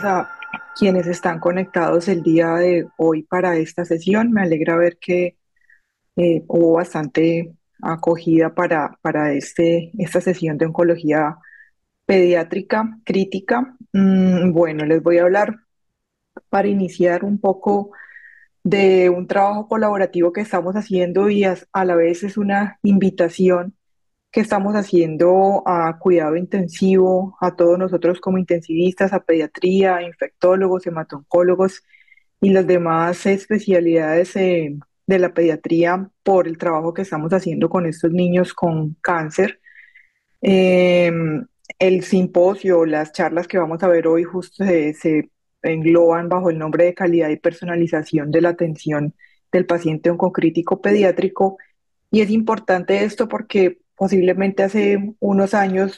a quienes están conectados el día de hoy para esta sesión. Me alegra ver que hubo bastante acogida para esta sesión de oncología pediátrica crítica. Bueno, les voy a hablar para iniciar un poco de un trabajo colaborativo que estamos haciendo y a la vez es una invitación que estamos haciendo a cuidado intensivo, a todos nosotros como intensivistas, a pediatría, a infectólogos, hematoncólogos y las demás especialidades de la pediatría por el trabajo que estamos haciendo con estos niños con cáncer. Eh, el simposio, las charlas que vamos a ver hoy justo se engloban bajo el nombre de calidad y personalización de la atención del paciente oncocrítico pediátrico. Y es importante esto porque posiblemente hace unos años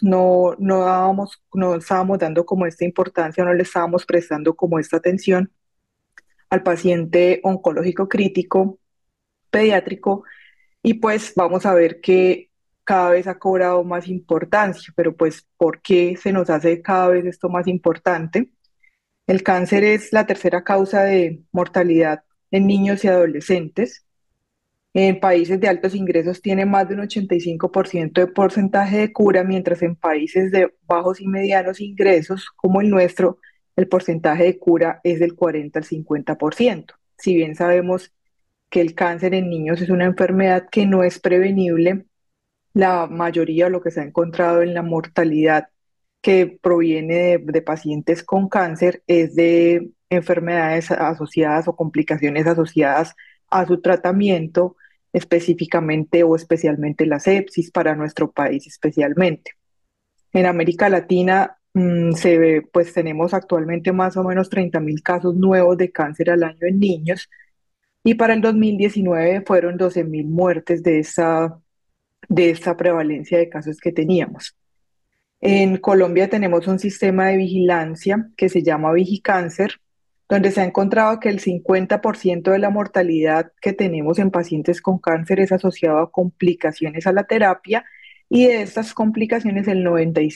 no estábamos dando como esta importancia, no le estábamos prestando como esta atención al paciente oncológico crítico pediátrico y pues vamos a ver que cada vez ha cobrado más importancia, pero pues ¿por qué se nos hace cada vez esto más importante? El cáncer es la tercera causa de mortalidad en niños y adolescentes. En países de altos ingresos tiene más de un 85% de porcentaje de cura, mientras en países de bajos y medianos ingresos, como el nuestro, el porcentaje de cura es del 40 al 50%. Si bien sabemos que el cáncer en niños es una enfermedad que no es prevenible, la mayoría de lo que se ha encontrado en la mortalidad que proviene de pacientes con cáncer es de enfermedades asociadas o complicaciones asociadas a su tratamiento, específicamente o especialmente la sepsis para nuestro país especialmente. En América Latina pues tenemos actualmente más o menos 30.000 casos nuevos de cáncer al año en niños y para el 2019 fueron 12.000 muertes de esta prevalencia de casos que teníamos. En Colombia tenemos un sistema de vigilancia que se llama Vigicáncer, donde se ha encontrado que el 50% de la mortalidad que tenemos en pacientes con cáncer es asociado a complicaciones a la terapia y de estas complicaciones el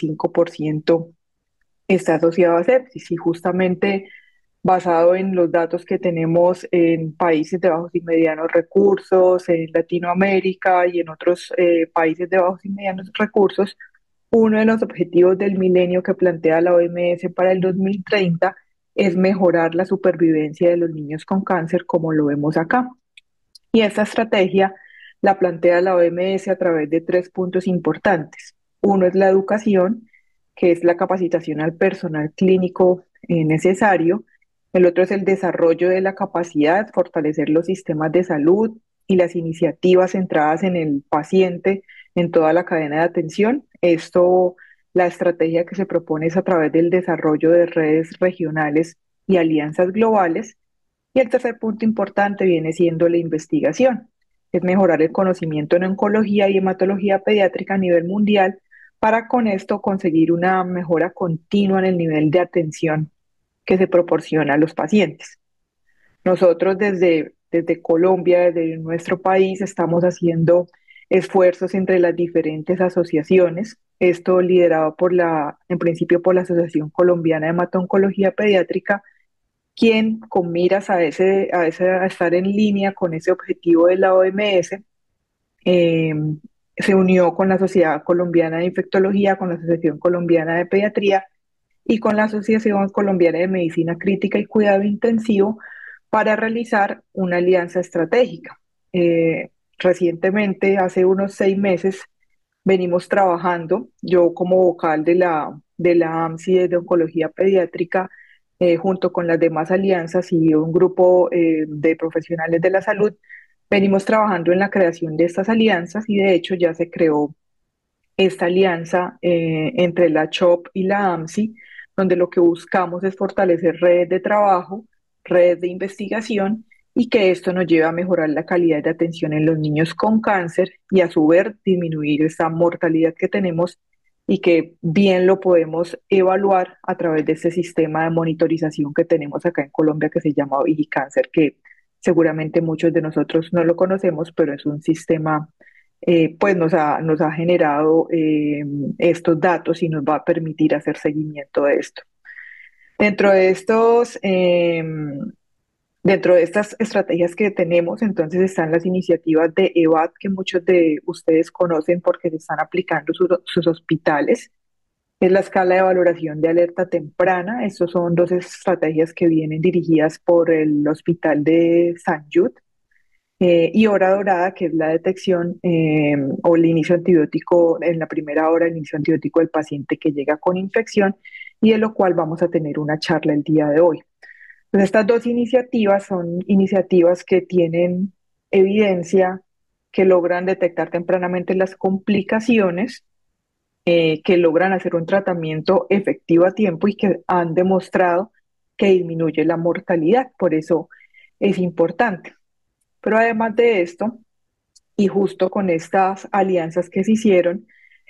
95% está asociado a sepsis y justamente basado en los datos que tenemos en países de bajos y medianos recursos, en Latinoamérica y en otros países de bajos y medianos recursos, uno de los objetivos del milenio que plantea la OMS para el 2030 es mejorar la supervivencia de los niños con cáncer, como lo vemos acá. Y esta estrategia la plantea la OMS a través de tres puntos importantes. Uno es la educación, que es la capacitación al personal clínico necesario. El otro es el desarrollo de la capacidad, fortalecer los sistemas de salud y las iniciativas centradas en el paciente en toda la cadena de atención. Esto, la estrategia que se propone es a través del desarrollo de redes regionales y alianzas globales. Y el tercer punto importante viene siendo la investigación, es mejorar el conocimiento en oncología y hematología pediátrica a nivel mundial para con esto conseguir una mejora continua en el nivel de atención que se proporciona a los pacientes. Nosotros desde Colombia, desde nuestro país, estamos haciendo esfuerzos entre las diferentes asociaciones, esto liderado en principio por la Asociación Colombiana de Hematoncología Pediátrica, quien con miras a estar en línea con ese objetivo de la OMS, eh, se unió con la Sociedad Colombiana de Infectología, con la Asociación Colombiana de Pediatría y con la Asociación Colombiana de Medicina Crítica y Cuidado Intensivo para realizar una alianza estratégica. Recientemente, hace unos 6 meses, venimos trabajando, yo como vocal de la AMSI de Oncología Pediátrica, junto con las demás alianzas y un grupo de profesionales de la salud, venimos trabajando en la creación de estas alianzas y de hecho ya se creó esta alianza entre la CHOP y la AMSI, donde lo que buscamos es fortalecer redes de trabajo, redes de investigación y que esto nos lleve a mejorar la calidad de atención en los niños con cáncer y a su vez disminuir esa mortalidad que tenemos y que bien lo podemos evaluar a través de este sistema de monitorización que tenemos acá en Colombia que se llama Vigicáncer, que seguramente muchos de nosotros no lo conocemos, pero es un sistema pues nos ha generado estos datos y nos va a permitir hacer seguimiento de esto. Dentro de estos, dentro de estas estrategias que tenemos, entonces están las iniciativas de EVAD que muchos de ustedes conocen porque se están aplicando sus hospitales. Es la escala de valoración de alerta temprana. Estos son dos estrategias que vienen dirigidas por el Hospital de San Jude. Y hora dorada, que es la detección o el inicio antibiótico, en la primera hora, el inicio antibiótico del paciente que llega con infección, y de lo cual vamos a tener una charla el día de hoy. Pues estas dos iniciativas son iniciativas que tienen evidencia, que logran detectar tempranamente las complicaciones, que logran hacer un tratamiento efectivo a tiempo y que han demostrado que disminuye la mortalidad. Por eso es importante. Pero además de esto, y justo con estas alianzas que se hicieron,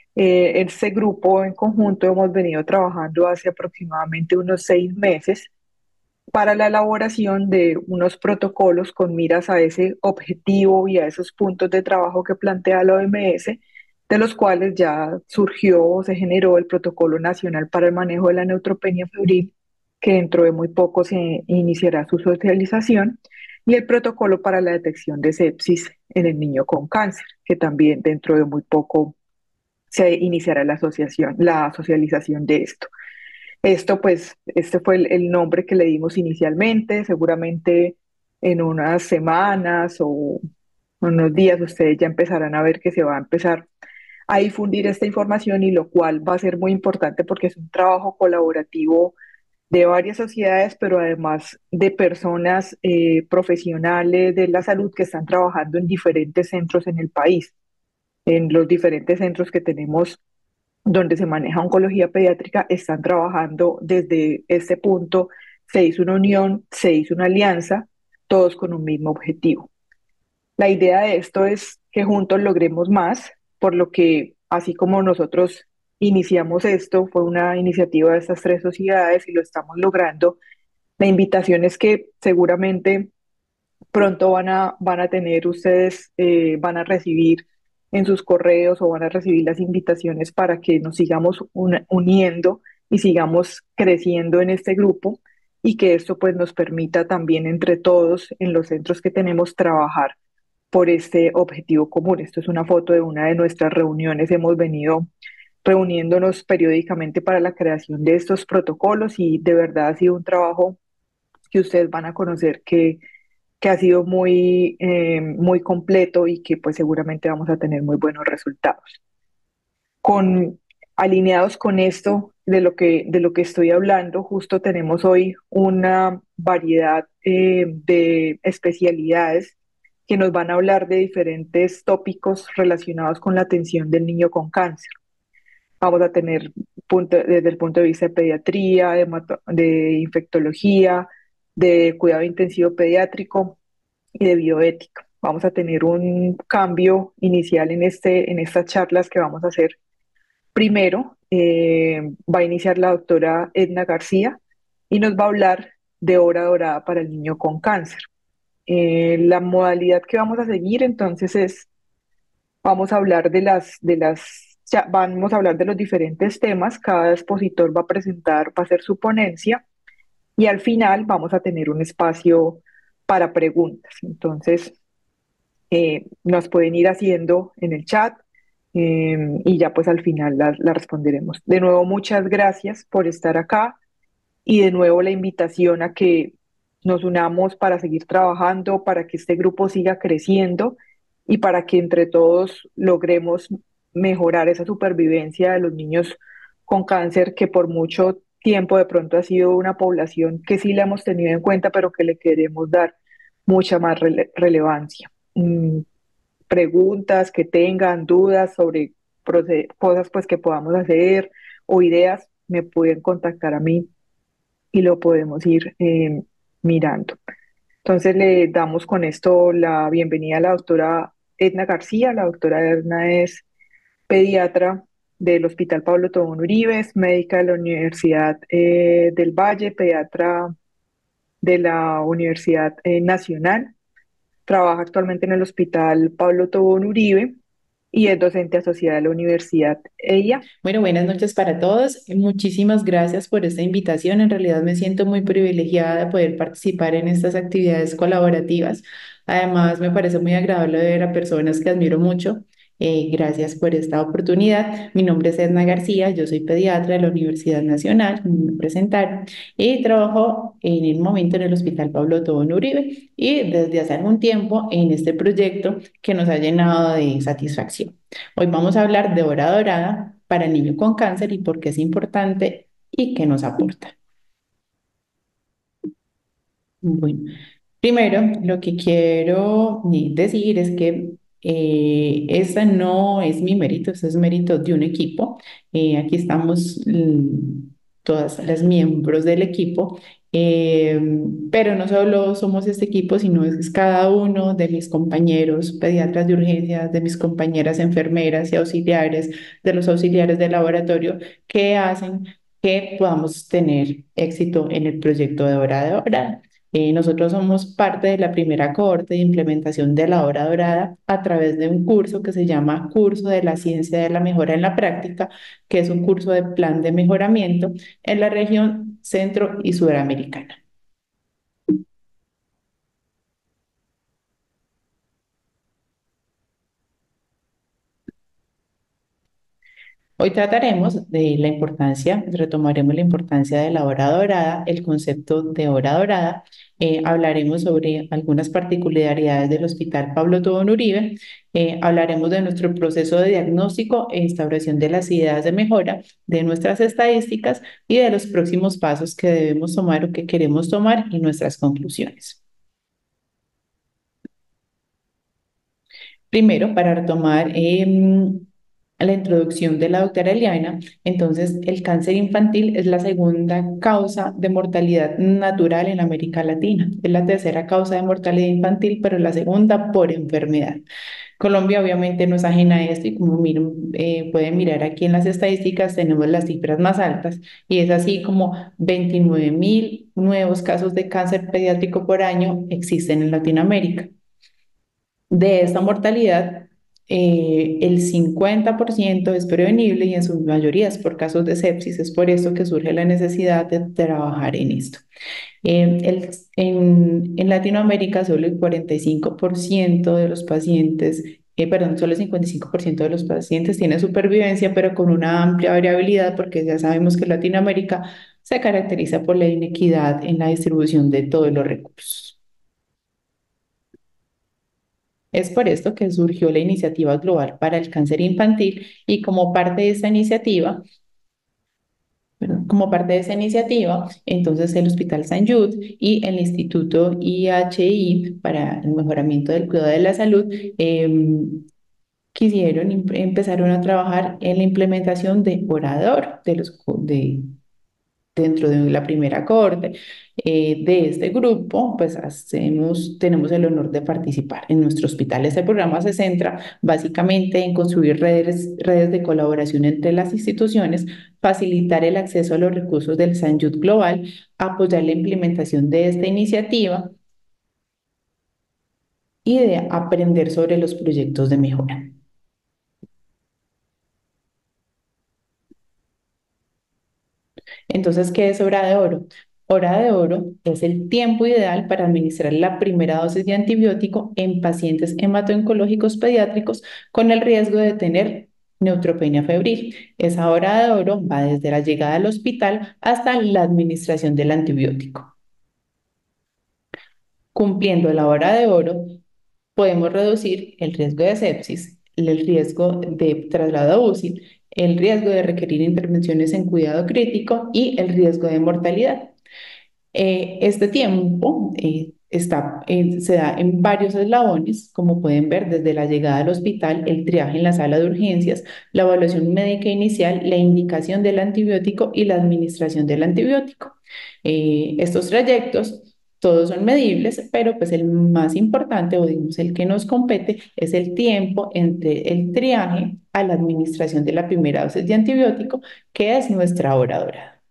este grupo en conjunto hemos venido trabajando hace aproximadamente unos 6 meses para la elaboración de unos protocolos con miras a ese objetivo y a esos puntos de trabajo que plantea la OMS, de los cuales ya surgió o se generó el Protocolo Nacional para el Manejo de la Neutropenia Febril, que dentro de muy poco se iniciará su socialización, y el Protocolo para la Detección de Sepsis en el Niño con Cáncer, que también dentro de muy poco se iniciará la asociación, la socialización de esto. Esto, pues, este fue el nombre que le dimos inicialmente. Seguramente en unas semanas o unos días ustedes ya empezarán a ver que se va a empezar a difundir esta información y lo cual va a ser muy importante porque es un trabajo colaborativo de varias sociedades, pero además de personas profesionales de la salud que están trabajando en diferentes centros en el país, en los diferentes centros que tenemos donde se maneja oncología pediátrica, están trabajando desde este punto. Se hizo una unión, se hizo una alianza, todos con un mismo objetivo. La idea de esto es que juntos logremos más, por lo que así como nosotros iniciamos esto, fue una iniciativa de estas tres sociedades y lo estamos logrando. La invitación es que seguramente pronto van a tener ustedes, van a recibir en sus correos o van a recibir las invitaciones para que nos sigamos uniendo y sigamos creciendo en este grupo y que esto pues nos permita también entre todos en los centros que tenemos trabajar por este objetivo común. Esto es una foto de una de nuestras reuniones. Hemos venido reuniéndonos periódicamente para la creación de estos protocolos y de verdad ha sido un trabajo que ustedes van a conocer que ha sido muy completo y que pues seguramente vamos a tener muy buenos resultados. Con, alineados con esto de lo que estoy hablando, justo tenemos hoy una variedad de especialidades que nos van a hablar de diferentes tópicos relacionados con la atención del niño con cáncer. Vamos a tener desde el punto de vista de pediatría, de infectología, de cuidado intensivo pediátrico, y de bioética. Vamos a tener un cambio inicial en estas charlas que vamos a hacer. Primero, va a iniciar la doctora Edna García y nos va a hablar de hora dorada para el niño con cáncer. La modalidad que vamos a seguir entonces es, vamos a hablar vamos a hablar de los diferentes temas, cada expositor va a presentar, va a hacer su ponencia y al final vamos a tener un espacio para preguntas. Entonces, nos pueden ir haciendo en el chat y ya pues al final la responderemos. De nuevo, muchas gracias por estar acá y de nuevo la invitación a que nos unamos para seguir trabajando, para que este grupo siga creciendo y para que entre todos logremos mejorar esa supervivencia de los niños con cáncer que por mucho tiempo de pronto ha sido una población que sí la hemos tenido en cuenta, pero que le queremos dar mucha más relevancia. Preguntas que tengan, dudas sobre cosas pues que podamos hacer o ideas, me pueden contactar a mí y lo podemos ir mirando. Entonces le damos con esto la bienvenida a la doctora Edna García. La doctora Edna es pediatra del Hospital Pablo Tobón Uribe, es médica de la Universidad del Valle, pediatra de la Universidad Nacional. Trabaja actualmente en el Hospital Pablo Tobón Uribe y es docente asociada de la Universidad EIA. Bueno, buenas noches para todos. Muchísimas gracias por esta invitación. En realidad me siento muy privilegiada de poder participar en estas actividades colaborativas. Además, me parece muy agradable ver a personas que admiro mucho. Gracias por esta oportunidad. Mi nombre es Edna García, yo soy pediatra de la Universidad Nacional, como me presentaron, y trabajo en el momento en el Hospital Pablo Tobón Uribe y desde hace algún tiempo en este proyecto que nos ha llenado de satisfacción. Hoy vamos a hablar de hora dorada para niños con cáncer y por qué es importante y qué nos aporta. Bueno, primero lo que quiero decir es que esta no es mi mérito, este es mérito de un equipo. Aquí estamos todas las miembros del equipo, eh, pero no solo somos este equipo, sino es cada uno de mis compañeros pediatras de urgencias, de mis compañeras enfermeras y auxiliares, de los auxiliares de laboratorio que hacen que podamos tener éxito en el proyecto de hora de hora. Nosotros somos parte de la primera cohorte de implementación de la hora dorada a través de un curso que se llama Curso de la Ciencia de la Mejora en la Práctica, que es un curso de plan de mejoramiento en la región centro y suramericana. Hoy trataremos de la importancia, retomaremos la importancia de la hora dorada, el concepto de hora dorada, hablaremos sobre algunas particularidades del Hospital Pablo Tobón Uribe, hablaremos de nuestro proceso de diagnóstico e instauración de las ideas de mejora, de nuestras estadísticas y de los próximos pasos que debemos tomar o que queremos tomar y nuestras conclusiones. Primero, para retomar la introducción de la doctora Eliana, entonces el cáncer infantil es la segunda causa de mortalidad natural en América Latina. Es la tercera causa de mortalidad infantil, pero la segunda por enfermedad. Colombia obviamente no es ajena a esto y como pueden mirar aquí en las estadísticas tenemos las cifras más altas y es así como 29.000 nuevos casos de cáncer pediátrico por año existen en Latinoamérica. De esta mortalidad, el 50% es prevenible y en su mayoría es por casos de sepsis. Es por esto que surge la necesidad de trabajar en esto. En Latinoamérica, solo el 45% de los pacientes, perdón, solo el 55% de los pacientes tiene supervivencia, pero con una amplia variabilidad, porque ya sabemos que Latinoamérica se caracteriza por la inequidad en la distribución de todos los recursos. Es por esto que surgió la Iniciativa Global para el Cáncer Infantil y como parte de esta iniciativa, perdón, como parte de esa iniciativa, entonces el Hospital San Jude y el Instituto IHI para el mejoramiento del cuidado de la salud empezaron a trabajar en la implementación de orador dentro de la primera cohorte de este grupo, pues tenemos el honor de participar. En nuestro hospital este programa se centra básicamente en construir redes de colaboración entre las instituciones, facilitar el acceso a los recursos del San Jude Global, apoyar la implementación de esta iniciativa y de aprender sobre los proyectos de mejora. Entonces, ¿qué es hora de oro? Hora de oro es el tiempo ideal para administrar la primera dosis de antibiótico en pacientes hemato-oncológicos pediátricos con el riesgo de tener neutropenia febril. Esa hora de oro va desde la llegada al hospital hasta la administración del antibiótico. Cumpliendo la hora de oro, podemos reducir el riesgo de sepsis, el riesgo de traslado a UCI, el riesgo de requerir intervenciones en cuidado crítico y el riesgo de mortalidad. Este tiempo se da en varios eslabones, como pueden ver, desde la llegada al hospital, el triaje en la sala de urgencias, la evaluación médica inicial, la indicación del antibiótico y la administración del antibiótico. Estos trayectos todos son medibles, pero pues el más importante, o digamos el que nos compete, es el tiempo entre el triaje a la administración de la primera dosis de antibiótico, que es nuestra hora dorada.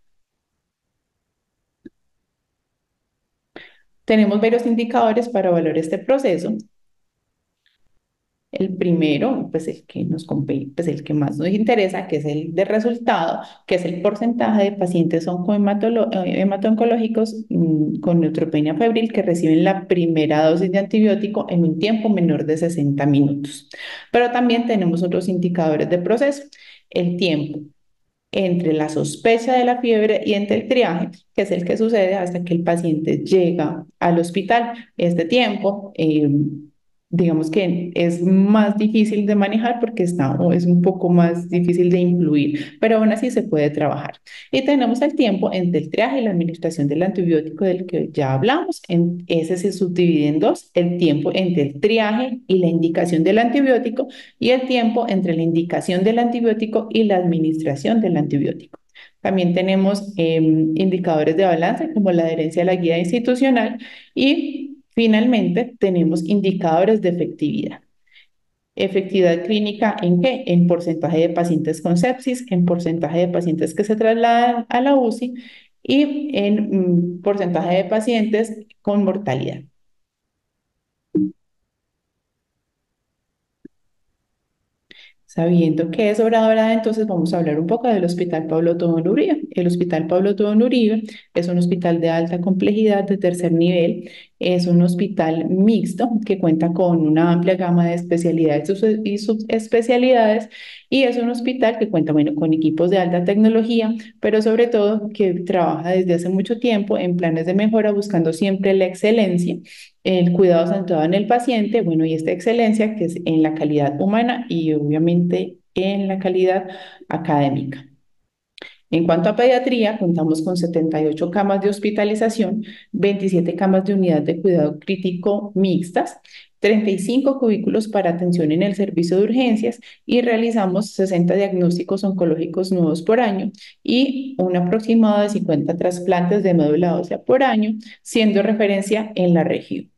Tenemos varios indicadores para evaluar este proceso. El primero, pues pues el que más nos interesa, que es el de resultado, que es el porcentaje de pacientes hemato-oncológicos con neutropenia febril que reciben la primera dosis de antibiótico en un tiempo menor de 60 minutos. Pero también tenemos otros indicadores de proceso. El tiempo entre la sospecha de la fiebre y entre el triaje, que es el que sucede hasta que el paciente llega al hospital. Este tiempo, digamos que es más difícil de manejar porque está o es un poco más difícil de influir, pero aún así se puede trabajar. Y tenemos el tiempo entre el triaje y la administración del antibiótico del que ya hablamos. Ese se subdivide en dos, el tiempo entre el triaje y la indicación del antibiótico y el tiempo entre la indicación del antibiótico y la administración del antibiótico. También tenemos indicadores de balance como la adherencia a la guía institucional y finalmente tenemos indicadores de efectividad. Efectividad clínica ¿en qué? En porcentaje de pacientes con sepsis, en porcentaje de pacientes que se trasladan a la UCI y en porcentaje de pacientes con mortalidad. Sabiendo que es hora dorada, entonces vamos a hablar un poco del Hospital Pablo Tobón Uribe. El Hospital Pablo Tobón Uribe es un hospital de alta complejidad de tercer nivel. Es un hospital mixto que cuenta con una amplia gama de especialidades y subespecialidades y es un hospital que cuenta, bueno, con equipos de alta tecnología, pero sobre todo que trabaja desde hace mucho tiempo en planes de mejora buscando siempre la excelencia, el cuidado centrado en el paciente, bueno, y esta excelencia que es en la calidad humana y obviamente en la calidad académica. En cuanto a pediatría, contamos con 78 camas de hospitalización, 27 camas de unidad de cuidado crítico mixtas, 35 cubículos para atención en el servicio de urgencias y realizamos 60 diagnósticos oncológicos nuevos por año y un aproximado de 50 trasplantes de médula ósea por año, siendo referencia en la región.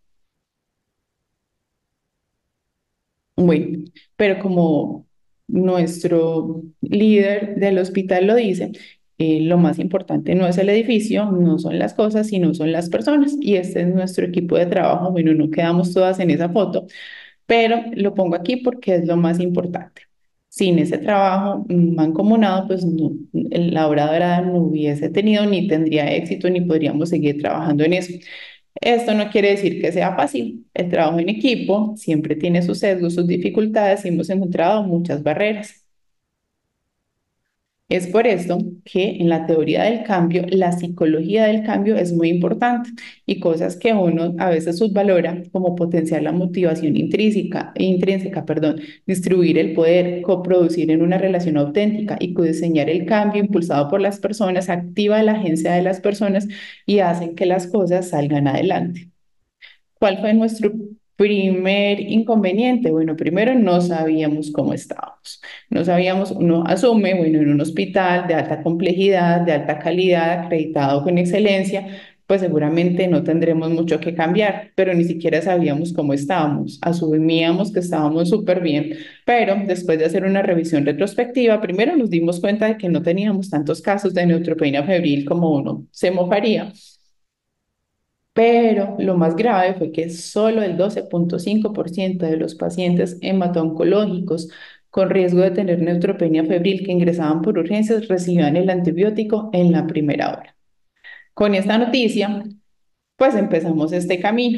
Bueno, pero como nuestro líder del hospital lo dice, lo más importante no es el edificio, no son las cosas, sino son las personas. Y este es nuestro equipo de trabajo. Bueno, no quedamos todas en esa foto, pero lo pongo aquí porque es lo más importante. Sin ese trabajo mancomunado, pues no, la obra dorada no hubiese tenido ni tendría éxito ni podríamos seguir trabajando en eso. Esto no quiere decir que sea fácil. El trabajo en equipo siempre tiene sus sesgos, sus dificultades y hemos encontrado muchas barreras. Es por esto que en la teoría del cambio, la psicología del cambio es muy importante y cosas que uno a veces subvalora, como potenciar la motivación intrínseca, distribuir el poder, coproducir en una relación auténtica y codiseñar el cambio impulsado por las personas, activa la agencia de las personas y hacen que las cosas salgan adelante. ¿Cuál fue nuestro primer inconveniente? Bueno, primero no sabíamos cómo estábamos. No sabíamos, uno asume, bueno, en un hospital de alta complejidad, de alta calidad, acreditado con excelencia, pues seguramente no tendremos mucho que cambiar, pero ni siquiera sabíamos cómo estábamos. Asumíamos que estábamos súper bien, pero después de hacer una revisión retrospectiva, primero nos dimos cuenta de que no teníamos tantos casos de neutropenia febril como uno se mofaría. Pero lo más grave fue que solo el 12,5% de los pacientes hemato-oncológicos con riesgo de tener neutropenia febril que ingresaban por urgencias recibían el antibiótico en la primera hora. Con esta noticia, pues empezamos este camino.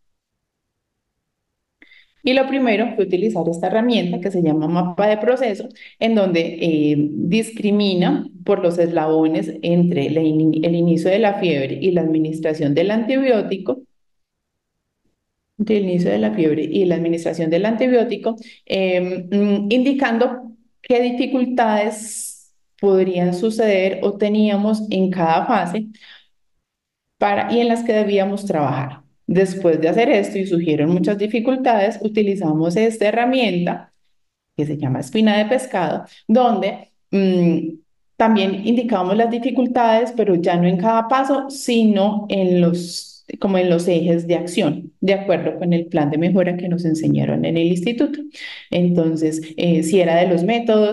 Y lo primero fue utilizar esta herramienta que se llama mapa de proceso, en donde discrimina por los eslabones entre el inicio de la fiebre y la administración del antibiótico del inicio de la fiebre y la administración del antibiótico, indicando qué dificultades podrían suceder o teníamos en cada fase y en las que debíamos trabajar. Después de hacer esto y surgieron muchas dificultades, utilizamos esta herramienta que se llama espina de pescado, donde también indicamos las dificultades, pero ya no en cada paso, sino como en los ejes de acción, de acuerdo con el plan de mejora que nos enseñaron en el instituto. Entonces, si era de los métodos,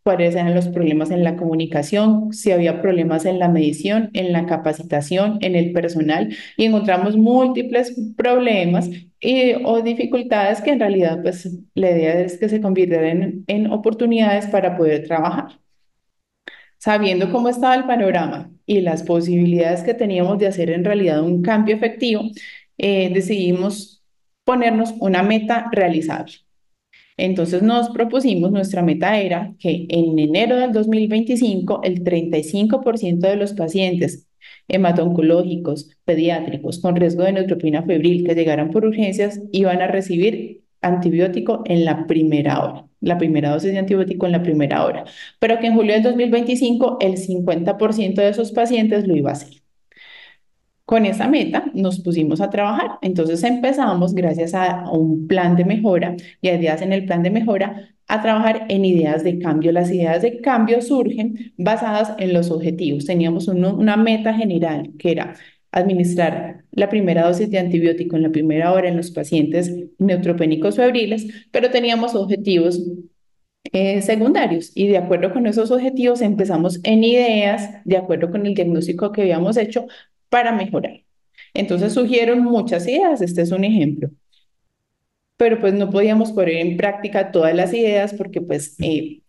cuáles eran los problemas en la comunicación, si había problemas en la medición, en la capacitación, en el personal, y encontramos múltiples problemas o dificultades que en realidad, pues, la idea es que se convirtieran en oportunidades para poder trabajar. Sabiendo cómo estaba el panorama y las posibilidades que teníamos de hacer en realidad un cambio efectivo, decidimos ponernos una meta realizable. Entonces nos propusimos, nuestra meta era que en enero del 2025 el 35% de los pacientes hemato-oncológicos pediátricos con riesgo de neutropenia febril que llegaran por urgencias iban a recibir antibiótico en la primera hora, la primera dosis de antibiótico en la primera hora, pero que en julio del 2025 el 50% de esos pacientes lo iba a hacer. Con esa meta nos pusimos a trabajar. Entonces empezamos, gracias a un plan de mejora y a ideas en el plan de mejora, a trabajar en ideas de cambio. Las ideas de cambio surgen basadas en los objetivos. Teníamos una meta general que era administrar la primera dosis de antibiótico en la primera hora en los pacientes neutropénicos febriles, pero teníamos objetivos secundarios y de acuerdo con esos objetivos empezamos en ideas, de acuerdo con el diagnóstico que habíamos hecho para mejorar. Entonces surgieron muchas ideas, este es un ejemplo, pero pues no podíamos poner en práctica todas las ideas porque pues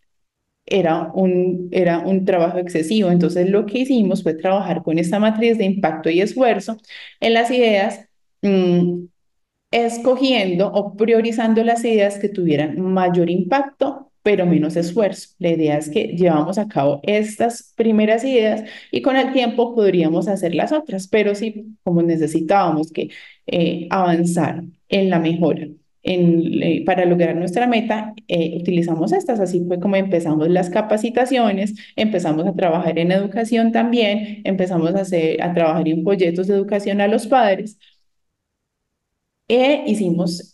era un trabajo excesivo. Entonces lo que hicimos fue trabajar con esta matriz de impacto y esfuerzo en las ideas, mmm, escogiendo o priorizando las ideas que tuvieran mayor impacto, pero menos esfuerzo. La idea es que llevamos a cabo estas primeras ideas y con el tiempo podríamos hacer las otras, pero sí, como necesitábamos que avanzar en la mejora. Para lograr nuestra meta, utilizamos estas, así fue como empezamos las capacitaciones, empezamos a trabajar en educación también, empezamos a trabajar en folletos de educación a los padres. Hicimos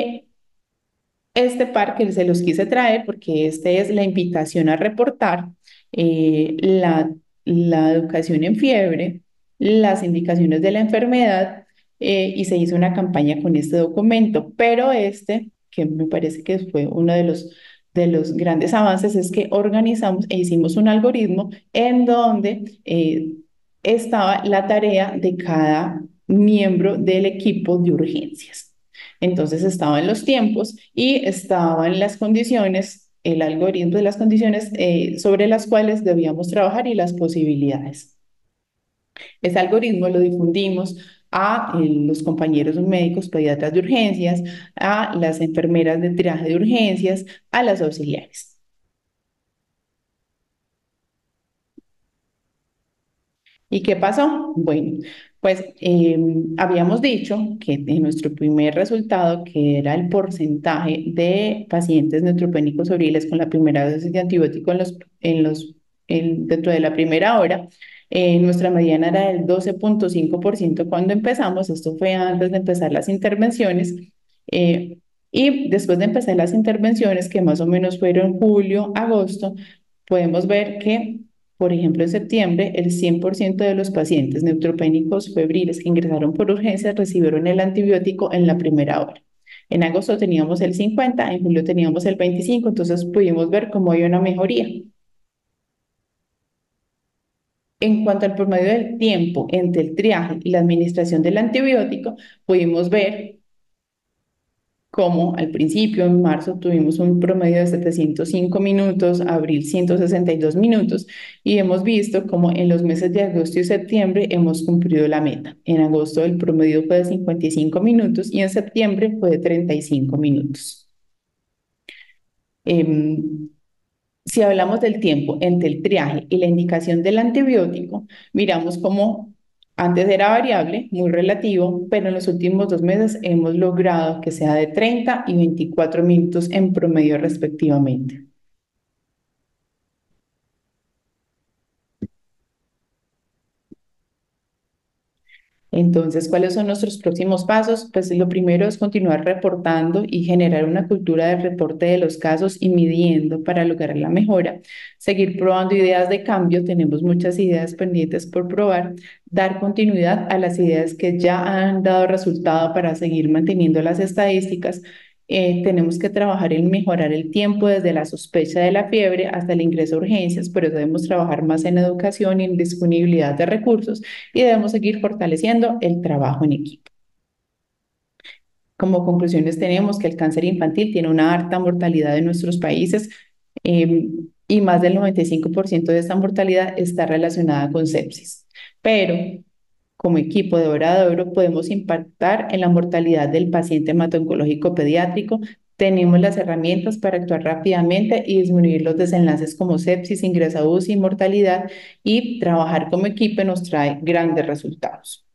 este par que se los quise traer porque este es la invitación a reportar la educación en fiebre, las indicaciones de la enfermedad y se hizo una campaña con este documento, pero este, que me parece que fue uno de los grandes avances, es que organizamos e hicimos un algoritmo en donde estaba la tarea de cada miembro del equipo de urgencias. Entonces estaban los tiempos y estaban las condiciones, el algoritmo de las condiciones sobre las cuales debíamos trabajar y las posibilidades. Ese algoritmo lo difundimos a los compañeros médicos pediatras de urgencias, a las enfermeras de triaje de urgencias, a las auxiliares. ¿Y qué pasó? Bueno, pues habíamos dicho que en nuestro primer resultado, que era el porcentaje de pacientes neutropénicos febriles con la primera dosis de antibiótico dentro de la primera hora, nuestra mediana era del 12,5% cuando empezamos. Esto fue antes de empezar las intervenciones. eh, y después de empezar las intervenciones, que más o menos fueron julio, agosto, podemos ver que por ejemplo, en septiembre, el 100% de los pacientes neutropénicos febriles que ingresaron por urgencias recibieron el antibiótico en la primera hora. En agosto teníamos el 50%, en julio teníamos el 25%, entonces pudimos ver cómo hay una mejoría. En cuanto al promedio del tiempo entre el triaje y la administración del antibiótico, pudimos ver como al principio, en marzo, tuvimos un promedio de 705 minutos, abril 162 minutos, y hemos visto como en los meses de agosto y septiembre hemos cumplido la meta. En agosto el promedio fue de 55 minutos y en septiembre fue de 35 minutos. Si hablamos del tiempo entre el triaje y la indicación del antibiótico, miramos cómo antes era variable, muy relativo, pero en los últimos 2 meses hemos logrado que sea de 30 y 24 minutos en promedio respectivamente. Entonces, ¿cuáles son nuestros próximos pasos? Pues lo primero es continuar reportando y generar una cultura de reporte de los casos y midiendo para lograr la mejora. Seguir probando ideas de cambio, tenemos muchas ideas pendientes por probar. Dar continuidad a las ideas que ya han dado resultado para seguir manteniendo las estadísticas tenemos que trabajar en mejorar el tiempo desde la sospecha de la fiebre hasta el ingreso a urgencias, pero debemos trabajar más en educación y en disponibilidad de recursos y debemos seguir fortaleciendo el trabajo en equipo. Como conclusiones tenemos que el cáncer infantil tiene una alta mortalidad en nuestros países eh, y más del 95% de esta mortalidad está relacionada con sepsis. Pero como equipo de Hora de Oro podemos impactar en la mortalidad del paciente hemato-oncológico pediátrico. Tenemos las herramientas para actuar rápidamente y disminuir los desenlaces como sepsis, ingreso a UCI y mortalidad, y trabajar como equipo nos trae grandes resultados.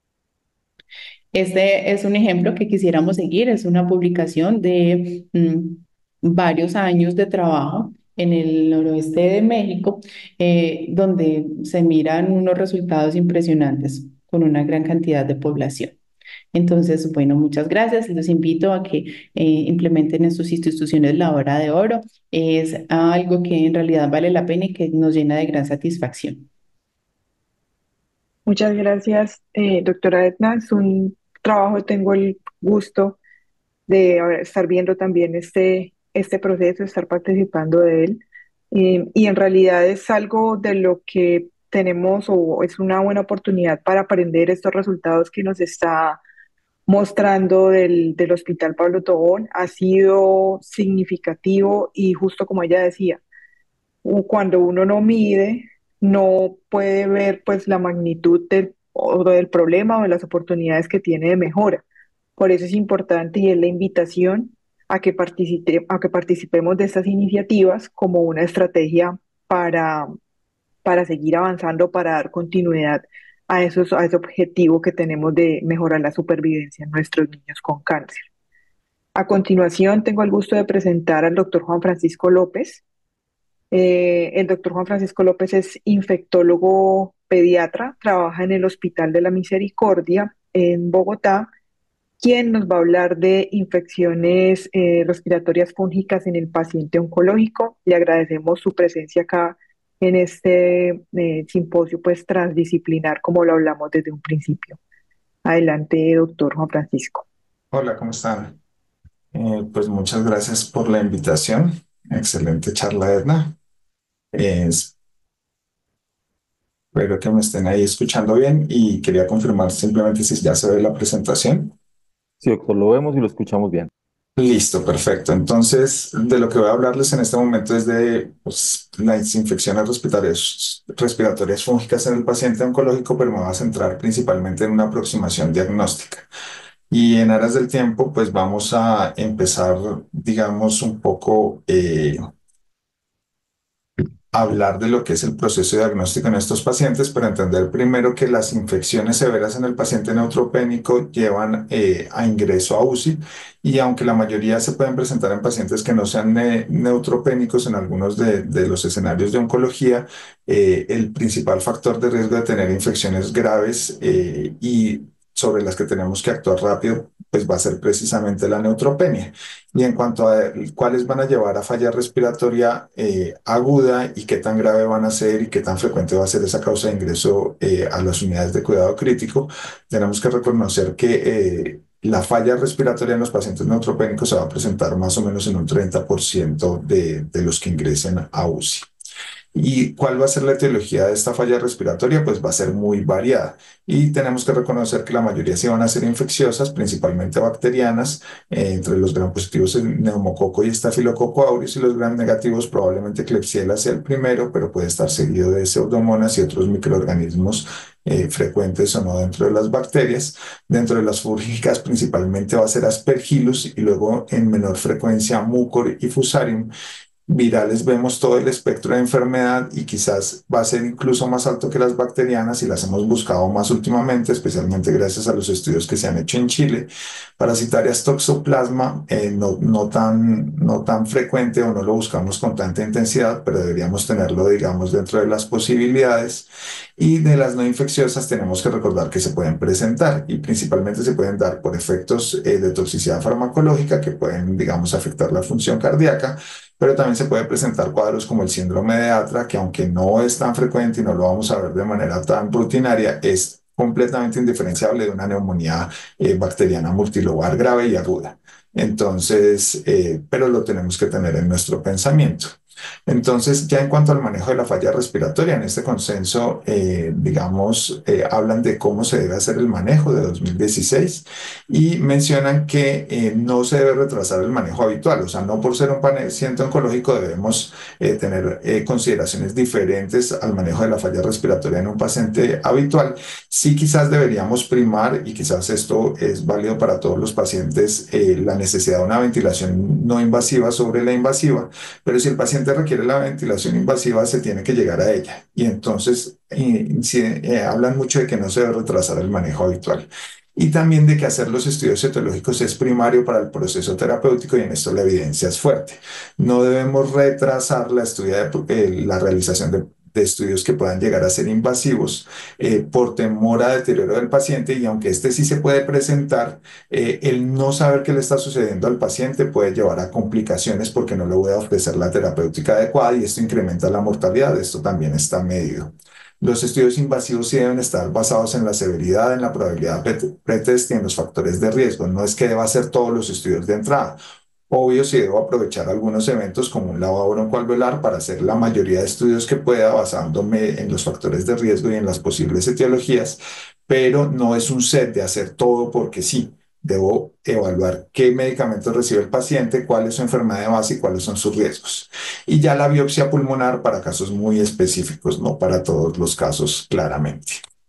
Este es un ejemplo que quisiéramos seguir, es una publicación de varios años de trabajo en el noroeste de México, donde se miran unos resultados impresionantes con una gran cantidad de población. Entonces, bueno, muchas gracias. Los invito a que implementen en sus instituciones la Hora de Oro. Es algo que en realidad vale la pena y que nos llena de gran satisfacción. Muchas gracias, doctora Edna. Es un trabajo, tengo el gusto de estar viendo también este proceso, estar participando de él. Y en realidad es algo de lo que tenemos o es una buena oportunidad para aprender estos resultados que nos está mostrando del Hospital Pablo Tobón. Ha sido significativo y justo como ella decía, cuando uno no mide, no puede ver pues la magnitud o del problema o de las oportunidades que tiene de mejora. Por eso es importante y es la invitación a que participemos de estas iniciativas como una estrategia para, para seguir avanzando, para dar continuidad a ese objetivo que tenemos de mejorar la supervivencia en nuestros niños con cáncer. A continuación, tengo el gusto de presentar al doctor Juan Francisco López. El doctor Juan Francisco López es infectólogo pediatra, trabaja en el Hospital de la Misericordia en Bogotá, quien nos va a hablar de infecciones respiratorias fúngicas en el paciente oncológico. Le agradecemos su presencia acá en este simposio pues transdisciplinar, como lo hablamos desde un principio. Adelante, doctor Juan Francisco. Hola, ¿cómo están? Pues muchas gracias por la invitación. Excelente charla, Edna. Espero que me estén ahí escuchando bien y quería confirmar simplemente si ya se ve la presentación. Sí, doctor, lo vemos y lo escuchamos bien. Listo, perfecto. Entonces, de lo que voy a hablarles en este momento es de pues, las infecciones respiratorias fúngicas en el paciente oncológico, pero me voy a centrar principalmente en una aproximación diagnóstica. Y en aras del tiempo, pues vamos a empezar, digamos, un poco hablar de lo que es el proceso diagnóstico en estos pacientes, pero entender primero que las infecciones severas en el paciente neutropénico llevan a ingreso a UCI, y aunque la mayoría se pueden presentar en pacientes que no sean neutropénicos en algunos de los escenarios de oncología, el principal factor de riesgo de tener infecciones graves y sobre las que tenemos que actuar rápido, pues va a ser precisamente la neutropenia. Y en cuanto a cuáles van a llevar a falla respiratoria aguda y qué tan grave van a ser y qué tan frecuente va a ser esa causa de ingreso a las unidades de cuidado crítico, tenemos que reconocer que la falla respiratoria en los pacientes neutropénicos se va a presentar más o menos en un 30% de los que ingresen a UCI. ¿Y cuál va a ser la etiología de esta falla respiratoria? Pues va a ser muy variada y tenemos que reconocer que la mayoría sí van a ser infecciosas, principalmente bacterianas, entre los gram positivos el neumococo y estafilococo aureus, y los gram negativos probablemente Klebsiella sea el primero, pero puede estar seguido de pseudomonas y otros microorganismos frecuentes o no dentro de las bacterias. Dentro de las fúngicas principalmente va a ser Aspergillus y luego en menor frecuencia Mucor y Fusarium. Virales vemos todo el espectro de enfermedad y quizás va a ser incluso más alto que las bacterianas y las hemos buscado más últimamente, especialmente gracias a los estudios que se han hecho en Chile. Parasitarias toxoplasma, no tan frecuente o no lo buscamos con tanta intensidad, pero deberíamos tenerlo, digamos, dentro de las posibilidades. Y de las no infecciosas tenemos que recordar que se pueden presentar y principalmente se pueden dar por efectos de toxicidad farmacológica que pueden, digamos, afectar la función cardíaca, pero también se puede presentar cuadros como el síndrome de Atra, que aunque no es tan frecuente y no lo vamos a ver de manera tan rutinaria, es completamente indiferenciable de una neumonía bacteriana multilobar grave y aguda. Entonces, pero lo tenemos que tener en nuestro pensamiento. Entonces, ya en cuanto al manejo de la falla respiratoria, en este consenso, digamos, hablan de cómo se debe hacer el manejo de 2016 y mencionan que no se debe retrasar el manejo habitual, o sea, no por ser un paciente oncológico debemos tener consideraciones diferentes al manejo de la falla respiratoria en un paciente habitual. Sí, quizás deberíamos primar, y quizás esto es válido para todos los pacientes, la necesidad de una ventilación no invasiva sobre la invasiva, pero si el paciente requiere la ventilación invasiva, se tiene que llegar a ella. Y entonces hablan mucho de que no se debe retrasar el manejo habitual. Y también de que hacer los estudios etiológicos es primario para el proceso terapéutico y en esto la evidencia es fuerte. No debemos retrasar la realización de estudios que puedan llegar a ser invasivos por temor a deterioro del paciente y aunque este sí se puede presentar, el no saber qué le está sucediendo al paciente puede llevar a complicaciones porque no le voy a ofrecer la terapéutica adecuada y esto incrementa la mortalidad. Esto también está medido. Los estudios invasivos sí deben estar basados en la severidad, en la probabilidad pretest y en los factores de riesgo. No es que deba hacer todos los estudios de entrada. Obvio, si debo aprovechar algunos eventos como un lavado broncoalveolar para hacer la mayoría de estudios que pueda basándome en los factores de riesgo y en las posibles etiologías, pero no es un set de hacer todo porque sí. Debo evaluar qué medicamentos recibe el paciente, cuál es su enfermedad de base y cuáles son sus riesgos. Y ya la biopsia pulmonar para casos muy específicos, no para todos los casos claramente.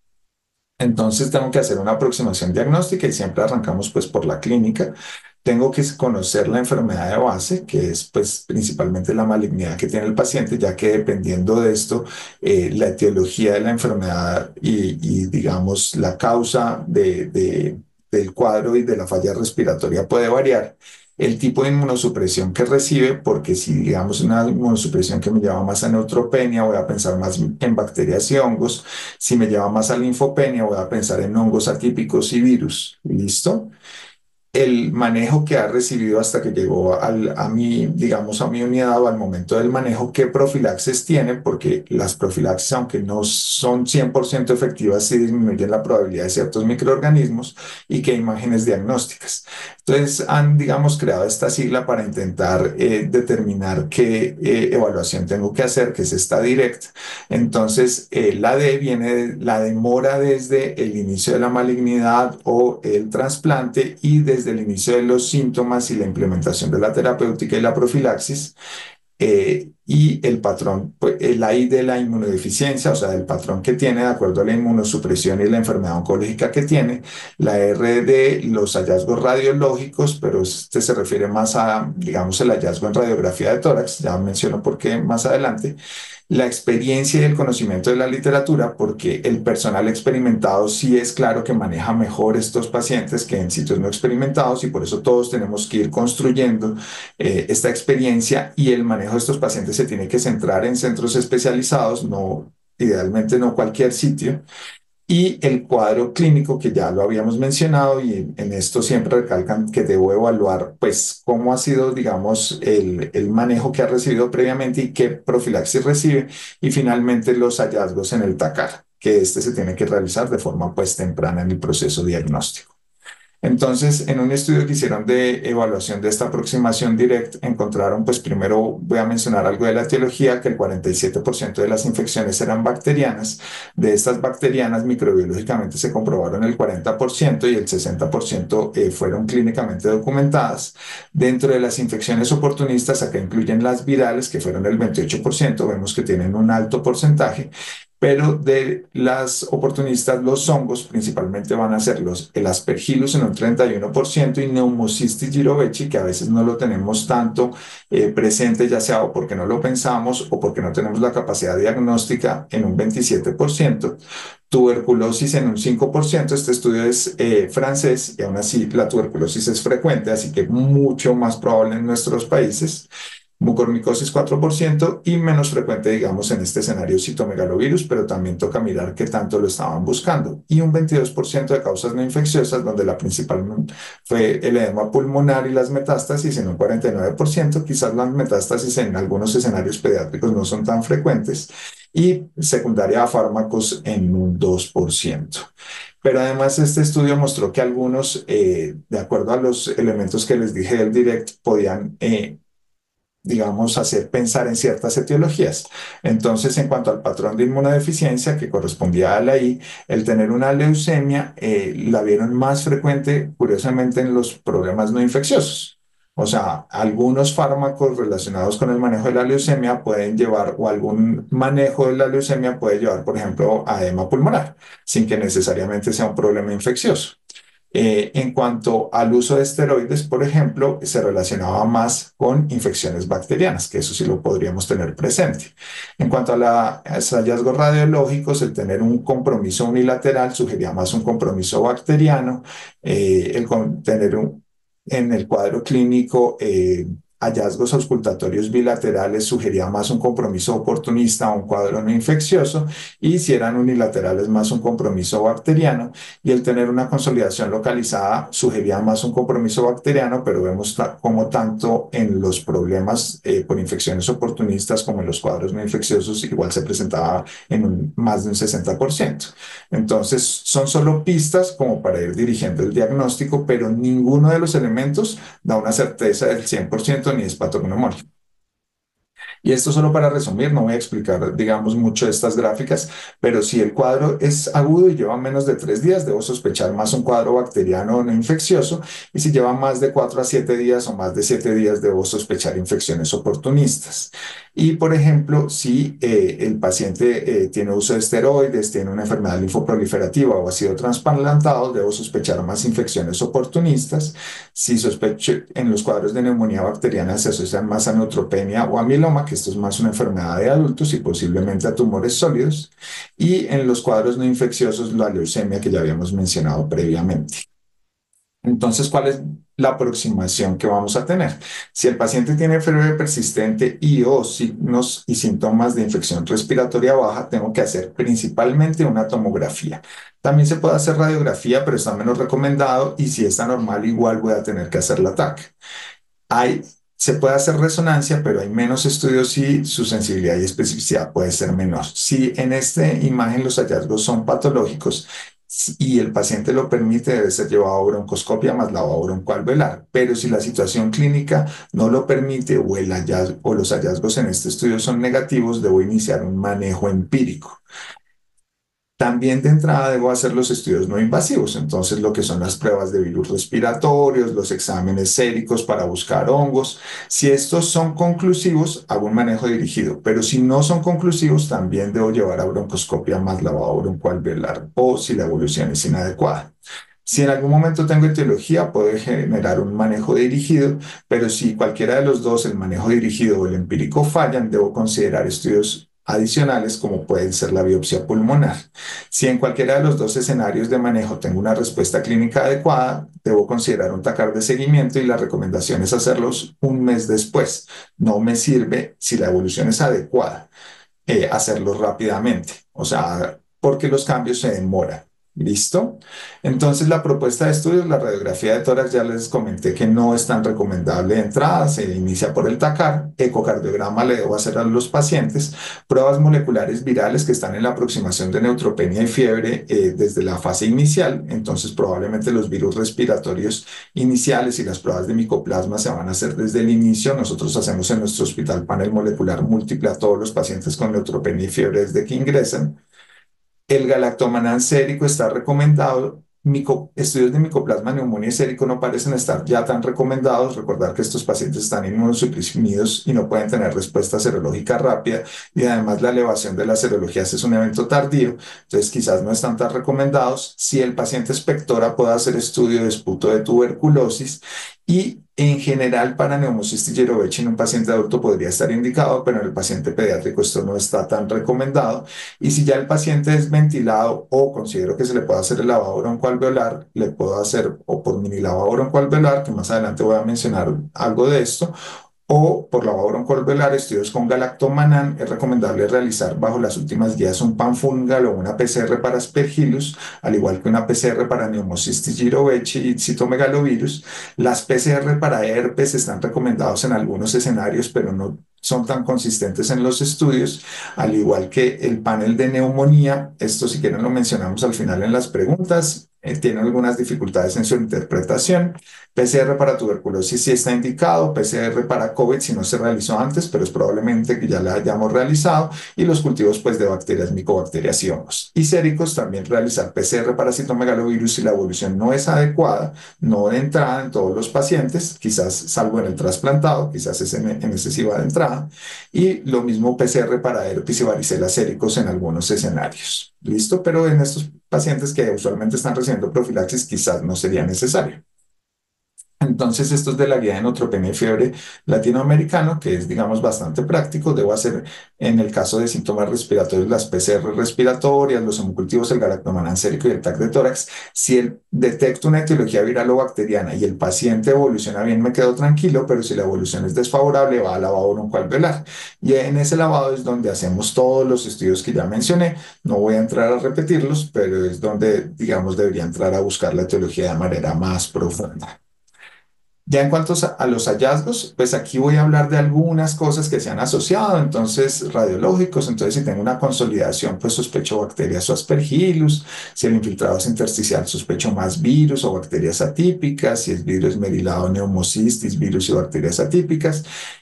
Entonces tengo que hacer una aproximación diagnóstica y siempre arrancamos pues por la clínica. Tengo que conocer la enfermedad de base, que es pues principalmente la malignidad que tiene el paciente, ya que dependiendo de esto, la etiología de la enfermedad y digamos la causa del cuadro y de la falla respiratoria puede variar. El tipo de inmunosupresión que recibe, porque si digamos una inmunosupresión que me lleva más a neutropenia, voy a pensar más en bacterias y hongos. Si me lleva más a linfopenia, voy a pensar en hongos atípicos y virus. ¿Listo? El manejo que ha recibido hasta que llegó digamos, a mi unidad o al momento del manejo, qué profilaxis tiene, porque las profilaxis, aunque no son 100% efectivas, sí disminuyen la probabilidad de ciertos microorganismos y qué imágenes diagnósticas. Entonces, han, digamos, creado esta sigla para intentar determinar qué evaluación tengo que hacer, que es esta direct. Entonces, la D viene de la demora desde el inicio de la malignidad o el trasplante y desde el inicio de los síntomas y la implementación de la terapéutica y la profilaxis. Y el patrón, pues, la I de la inmunodeficiencia, o sea, el patrón que tiene de acuerdo a la inmunosupresión y la enfermedad oncológica que tiene, la R de los hallazgos radiológicos, pero este se refiere más a, digamos, el hallazgo en radiografía de tórax, ya menciono por qué más adelante, la experiencia y el conocimiento de la literatura, porque el personal experimentado sí es claro que maneja mejor estos pacientes que en sitios no experimentados y por eso todos tenemos que ir construyendo esta experiencia y el manejo de estos pacientes se tiene que centrar en centros especializados, no, idealmente no cualquier sitio. Y el cuadro clínico, que ya lo habíamos mencionado, y en esto siempre recalcan que debo evaluar, pues, cómo ha sido, digamos, el manejo que ha recibido previamente y qué profilaxis recibe, y finalmente los hallazgos en el TACAR, que este se tiene que realizar de forma, pues, temprana en el proceso diagnóstico. Entonces, en un estudio que hicieron de evaluación de esta aproximación direct, encontraron, pues primero voy a mencionar algo de la etiología, que el 47% de las infecciones eran bacterianas. De estas bacterianas, microbiológicamente se comprobaron el 40% y el 60% fueron clínicamente documentadas. Dentro de las infecciones oportunistas, acá incluyen las virales, que fueron el 28%, vemos que tienen un alto porcentaje, pero de las oportunistas, los hongos principalmente van a ser el Aspergillus en un 31% y Pneumocystis jirovecii, que a veces no lo tenemos tanto presente, ya sea o porque no lo pensamos o porque no tenemos la capacidad diagnóstica en un 27%, tuberculosis en un 5%, este estudio es francés y aún así la tuberculosis es frecuente, así que mucho más probable en nuestros países. Mucormicosis 4% y menos frecuente, digamos, en este escenario citomegalovirus, pero también toca mirar qué tanto lo estaban buscando. Y un 22% de causas no infecciosas, donde la principal fue el edema pulmonar y las metástasis en un 49%. Quizás las metástasis en algunos escenarios pediátricos no son tan frecuentes y secundaria a fármacos en un 2%. Pero además este estudio mostró que algunos, de acuerdo a los elementos que les dije del direct, podían digamos, hacer pensar en ciertas etiologías. Entonces, en cuanto al patrón de inmunodeficiencia que correspondía a la I, el tener una leucemia la vieron más frecuente, curiosamente, en los problemas no infecciosos. O sea, algunos fármacos relacionados con el manejo de la leucemia pueden llevar, o algún manejo de la leucemia puede llevar, por ejemplo, a edema pulmonar, sin que necesariamente sea un problema infeccioso. En cuanto al uso de esteroides, por ejemplo, se relacionaba más con infecciones bacterianas, que eso sí lo podríamos tener presente. En cuanto a los hallazgos radiológicos, el tener un compromiso unilateral sugería más un compromiso bacteriano, tener en el cuadro clínico hallazgos auscultatorios bilaterales sugería más un compromiso oportunista o un cuadro no infeccioso, y si eran unilaterales más un compromiso bacteriano, y el tener una consolidación localizada sugería más un compromiso bacteriano, pero vemos como tanto en los problemas por infecciones oportunistas como en los cuadros no infecciosos igual se presentaba en más de un 60%. Entonces son solo pistas como para ir dirigiendo el diagnóstico, pero ninguno de los elementos da una certeza del 100% ni es patognomónico. Y esto solo para resumir, no voy a explicar, digamos, mucho de estas gráficas, pero si el cuadro es agudo y lleva menos de 3 días, debo sospechar más un cuadro bacteriano o no infeccioso, y si lleva más de 4 a 7 días o más de 7 días, debo sospechar infecciones oportunistas. Y, por ejemplo, si el paciente tiene uso de esteroides, tiene una enfermedad linfoproliferativa o ha sido trasplantado, debo sospechar más infecciones oportunistas. Si sospecho en los cuadros de neumonía bacteriana se asocian más a neutropenia o a mieloma, que esto es más una enfermedad de adultos y posiblemente a tumores sólidos. Y en los cuadros no infecciosos, la leucemia que ya habíamos mencionado previamente. Entonces, ¿cuál es la aproximación que vamos a tener? Si el paciente tiene fiebre persistente y o signos y síntomas de infección respiratoria baja, tengo que hacer principalmente una tomografía. También se puede hacer radiografía, pero está menos recomendado, y si está normal, igual voy a tener que hacer la TAC. Se puede hacer resonancia, pero hay menos estudios y su sensibilidad y especificidad puede ser menor. Si en esta imagen los hallazgos son patológicos y el paciente lo permite, debe ser llevado a broncoscopia más lavado broncoalveolar. Pero si la situación clínica no lo permite o los hallazgos en este estudio son negativos, debo iniciar un manejo empírico. También de entrada debo hacer los estudios no invasivos, entonces lo que son las pruebas de virus respiratorios, los exámenes séricos para buscar hongos. Si estos son conclusivos, hago un manejo dirigido, pero si no son conclusivos, también debo llevar a broncoscopia más lavado broncoalveolar, o si la evolución es inadecuada. Si en algún momento tengo etiología, puedo generar un manejo dirigido, pero si cualquiera de los dos, el manejo dirigido o el empírico fallan, debo considerar estudios adicionales como pueden ser la biopsia pulmonar. Si en cualquiera de los dos escenarios de manejo tengo una respuesta clínica adecuada, debo considerar un TACAR de seguimiento, y la recomendación es hacerlos un mes después. No me sirve, si la evolución es adecuada, hacerlos rápidamente, o sea, porque los cambios se demoran. ¿Listo? Entonces, la propuesta de estudios, la radiografía de tórax, ya les comenté que no es tan recomendable de entrada, se inicia por el TACAR, ecocardiograma le debo hacer a los pacientes, pruebas moleculares virales que están en la aproximación de neutropenia y fiebre desde la fase inicial, entonces probablemente los virus respiratorios iniciales y las pruebas de micoplasma se van a hacer desde el inicio. Nosotros hacemos en nuestro hospital panel molecular múltiple a todos los pacientes con neutropenia y fiebre desde que ingresan. El galactomannan sérico está recomendado. Estudios de micoplasma, neumonía y sérico no parecen estar ya tan recomendados. Recordar que estos pacientes están inmunosuprimidos y no pueden tener respuesta serológica rápida, y además la elevación de las serologías es un evento tardío, entonces quizás no están tan recomendados. Si el paciente espectora, puede hacer estudio de esputo de tuberculosis, y en general para Pneumocystis jirovecii en un paciente adulto podría estar indicado, pero en el paciente pediátrico esto no está tan recomendado. Y si ya el paciente es ventilado o considero que se le puede hacer el lavado broncoalveolar, le puedo hacer o por mini lavado broncoalveolar, que más adelante voy a mencionar algo de esto, o por lavado broncoalveolar, estudios con galactomannan. Es recomendable realizar bajo las últimas guías un panfungal o una PCR para Aspergillus, al igual que una PCR para Pneumocystis jirovecii y citomegalovirus. Las PCR para herpes están recomendados en algunos escenarios, pero no son tan consistentes en los estudios, al igual que el panel de neumonía. Esto, si quieren, lo mencionamos al final en las preguntas. Tiene algunas dificultades en su interpretación. PCR para tuberculosis sí está indicado, PCR para COVID si no se realizó antes, pero es probablemente que ya la hayamos realizado, y los cultivos pues de bacterias, micobacterias y hongos. Y séricos también realizar PCR para citomegalovirus si la evolución no es adecuada, no de entrada en todos los pacientes, quizás salvo en el trasplantado, quizás en ese sí va de entrada, y lo mismo PCR para herpes y varicela séricos en algunos escenarios. ¿Listo? Pero en estos pacientes que usualmente están recibiendo profilaxis quizás no sería necesario. Entonces, esto es de la guía de neutropenia y fiebre latinoamericano, que es, digamos, bastante práctico. Debo hacer, en el caso de síntomas respiratorios, las PCR respiratorias, los hemocultivos, el galactomannan sérico y el TAC de tórax. Si detecto una etiología viral o bacteriana y el paciente evoluciona bien, me quedo tranquilo, pero si la evolución es desfavorable, va al lavado broncoalveolar. Y en ese lavado es donde hacemos todos los estudios que ya mencioné. No voy a entrar a repetirlos, pero es donde, digamos, debería entrar a buscar la etiología de manera más profunda. Ya en cuanto a los hallazgos, pues aquí voy a hablar de algunas cosas que se han asociado, entonces radiológicos. Entonces si tengo una consolidación, pues sospecho bacterias o aspergillus. Si el infiltrado es intersticial, sospecho más virus o bacterias atípicas. Si es virus merilado, neumocystis, virus y bacterias atípicas.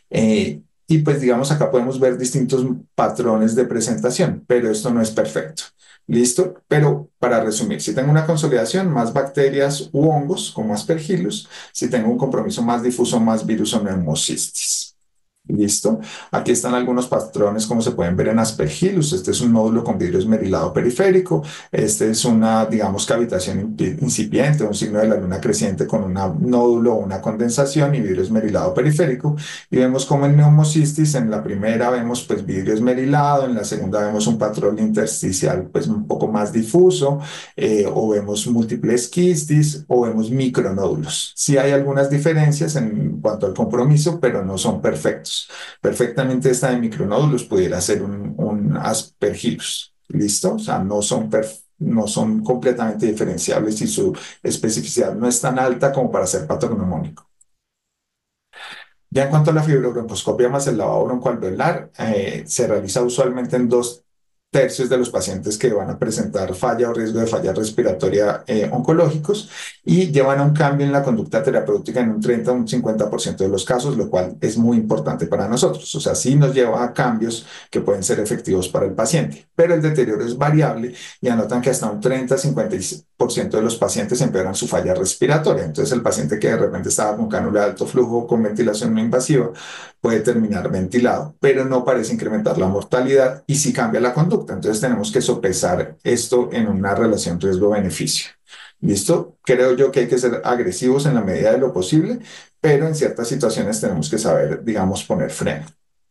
Y pues digamos acá podemos ver distintos patrones de presentación, pero esto no es perfecto. ¿Listo? Pero para resumir, si tengo una consolidación, más bacterias u hongos como aspergillus. Si tengo un compromiso más difuso, más virus o neumocystis. ¿Listo? Aquí están algunos patrones como se pueden ver en aspergillus. Este es un nódulo con vidrio esmerilado periférico. Este es una, digamos, cavitación incipiente, un signo de la luna creciente con un nódulo o una condensación y vidrio esmerilado periférico. Y vemos como en neumocystis, en la primera vemos pues vidrio esmerilado, en la segunda vemos un patrón intersticial pues un poco más difuso, o vemos múltiples quistis o vemos micronódulos. Sí hay algunas diferencias en cuanto al compromiso, pero no son perfectos. Perfectamente esta de micronódulos pudiera ser un aspergillus. ¿Listo? O sea, no son completamente diferenciables y su especificidad no es tan alta como para ser patognomónico. Ya en cuanto a la fibrobroncoscopia más el lavado broncoalveolar, se realiza usualmente en 2/3 de los pacientes que van a presentar falla o riesgo de falla respiratoria oncológicos, y llevan a un cambio en la conducta terapéutica en un 30 o un 50% de los casos, lo cual es muy importante para nosotros. O sea, sí nos lleva a cambios que pueden ser efectivos para el paciente, pero el deterioro es variable y anotan que hasta un 30-50% de los pacientes empeoran su falla respiratoria. Entonces, el paciente que de repente estaba con cánula de alto flujo con ventilación no invasiva puede terminar ventilado, pero no parece incrementar la mortalidad y sí cambia la conducta. Entonces tenemos que sopesar esto en una relación riesgo-beneficio. ¿Listo? Creo yo que hay que ser agresivos en la medida de lo posible, pero en ciertas situaciones tenemos que saber, digamos, poner freno.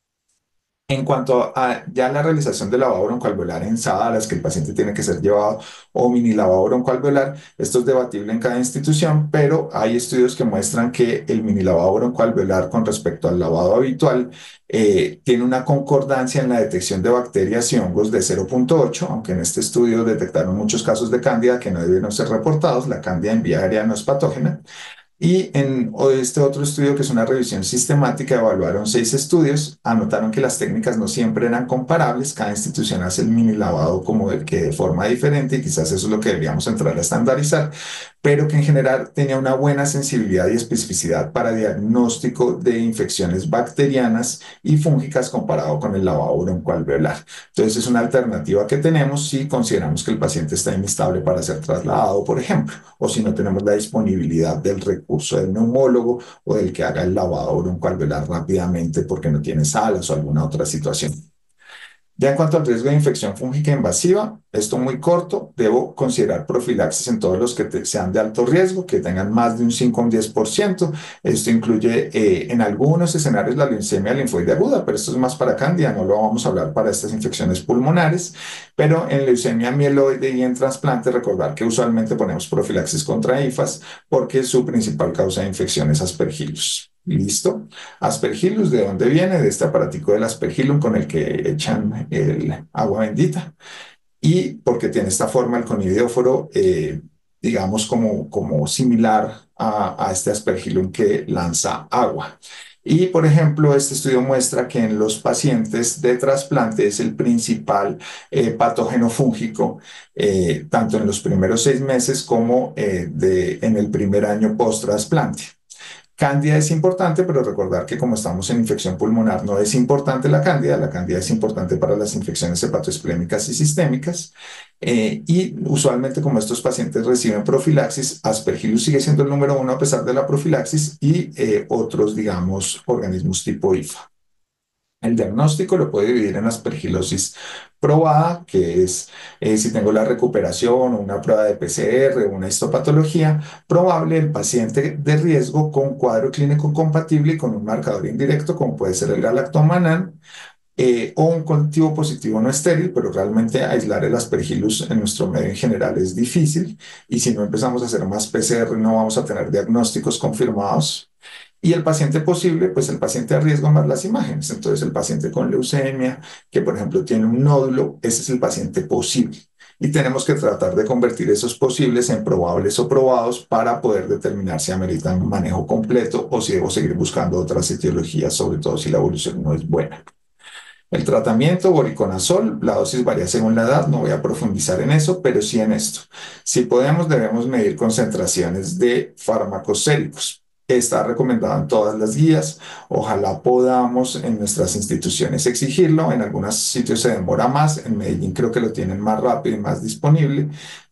En cuanto a ya la realización del lavado broncoalveolar en salas, que el paciente tiene que ser llevado, o mini lavado broncoalveolar, esto es debatible en cada institución, pero hay estudios que muestran que el mini lavado broncoalveolar con respecto al lavado habitual tiene una concordancia en la detección de bacterias y hongos de 0,8, aunque en este estudio detectaron muchos casos de cándida que no debieron ser reportados. La cándida en vía aérea no es patógena. Y en este otro estudio, que es una revisión sistemática, evaluaron 6 estudios, anotaron que las técnicas no siempre eran comparables, cada institución hace el mini lavado como el que de forma diferente, y quizás eso es lo que deberíamos entrar a estandarizar, pero que en general tenía una buena sensibilidad y especificidad para diagnóstico de infecciones bacterianas y fúngicas comparado con el lavado broncoalveolar. Entonces es una alternativa que tenemos si consideramos que el paciente está inestable para ser trasladado, por ejemplo, o si no tenemos la disponibilidad del recurso del neumólogo o del que haga el lavado broncoalveolar rápidamente porque no tiene salas o alguna otra situación. Ya en cuanto al riesgo de infección fúngica invasiva, esto muy corto, debo considerar profilaxis en todos los que sean de alto riesgo, que tengan más de un 5 o un 10%. Esto incluye en algunos escenarios la leucemia linfoide aguda, pero esto es más para cándida, no lo vamos a hablar para estas infecciones pulmonares. Pero en leucemia mieloide y en trasplante, recordar que usualmente ponemos profilaxis contra IFAS porque su principal causa de infección es aspergillus. ¿Listo? Aspergillus, ¿de dónde viene? De este aparatico del aspergillum con el que echan el agua bendita, y porque tiene esta forma el conidióforo, digamos como similar a este aspergillum que lanza agua. Y, por ejemplo, este estudio muestra que en los pacientes de trasplante es el principal patógeno fúngico, tanto en los primeros 6 meses como en el primer año post-trasplante. Cándida es importante, pero recordar que como estamos en infección pulmonar, no es importante la cándida es importante para las infecciones hepatoesplénicas y sistémicas. Y usualmente como estos pacientes reciben profilaxis, Aspergillus sigue siendo el número uno a pesar de la profilaxis y otros, digamos, organismos tipo IFA. El diagnóstico lo puedo dividir en aspergilosis probada, que es si tengo la recuperación o una prueba de PCR o una histopatología probable, el paciente de riesgo con cuadro clínico compatible y con un marcador indirecto, como puede ser el galactomannan, o un cultivo positivo no estéril, pero realmente aislar el aspergillus en nuestro medio en general es difícil y si no empezamos a hacer más PCR no vamos a tener diagnósticos confirmados. Y el paciente posible, pues el paciente a riesgo más las imágenes. Entonces, el paciente con leucemia, que por ejemplo tiene un nódulo, ese es el paciente posible. Y tenemos que tratar de convertir esos posibles en probables o probados para poder determinar si ameritan un manejo completo o si debo seguir buscando otras etiologías, sobre todo si la evolución no es buena. El tratamiento, voriconazol, la dosis varía según la edad, no voy a profundizar en eso, pero sí en esto. Si podemos, debemos medir concentraciones de fármacos séricos. Está recomendado en todas las guías. Ojalá podamos en nuestras instituciones exigirlo. En algunos sitios se demora más. En Medellín creo que lo tienen más rápido y más disponible.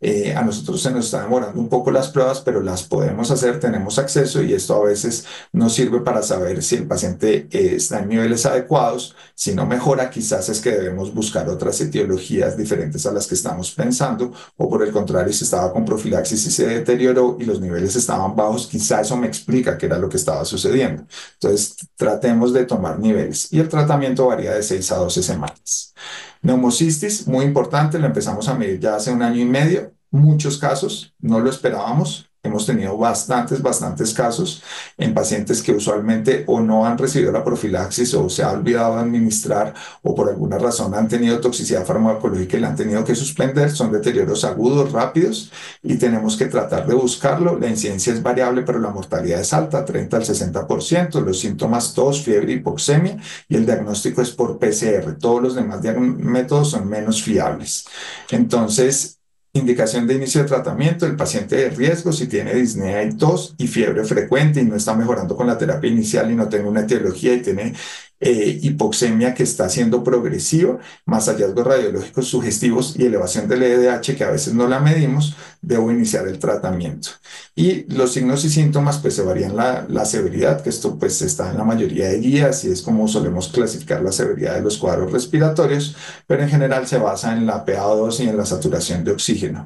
A nosotros se nos está demorando un poco las pruebas, pero las podemos hacer, tenemos acceso y esto a veces nos sirve para saber si el paciente está en niveles adecuados. Si no mejora, quizás es que debemos buscar otras etiologías diferentes a las que estamos pensando, o por el contrario, si estaba con profilaxis y se deterioró y los niveles estaban bajos, quizás eso me explica qué era lo que estaba sucediendo. Entonces, tratemos de tomar niveles y el tratamiento varía de 6 a 12 semanas. Neumocistis, muy importante, lo empezamos a medir ya hace un año y medio. Muchos casos, no lo esperábamos. Hemos tenido bastantes casos en pacientes que usualmente o no han recibido la profilaxis o se ha olvidado de administrar o por alguna razón han tenido toxicidad farmacológica y la han tenido que suspender. Son deterioros agudos, rápidos y tenemos que tratar de buscarlo. La incidencia es variable, pero la mortalidad es alta, 30 al 60%. Los síntomas, tos, fiebre, hipoxemia y el diagnóstico es por PCR. Todos los demás métodos son menos fiables. Entonces, indicación de inicio de tratamiento, el paciente de riesgo, si tiene disnea y tos y fiebre frecuente y no está mejorando con la terapia inicial y no tiene una etiología y tiene hipoxemia que está siendo progresiva, más hallazgos radiológicos sugestivos y elevación del LDH que a veces no la medimos, debo iniciar el tratamiento. Y los signos y síntomas pues se varían la severidad, que esto pues está en la mayoría de guías y es como solemos clasificar la severidad de los cuadros respiratorios, pero en general se basa en la PaO2 y en la saturación de oxígeno.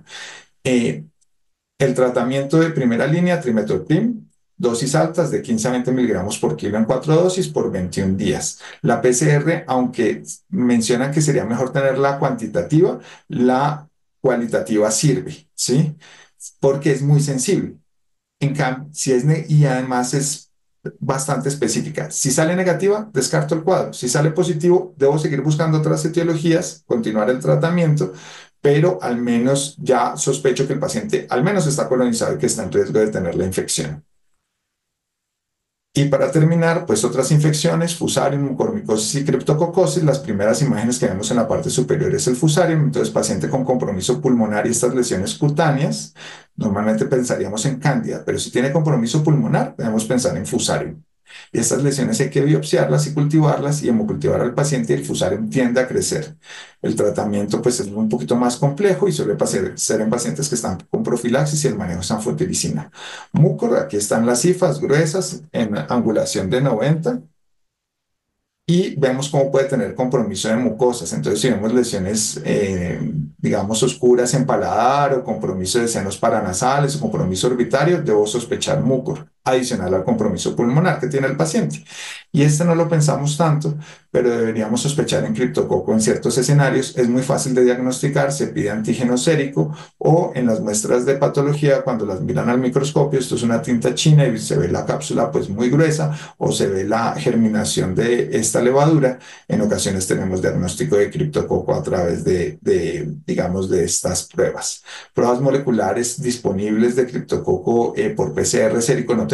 El tratamiento de primera línea, trimethoprim, dosis altas de 15 a 20 miligramos por kilo en 4 dosis por 21 días. La PCR, aunque mencionan que sería mejor tener la cuantitativa, la cualitativa sirve, ¿sí? Porque es muy sensible. En cambio, si es y además es bastante específica. Si sale negativa, descarto el cuadro. Si sale positivo, debo seguir buscando otras etiologías, continuar el tratamiento, pero al menos ya sospecho que el paciente al menos está colonizado y que está en riesgo de tener la infección. Y para terminar, pues otras infecciones, fusarium, mucormicosis y criptococosis. Las primeras imágenes que vemos en la parte superior es el fusarium, entonces paciente con compromiso pulmonar y estas lesiones cutáneas, normalmente pensaríamos en cándida, pero si tiene compromiso pulmonar, debemos pensar en fusarium. Y estas lesiones hay que biopsiarlas y cultivarlas y hemocultivar al paciente y el fusarium tiende a crecer. El tratamiento pues es un poquito más complejo y suele ser en pacientes que están con profilaxis y el manejo es anfotericina. Mucor, aquí están las cifras gruesas en angulación de 90 y vemos cómo puede tener compromiso de mucosas. Entonces, si vemos lesiones, digamos, oscuras en paladar o compromiso de senos paranasales o compromiso orbitario, debo sospechar mucor, adicional al compromiso pulmonar que tiene el paciente. Y este no lo pensamos tanto, pero deberíamos sospechar en criptococo en ciertos escenarios. Es muy fácil de diagnosticar, se pide antígeno sérico o en las muestras de patología, cuando las miran al microscopio, esto es una tinta china y se ve la cápsula pues muy gruesa o se ve la germinación de esta levadura. En ocasiones tenemos diagnóstico de criptococo a través digamos, de estas pruebas. Pruebas moleculares disponibles de criptococo por PCR sérico no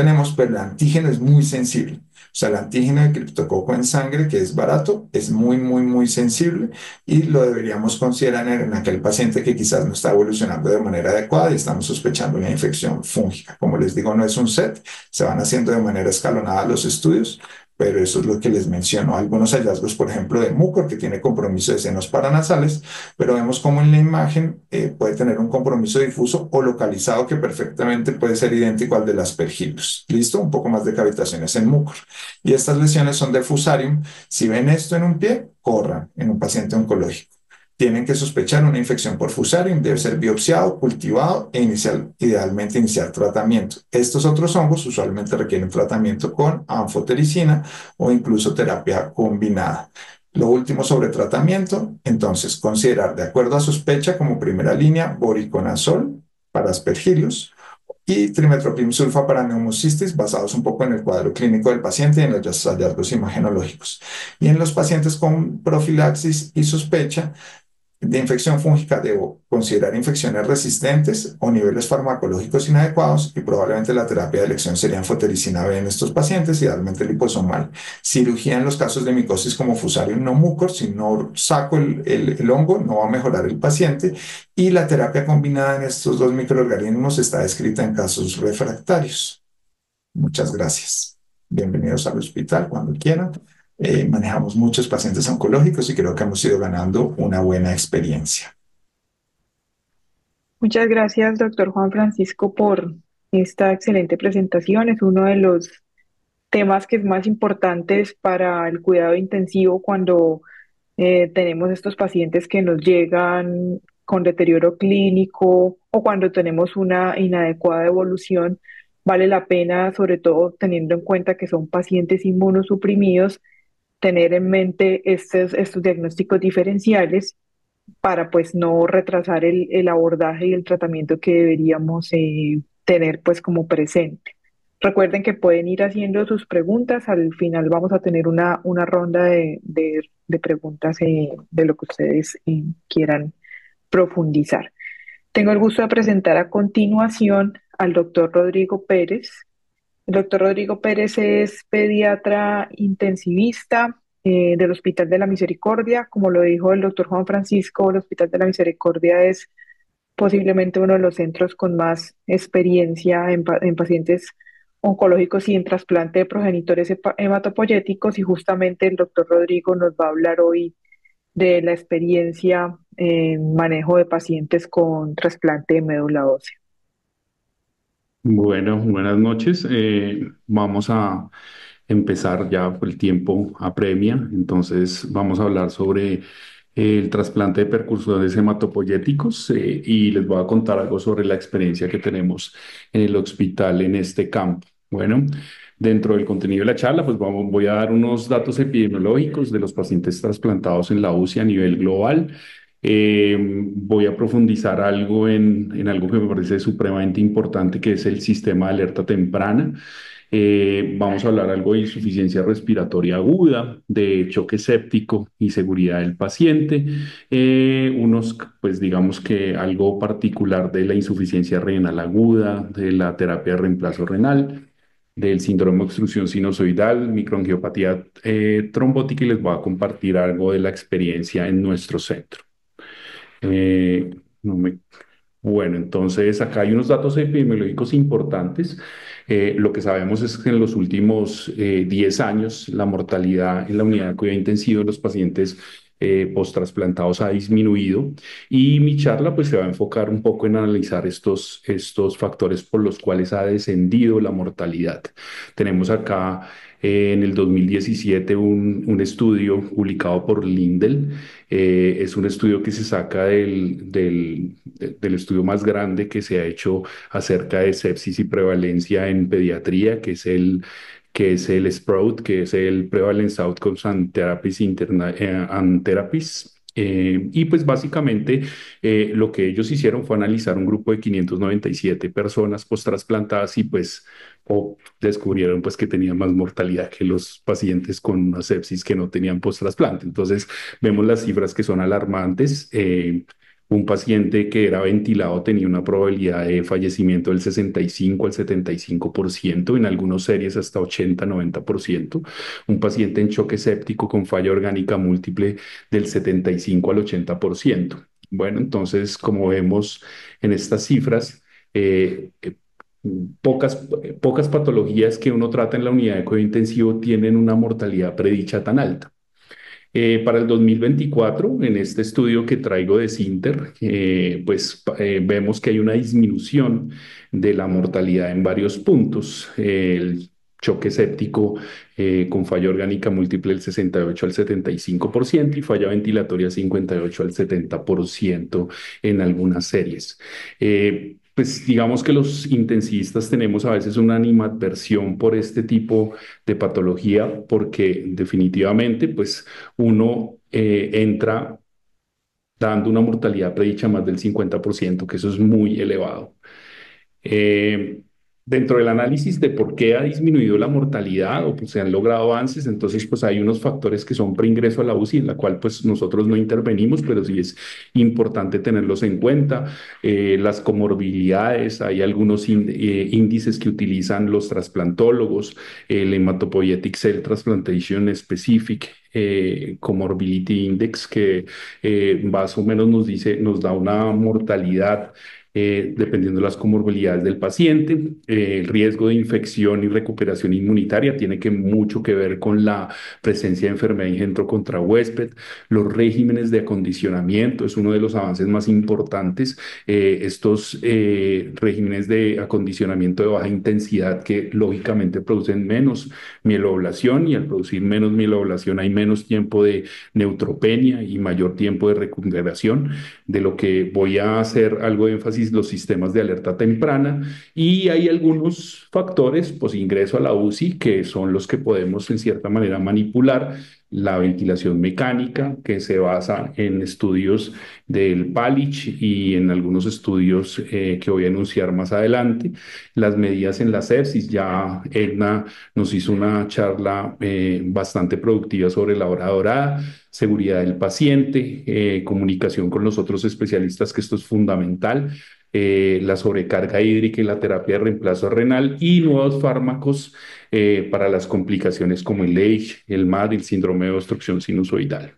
tenemos, pero el antígeno es muy sensible. O sea, el antígeno de criptococo en sangre, que es barato, es muy, muy, muy sensible y lo deberíamos considerar en aquel paciente que quizás no está evolucionando de manera adecuada y estamos sospechando una infección fúngica. Como les digo, no es un set, se van haciendo de manera escalonada los estudios, pero eso es lo que les menciono. Algunos hallazgos, por ejemplo, de mucor, que tiene compromiso de senos paranasales, pero vemos como en la imagen puede tener un compromiso difuso o localizado que perfectamente puede ser idéntico al del aspergillus. ¿Listo? Un poco más de cavitaciones en mucor. Y estas lesiones son de fusarium. Si ven esto en un pie, corran en un paciente oncológico. Tienen que sospechar una infección por fusarium, debe ser biopsiado, cultivado e idealmente iniciar tratamiento. Estos otros hongos usualmente requieren tratamiento con anfotericina o incluso terapia combinada. Lo último sobre tratamiento, entonces considerar de acuerdo a sospecha como primera línea voriconazol para aspergillus y trimethoprim sulfa para neumocistis, basados un poco en el cuadro clínico del paciente y en los hallazgos imagenológicos. Y en los pacientes con profilaxis y sospecha de infección fúngica, debo considerar infecciones resistentes o niveles farmacológicos inadecuados y probablemente la terapia de elección sería anfotericina B en estos pacientes, idealmente liposomal. Cirugía en los casos de micosis como Fusarium no mucor, si no saco el hongo no va a mejorar el paciente y la terapia combinada en estos dos microorganismos está descrita en casos refractarios. Muchas gracias. Bienvenidos al hospital cuando quieran. Manejamos muchos pacientes oncológicos y creo que hemos ido ganando una buena experiencia. Muchas gracias, doctor Juan Francisco, por esta excelente presentación. Es uno de los temas que es más importantes para el cuidado intensivo cuando tenemos estos pacientes que nos llegan con deterioro clínico o cuando tenemos una inadecuada evolución. Vale la pena, sobre todo teniendo en cuenta que son pacientes inmunosuprimidos, tener en mente estos diagnósticos diferenciales para pues no retrasar el abordaje y el tratamiento que deberíamos tener pues como presente. Recuerden que pueden ir haciendo sus preguntas. Al final vamos a tener una ronda de preguntas de lo que ustedes quieran profundizar. Tengo el gusto de presentar a continuación al doctor Rodrigo Pérez. El doctor Rodrigo Pérez es pediatra intensivista del Hospital de la Misericordia. Como lo dijo el doctor Juan Francisco, el Hospital de la Misericordia es posiblemente uno de los centros con más experiencia en pacientes oncológicos y en trasplante de progenitores hematopoyéticos, y justamente el doctor Rodrigo nos va a hablar hoy de la experiencia en manejo de pacientes con trasplante de médula ósea. Bueno, buenas noches. Vamos a empezar ya, el tiempo apremia, entonces vamos a hablar sobre el trasplante de percursores hematopoyéticos y les voy a contar algo sobre la experiencia que tenemos en el hospital en este campo. Bueno, dentro del contenido de la charla, pues voy a dar unos datos epidemiológicos de los pacientes trasplantados en la UCI a nivel global. Voy a profundizar algo en algo que me parece supremamente importante, que es el sistema de alerta temprana. Vamos a hablar algo de insuficiencia respiratoria aguda, de choque séptico y seguridad del paciente. Pues digamos que algo particular de la insuficiencia renal aguda, de la terapia de reemplazo renal, del síndrome de obstrucción sinusoidal, microangiopatía trombótica, y les voy a compartir algo de la experiencia en nuestro centro. Eh, no me bueno, entonces acá hay unos datos epidemiológicos importantes. Lo que sabemos es que en los últimos 10 años la mortalidad en la unidad de cuidado intensivo de los pacientes post-trasplantados ha disminuido, y mi charla pues se va a enfocar un poco en analizar estos factores por los cuales ha descendido la mortalidad. Tenemos acá en el 2017 un estudio publicado por Lindell. Es un estudio que se saca del estudio más grande que se ha hecho acerca de sepsis y prevalencia en pediatría, que es el SPROUT, que es el Prevalence Outcomes and Therapies. Y pues básicamente lo que ellos hicieron fue analizar un grupo de 597 personas post-trasplantadas y pues descubrieron pues que tenían más mortalidad que los pacientes con una sepsis que no tenían post-trasplante. Entonces vemos las cifras que son alarmantes. un paciente que era ventilado tenía una probabilidad de fallecimiento del 65 al 75%, en algunas series hasta 80-90%. Un paciente en choque séptico con falla orgánica múltiple del 75 al 80%. Bueno, entonces, como vemos en estas cifras, eh, eh, pocas patologías que uno trata en la unidad de cuidado intensivo tienen una mortalidad predicha tan alta. Para el 2024, en este estudio que traigo de Sinter, vemos que hay una disminución de la mortalidad en varios puntos. El choque séptico con falla orgánica múltiple del 68 al 75% y falla ventilatoria 58 al 70% en algunas series. Pues digamos que los intensivistas tenemos a veces una animadversión por este tipo de patología porque definitivamente pues uno entra dando una mortalidad predicha más del 50%, que eso es muy elevado. Eh, Dentro del análisis de por qué ha disminuido la mortalidad o pues se han logrado avances, entonces pues hay unos factores que son preingreso a la UCI, en la cual pues nosotros no intervenimos, pero sí es importante tenerlos en cuenta. Las comorbilidades, hay algunos índices que utilizan los trasplantólogos, el Hematopoietic Cell Transplantation Specific Comorbidity Index, que más o menos nos dice, nos da una mortalidad dependiendo de las comorbilidades del paciente. El riesgo de infección y recuperación inmunitaria tiene mucho que ver con la presencia de enfermedad engendro contra huésped. Los regímenes de acondicionamiento es uno de los avances más importantes. Estos regímenes de acondicionamiento de baja intensidad que lógicamente producen menos mieloablación, y al producir menos mieloablación hay menos tiempo de neutropenia y mayor tiempo de recuperación, de lo que voy a hacer algo de énfasis los sistemas de alerta temprana. Y hay algunos factores, pues ingreso a la UCI, que son los que podemos en cierta manera manipular. La ventilación mecánica, que se basa en estudios del PALICH y en algunos estudios que voy a anunciar más adelante. Las medidas en la sepsis, ya Edna nos hizo una charla bastante productiva sobre la hora dorada. Seguridad del paciente, comunicación con los otros especialistas, que esto es fundamental, la sobrecarga hídrica y la terapia de reemplazo renal y nuevos fármacos para las complicaciones como el LAGE, el MAD, el síndrome de obstrucción sinusoidal.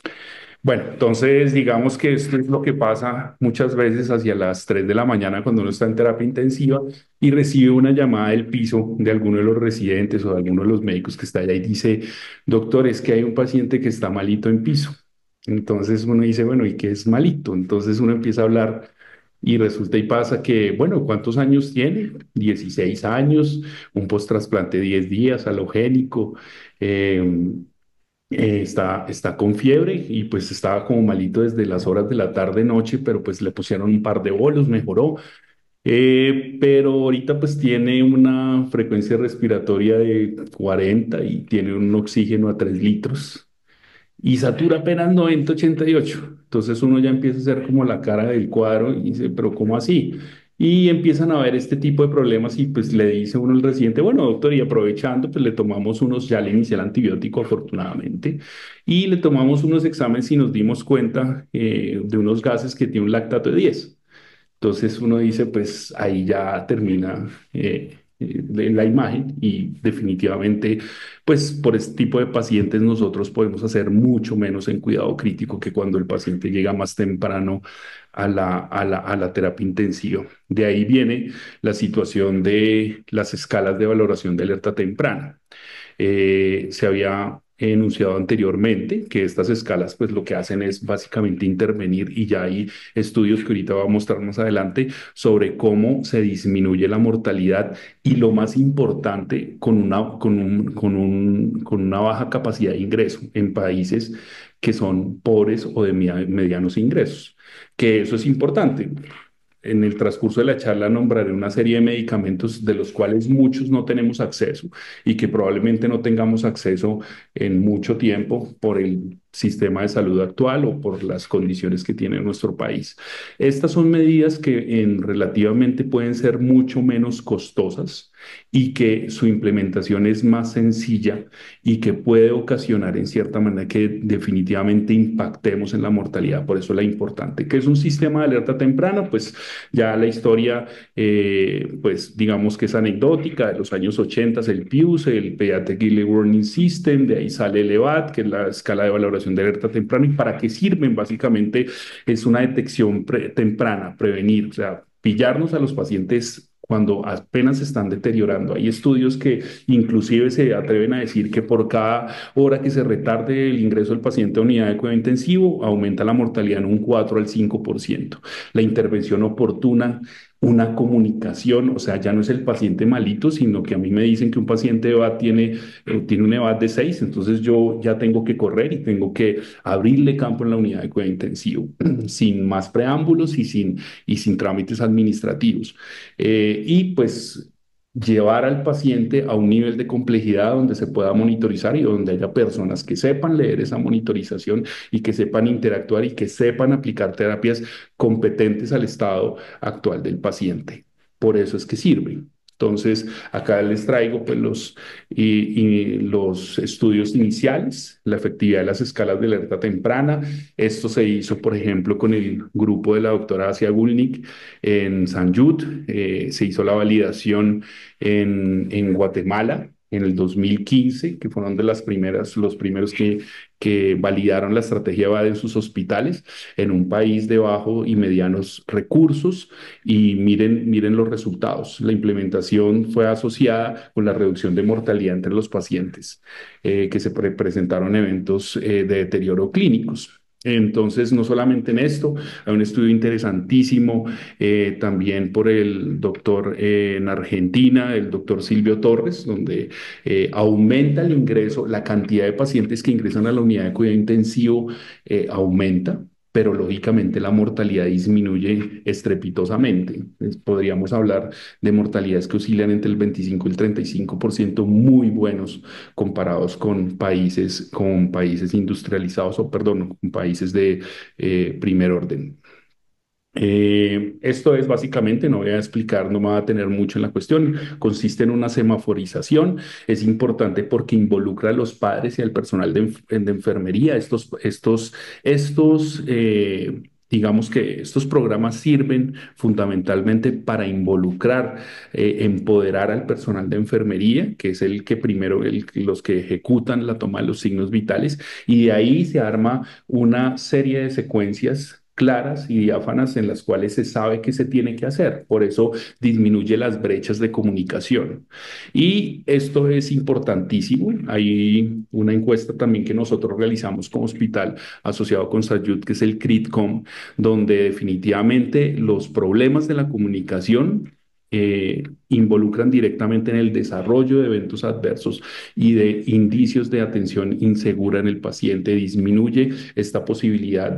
Bueno, entonces digamos que esto es lo que pasa muchas veces hacia las 3 de la mañana cuando uno está en terapia intensiva y recibe una llamada del piso de alguno de los residentes o de alguno de los médicos que está allá y dice, doctor, es que hay un paciente que está malito en piso. Entonces uno dice, bueno, ¿y qué es malito? Entonces uno empieza a hablar y resulta y pasa que, bueno, ¿cuántos años tiene? 16 años, un post-trasplante 10 días, halogénico. eh, está con fiebre y pues estaba como malito desde las horas de la tarde noche, pero pues le pusieron un par de bolos, mejoró. Pero ahorita pues tiene una frecuencia respiratoria de 40 y tiene un oxígeno a 3 litros y satura apenas 90-88. Entonces uno ya empieza a hacer como la cara del cuadro y dice, pero ¿cómo así? Y empiezan a ver este tipo de problemas y pues le dice uno al residente, bueno, doctor, y aprovechando, pues le tomamos unos, ya le inicié el antibiótico afortunadamente, y le tomamos unos exámenes y nos dimos cuenta de unos gases que tiene un lactato de 10. Entonces uno dice, pues ahí ya termina la imagen y definitivamente, pues por este tipo de pacientes nosotros podemos hacer mucho menos en cuidado crítico que cuando el paciente llega más temprano a la terapia intensiva. De ahí viene la situación de las escalas de valoración de alerta temprana. Se había enunciado anteriormente que estas escalas pues lo que hacen es básicamente intervenir, y ya hay estudios que ahorita voy a mostrar más adelante sobre cómo se disminuye la mortalidad y, lo más importante, con una baja capacidad de ingreso en países que son pobres o de medianos ingresos, que eso es importante. En el transcurso de la charla nombraré una serie de medicamentos de los cuales muchos no tenemos acceso y que probablemente no tengamos acceso en mucho tiempo por el sistema de salud actual o por las condiciones que tiene nuestro país. Estas son medidas que relativamente pueden ser mucho menos costosas y que su implementación es más sencilla y que puede ocasionar en cierta manera que definitivamente impactemos en la mortalidad. Por eso la importante. ¿Qué es un sistema de alerta temprana? Pues ya la historia, pues digamos que es anecdótica, de los años 80, el PIUS, el Pediatric Early Warning System, de ahí sale el EVAT, que es la escala de valoración de alerta temprana. ¿Y para qué sirven? Básicamente es una detección temprana, prevenir, o sea, pillarnos a los pacientes cuando apenas se están deteriorando. Hay estudios que inclusive se atreven a decir que por cada hora que se retarde el ingreso del paciente a unidad de cuidado intensivo, aumenta la mortalidad en un 4 al 5%. La intervención oportuna, una comunicación, o sea, ya no es el paciente malito, sino que a mí me dicen que un paciente EVAT tiene un EVAT de 6, entonces yo ya tengo que correr y tengo que abrirle campo en la unidad de cuidado intensivo, sin más preámbulos y sin trámites administrativos. Y pues llevar al paciente a un nivel de complejidad donde se pueda monitorizar y donde haya personas que sepan leer esa monitorización y que sepan interactuar y que sepan aplicar terapias competentes al estado actual del paciente. Por eso es que sirve. Entonces, acá les traigo pues, los estudios iniciales, la efectividad de las escalas de alerta temprana. Esto se hizo, por ejemplo, con el grupo de la doctora Asia Gulnik en San Jude. Se hizo la validación en Guatemala en el 2015, que fueron de las primeras, los primeros que validaron la estrategia VAD en sus hospitales, en un país de bajo y medianos recursos. Y miren los resultados. La implementación fue asociada con la reducción de mortalidad entre los pacientes que se presentaron eventos de deterioro clínicos. Entonces, no solamente en esto, hay un estudio interesantísimo también por el doctor en Argentina, el doctor Silvio Torres, donde aumenta el ingreso, la cantidad de pacientes que ingresan a la unidad de cuidado intensivo aumenta, pero lógicamente la mortalidad disminuye estrepitosamente. Podríamos hablar de mortalidades que oscilan entre el 25 y el 35%, muy buenos comparados con países industrializados o, perdón, con países de primer orden. Esto es básicamente, no voy a explicar, no me va a tener mucho en la cuestión, consiste en una semaforización, es importante porque involucra a los padres y al personal de enfermería. Digamos que estos programas sirven fundamentalmente para involucrar, empoderar al personal de enfermería, que es el que primero, los que ejecutan la toma de los signos vitales, y de ahí se arma una serie de secuencias claras y diáfanas en las cuales se sabe qué se tiene que hacer. Por eso disminuye las brechas de comunicación. Y esto es importantísimo. Hay una encuesta también que nosotros realizamos como hospital asociado con Sayud, que es el CRITCOM, donde definitivamente los problemas de la comunicación involucran directamente en el desarrollo de eventos adversos y de indicios de atención insegura en el paciente. Disminuye esta posibilidad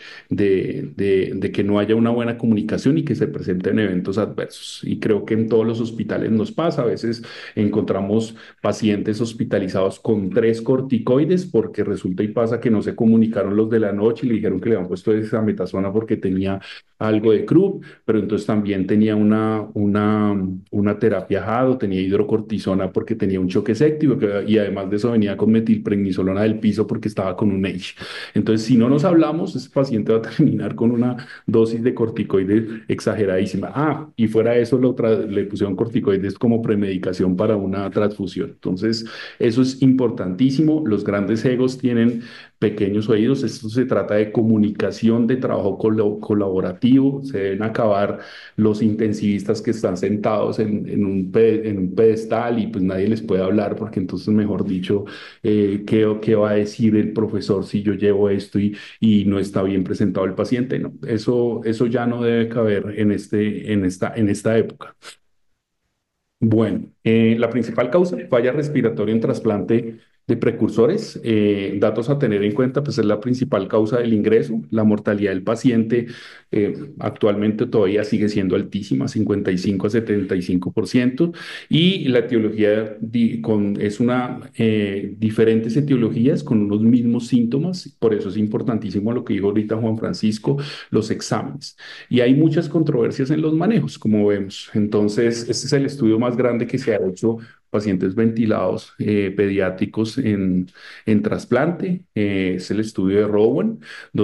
de que no haya una buena comunicación y que se presenten eventos adversos. Y creo que en todos los hospitales nos pasa. A veces encontramos pacientes hospitalizados con 3 corticoides porque resulta y pasa que no se comunicaron los de la noche y le dijeron que le habían puesto dexametasona porque tenía algo de CRUB, pero entonces también tenía una terapia JADO, tenía hidrocortisona porque tenía un choque séptico y además de eso venía con metilprednisolona del piso porque estaba con un H. Entonces, si no nos hablamos, ese paciente va a terminar con una dosis de corticoides exageradísima. Y fuera de eso le pusieron corticoides como premedicación para una transfusión. Entonces, eso es importantísimo. Los grandes egos tienen pequeños oídos. Esto se trata de comunicación, de trabajo colaborativo. Se deben acabar los intensivistas que están sentados en un pedestal y pues nadie les puede hablar porque entonces, mejor dicho, ¿qué va a decir el profesor si yo llevo esto y no está bien presentado el paciente? No, eso ya no debe caber en esta época. Bueno, la principal causa, falla respiratoria en trasplante de precursores. Datos a tener en cuenta, pues es la principal causa del ingreso. La mortalidad del paciente actualmente todavía sigue siendo altísima, 55 a 75%, y la etiología es una diferentes etiologías con unos mismos síntomas. Por eso es importantísimo lo que dijo ahorita Juan Francisco, los exámenes. Y hay muchas controversias en los manejos, como vemos. Entonces, este es el estudio más grande que se ha hecho pacientes ventilados pediátricos en trasplante. Es el estudio de Rowan,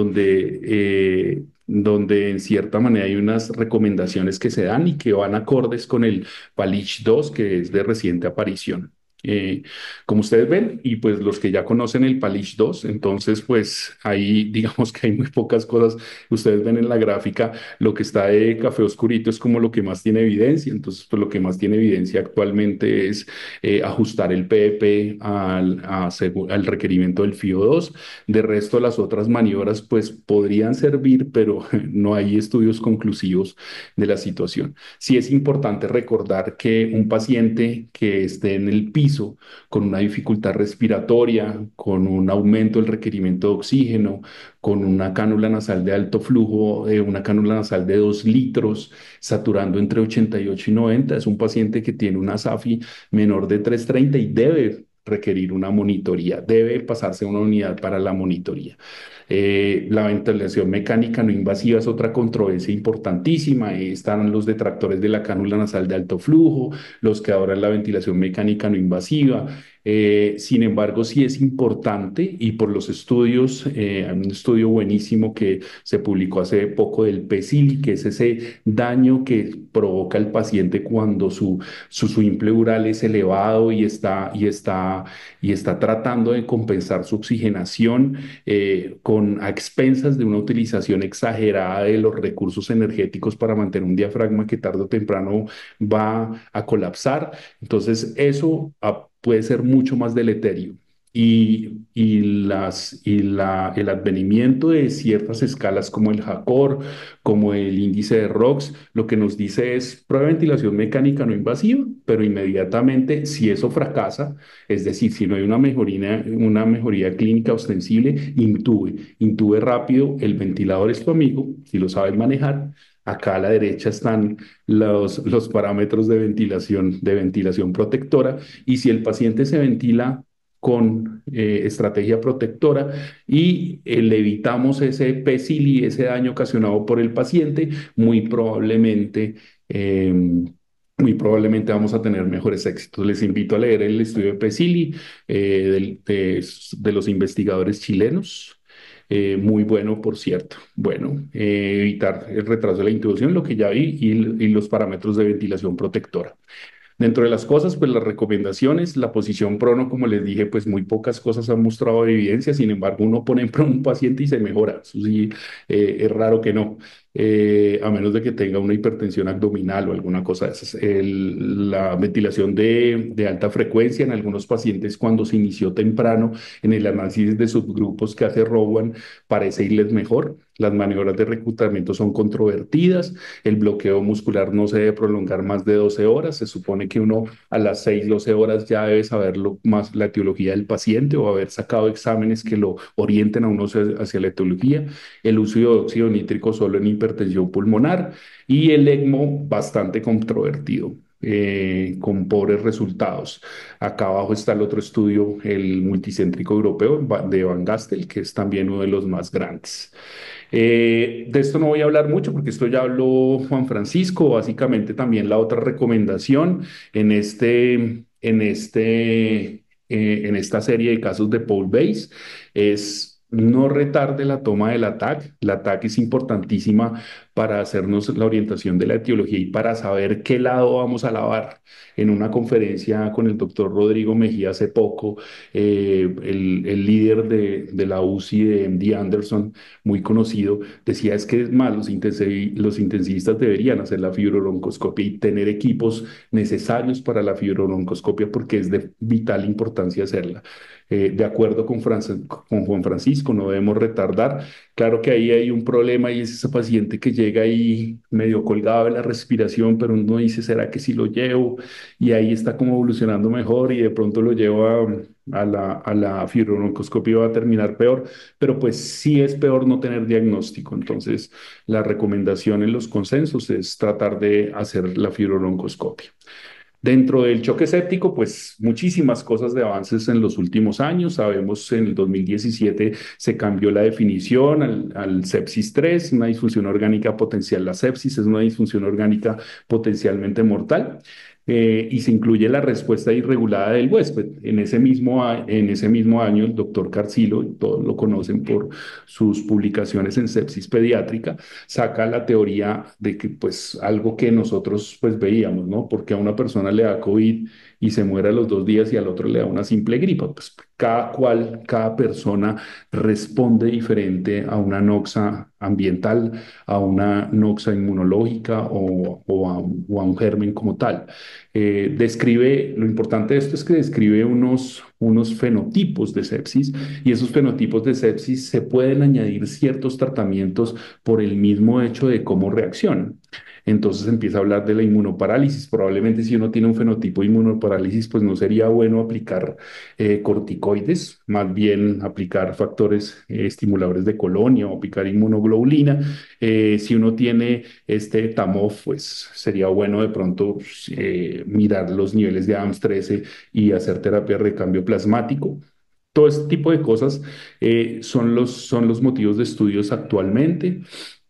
donde en cierta manera hay unas recomendaciones que se dan y que van acordes con el PALICH 2, que es de reciente aparición. Eh, Como ustedes ven, y pues los que ya conocen el PALICH 2, entonces pues ahí digamos que hay muy pocas cosas. Ustedes ven en la gráfica, lo que está de café oscurito es como lo que más tiene evidencia. Entonces pues lo que más tiene evidencia actualmente es ajustar el PP al requerimiento del FIO2. De resto, las otras maniobras pues podrían servir, pero no hay estudios conclusivos de la situación. Sí es importante recordar que un paciente que esté en el piso con una dificultad respiratoria, con un aumento del requerimiento de oxígeno, con una cánula nasal de alto flujo, una cánula nasal de 2 litros, saturando entre 88 y 90, es un paciente que tiene una SAFI menor de 330 y debe requerir una monitoría, debe pasarse a una unidad para la monitoría. La ventilación mecánica no invasiva es otra controversia importantísima. Están los detractores de la cánula nasal de alto flujo, los que adoran la ventilación mecánica no invasiva. Sin embargo, sí es importante, y por los estudios, hay un estudio buenísimo que se publicó hace poco del PECILI, que es ese daño que provoca el paciente cuando su swing pleural es elevado y está tratando de compensar su oxigenación a expensas de una utilización exagerada de los recursos energéticos para mantener un diafragma que tarde o temprano va a colapsar. Entonces, eso puede ser mucho más deleterio. El advenimiento de ciertas escalas como el JACOR, como el índice de ROX, lo que nos dice es prueba de ventilación mecánica no invasiva, pero inmediatamente si eso fracasa, es decir, si no hay una mejoría clínica ostensible, intube rápido, el ventilador es tu amigo, si lo sabes manejar. Acá a la derecha están los parámetros de ventilación protectora, y si el paciente se ventila con estrategia protectora y le evitamos ese PECIL y ese daño ocasionado por el paciente, eh, muy probablemente vamos a tener mejores éxitos. Les invito a leer el estudio de PECILI de los investigadores chilenos. Muy bueno, por cierto. Bueno, evitar el retraso de la intubación, lo que ya vi, y los parámetros de ventilación protectora. Dentro de las cosas, pues las recomendaciones, la posición prono, como les dije, pues muy pocas cosas han mostrado evidencia. Sin embargo, uno pone en prono un paciente y se mejora. Eso sí, es raro que no, a menos de que tenga una hipertensión abdominal o alguna cosa de esas. La ventilación de alta frecuencia en algunos pacientes, cuando se inició temprano en el análisis de subgrupos que hace Rowan, parece irles mejor. Las maniobras de reclutamiento son controvertidas. El bloqueo muscular no se debe prolongar más de 12 horas. Se supone que uno a las 6, 12 horas ya debe saber más la etiología del paciente o haber sacado exámenes que lo orienten a uno hacia la etiología. El uso de óxido nítrico solo en hipertensión pulmonar, y el ECMO bastante controvertido. Con pobres resultados. Acá abajo está el otro estudio, el multicéntrico europeo de Van Gastel, que es también uno de los más grandes. De esto no voy a hablar mucho porque esto ya habló Juan Francisco. Básicamente también la otra recomendación en esta serie de casos de Paul Bayes es no retarde la toma del ATAC. La ATAC es importantísima para hacernos la orientación de la etiología y para saber qué lado vamos a lavar. En una conferencia con el doctor Rodrigo Mejía hace poco, el líder de la UCI de MD Anderson, muy conocido, decía es que es más, los intensivistas deberían hacer la fibrobroncoscopia y tener equipos necesarios para la fibrobroncoscopia porque es de vital importancia hacerla. De acuerdo con Juan Francisco, no debemos retardar. Claro que ahí hay un problema y es ese paciente que llega llega ahí medio colgado de la respiración, pero uno dice, ¿será que sí lo llevo? Y ahí está como evolucionando mejor y de pronto lo llevo a la fibrobroncoscopia y va a terminar peor, pero pues sí es peor no tener diagnóstico. Entonces, la recomendación en los consensos es tratar de hacer la fibrobroncoscopia. Dentro del choque séptico, pues muchísimas cosas de avances en los últimos años. Sabemos en el 2017 se cambió la definición al sepsis 3, una disfunción orgánica potencial. La sepsis es una disfunción orgánica potencialmente mortal. Y se incluye la respuesta irregulada del huésped. En ese mismo año, el doctor Carcillo, todos lo conocen por sus publicaciones en sepsis pediátrica, saca la teoría de que pues algo que nosotros pues veíamos, ¿no? Porque a una persona le da COVID y se muere a los 2 días y al otro le da una simple gripa. Pues cada persona responde diferente a una noxa ambiental, a una noxa inmunológica o a un germen como tal. Lo importante de esto es que describe unos fenotipos de sepsis y esos fenotipos de sepsis se pueden añadir ciertos tratamientos por el mismo hecho de cómo reaccionan. Entonces empieza a hablar de la inmunoparálisis. Probablemente si uno tiene un fenotipo de inmunoparálisis, pues no sería bueno aplicar corticoides, más bien aplicar factores estimuladores de colonia o aplicar inmunoglobulina. Si uno tiene este TAMOF, pues sería bueno de pronto mirar los niveles de AMS13 y hacer terapia de recambio plasmático. Todo este tipo de cosas son los motivos de estudios actualmente.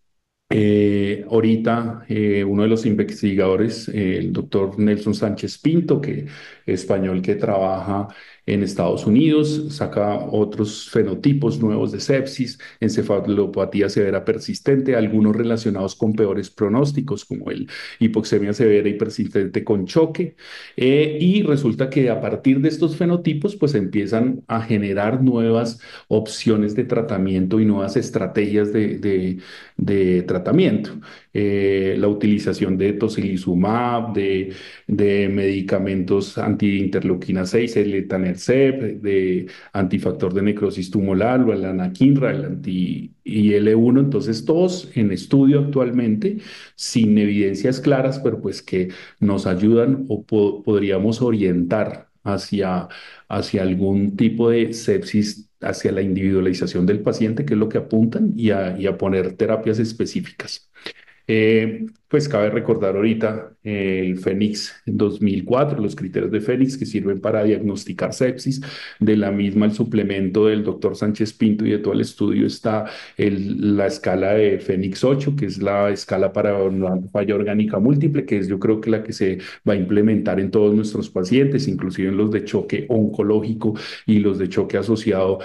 Ahorita uno de los investigadores, el doctor Nelson Sánchez Pinto, que español que trabaja en Estados Unidos, saca otros fenotipos nuevos de sepsis, encefalopatía severa persistente, algunos relacionados con peores pronósticos, como el hipoxemia severa y persistente con choque. Y resulta que a partir de estos fenotipos, pues empiezan a generar nuevas opciones de tratamiento y nuevas estrategias de tratamiento. La utilización de tocilizumab, de medicamentos anti-interleuquina 6, el etanercept, de antifactor de necrosis tumoral o el anakinra, el anti-IL-1. Entonces, todos en estudio actualmente, sin evidencias claras, pero pues que nos ayudan o podríamos orientar hacia algún tipo de sepsis, hacia la individualización del paciente, que es lo que apuntan, y a poner terapias específicas. Pues cabe recordar ahorita el Fénix 2004, los criterios de Fénix que sirven para diagnosticar sepsis. De la misma, el suplemento del doctor Sánchez Pinto y de todo el estudio está la escala de Fénix 8, que es la escala para una falla orgánica múltiple, que es yo creo que la que se va a implementar en todos nuestros pacientes, inclusive en los de choque oncológico y los de choque asociado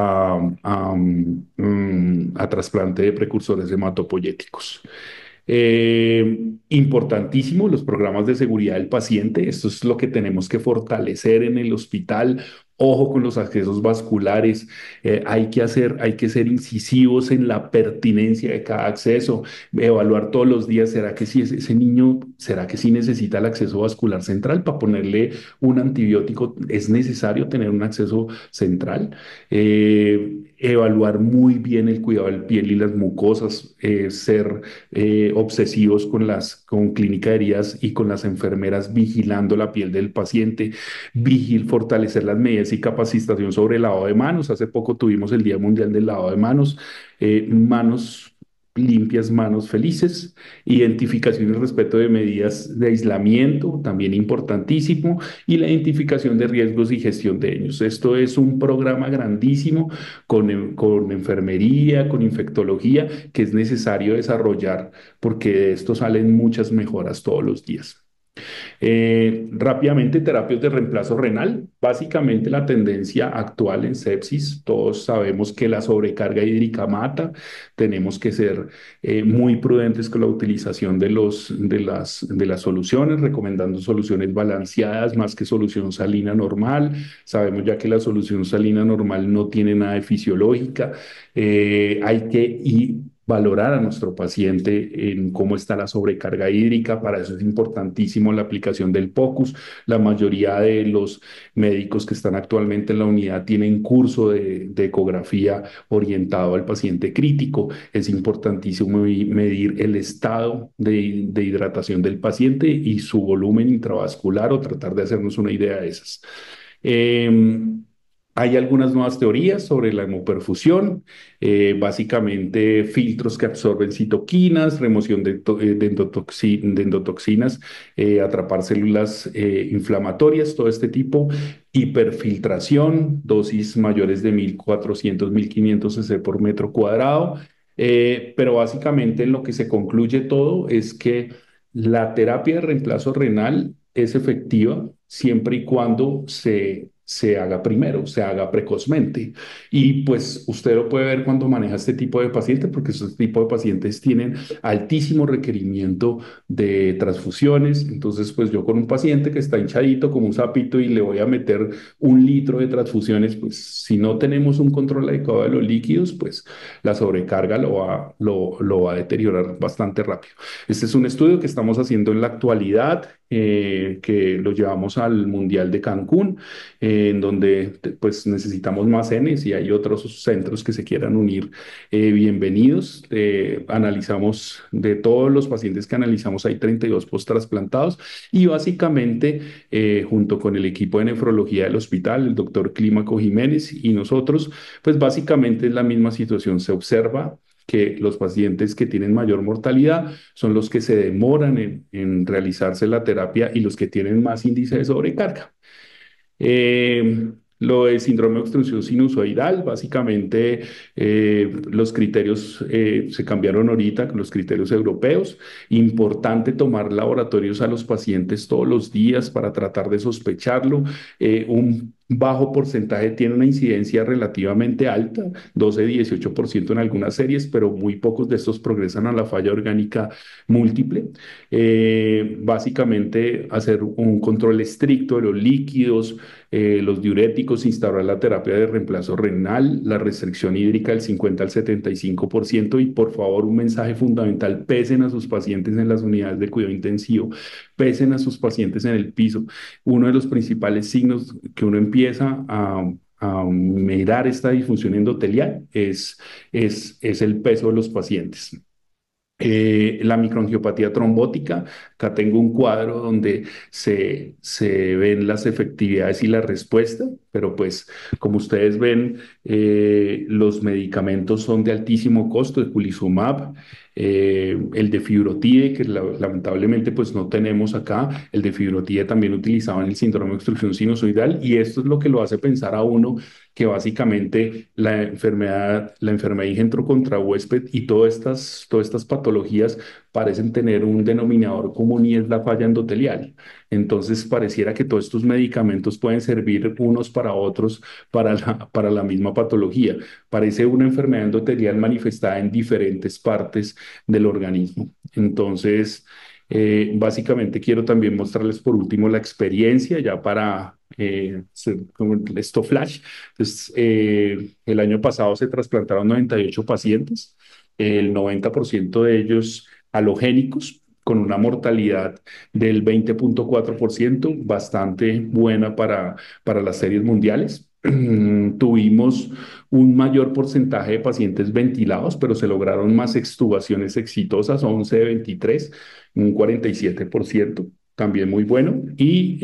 a trasplante de precursores hematopoyéticos. Importantísimo los programas de seguridad del paciente. Esto es lo que tenemos que fortalecer en el hospital. Ojo con los accesos vasculares. Hay que ser incisivos en la pertinencia de cada acceso. Evaluar todos los días, ¿será que sí ese niño, será que sí necesita el acceso vascular central para ponerle un antibiótico? ¿Es necesario tener un acceso central? Evaluar muy bien el cuidado del piel y las mucosas, ser obsesivos con clínica de heridas y con las enfermeras vigilando la piel del paciente, fortalecer las medidas y capacitación sobre el lavado de manos. Hace poco tuvimos el Día Mundial del Lavado de Manos. Manos limpias, manos felices. Identificación y respeto de medidas de aislamiento, también importantísimo, y la identificación de riesgos y gestión de ellos. Esto es un programa grandísimo con enfermería, con infectología, que es necesario desarrollar porque de esto salen muchas mejoras todos los días. Rápidamente, terapias de reemplazo renal. Básicamente la tendencia actual en sepsis, todos sabemos que la sobrecarga hídrica mata. Tenemos que ser muy prudentes con la utilización de las soluciones, recomendando soluciones balanceadas más que solución salina normal. Sabemos ya que la solución salina normal no tiene nada de fisiológica. valorar a nuestro paciente en cómo está la sobrecarga hídrica. Para eso es importantísimo la aplicación del POCUS. La mayoría de los médicos que están actualmente en la unidad tienen curso de ecografía orientado al paciente crítico. Es importantísimo medir el estado de hidratación del paciente y su volumen intravascular o tratar de hacernos una idea de esas. Eh, Hay algunas nuevas teorías sobre la hemoperfusión, básicamente filtros que absorben citoquinas, remoción de endotoxinas, atrapar células inflamatorias, todo este tipo, hiperfiltración, dosis mayores de 1400, 1500 cc por metro cuadrado, pero básicamente en lo que se concluye todo es que la terapia de reemplazo renal es efectiva siempre y cuando se haga primero, se haga precozmente. Y pues usted lo puede ver cuando maneja este tipo de pacientes, porque estos tipos de pacientes tienen altísimo requerimiento de transfusiones. Entonces, pues yo con un paciente que está hinchadito como un sapito y le voy a meter 1 litro de transfusiones, pues si no tenemos un control adecuado de los líquidos, pues la sobrecarga lo va a deteriorar bastante rápido. Este es un estudio que estamos haciendo en la actualidad, que lo llevamos al Mundial de Cancún, en donde pues necesitamos más Ns y hay otros centros que se quieran unir. Bienvenidos. Analizamos de todos los pacientes que analizamos, hay 32 post-trasplantados y básicamente junto con el equipo de nefrología del hospital, el doctor Clímaco Jiménez y nosotros, pues básicamente es la misma situación. Se observa que los pacientes que tienen mayor mortalidad son los que se demoran en realizarse la terapia y los que tienen más índice de sobrecarga. Lo de síndrome de obstrucción sinusoidal, básicamente los criterios se cambiaron ahorita con los criterios europeos. Importante tomar laboratorios a los pacientes todos los días para tratar de sospecharlo. Un bajo porcentaje tiene una incidencia relativamente alta, 12-18% en algunas series, pero muy pocos de estos progresan a la falla orgánica múltiple. Básicamente hacer un control estricto de los líquidos, los diuréticos, instaurar la terapia de reemplazo renal, la restricción hídrica del 50 al 75% y por favor un mensaje fundamental, pesen a sus pacientes en las unidades de cuidado intensivo, pesen a sus pacientes en el piso. Uno de los principales signos que uno empieza a mirar esta disfunción endotelial es el peso de los pacientes. La microangiopatía trombótica, acá tengo un cuadro donde se ven las efectividades y la respuesta, pero pues como ustedes ven, los medicamentos son de altísimo costo, el Eculizumab, el Defibrotide, que lamentablemente pues no tenemos acá, el Defibrotide también utilizado en el síndrome de obstrucción sinusoidal, y esto es lo que lo hace pensar a uno que básicamente la enfermedad entró contra huésped y todas estas patologías parecen tener un denominador común y es la falla endotelial. Entonces pareciera que todos estos medicamentos pueden servir unos para otros para la misma patología. Parece una enfermedad endotelial manifestada en diferentes partes del organismo. Entonces, básicamente quiero también mostrarles por último la experiencia ya para como esto flash. Entonces, el año pasado se trasplantaron 98 pacientes, el 90% de ellos halogénicos, con una mortalidad del 20,4%, bastante buena para las series mundiales. Tuvimos un mayor porcentaje de pacientes ventilados, pero se lograron más extubaciones exitosas, 11 de 23, un 47%, también muy bueno. Y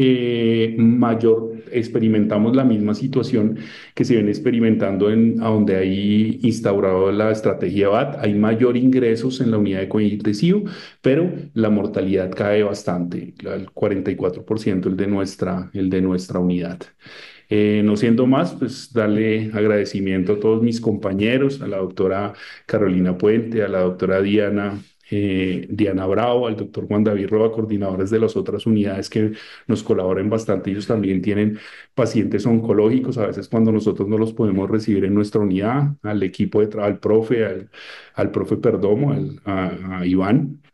experimentamos la misma situación que se viene experimentando a donde hay instaurado la estrategia BAT. Hay mayor ingresos en la unidad de cuidado intensivo, pero la mortalidad cae bastante, el 44% el de nuestra unidad. No siendo más, pues darle agradecimiento a todos mis compañeros, a la doctora Carolina Puente, a la doctora Diana Bravo, al doctor Juan David Roa, coordinadores de las otras unidades que nos colaboren bastante. Ellos también tienen pacientes oncológicos, a veces cuando nosotros no los podemos recibir en nuestra unidad, al equipo de trabajo, al profe, al profe Perdomo, a Iván.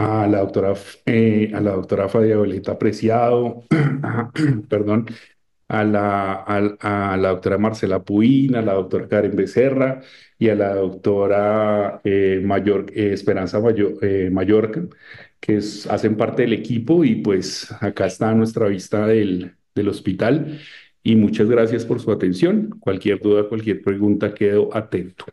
A la doctora Fadia Violeta Preciado, perdón, a la doctora Marcela Puín, a la doctora Karen Becerra y a la doctora Esperanza Mallorca, hacen parte del equipo y pues acá está a nuestra vista del hospital. Y muchas gracias por su atención. Cualquier duda, cualquier pregunta, quedo atento.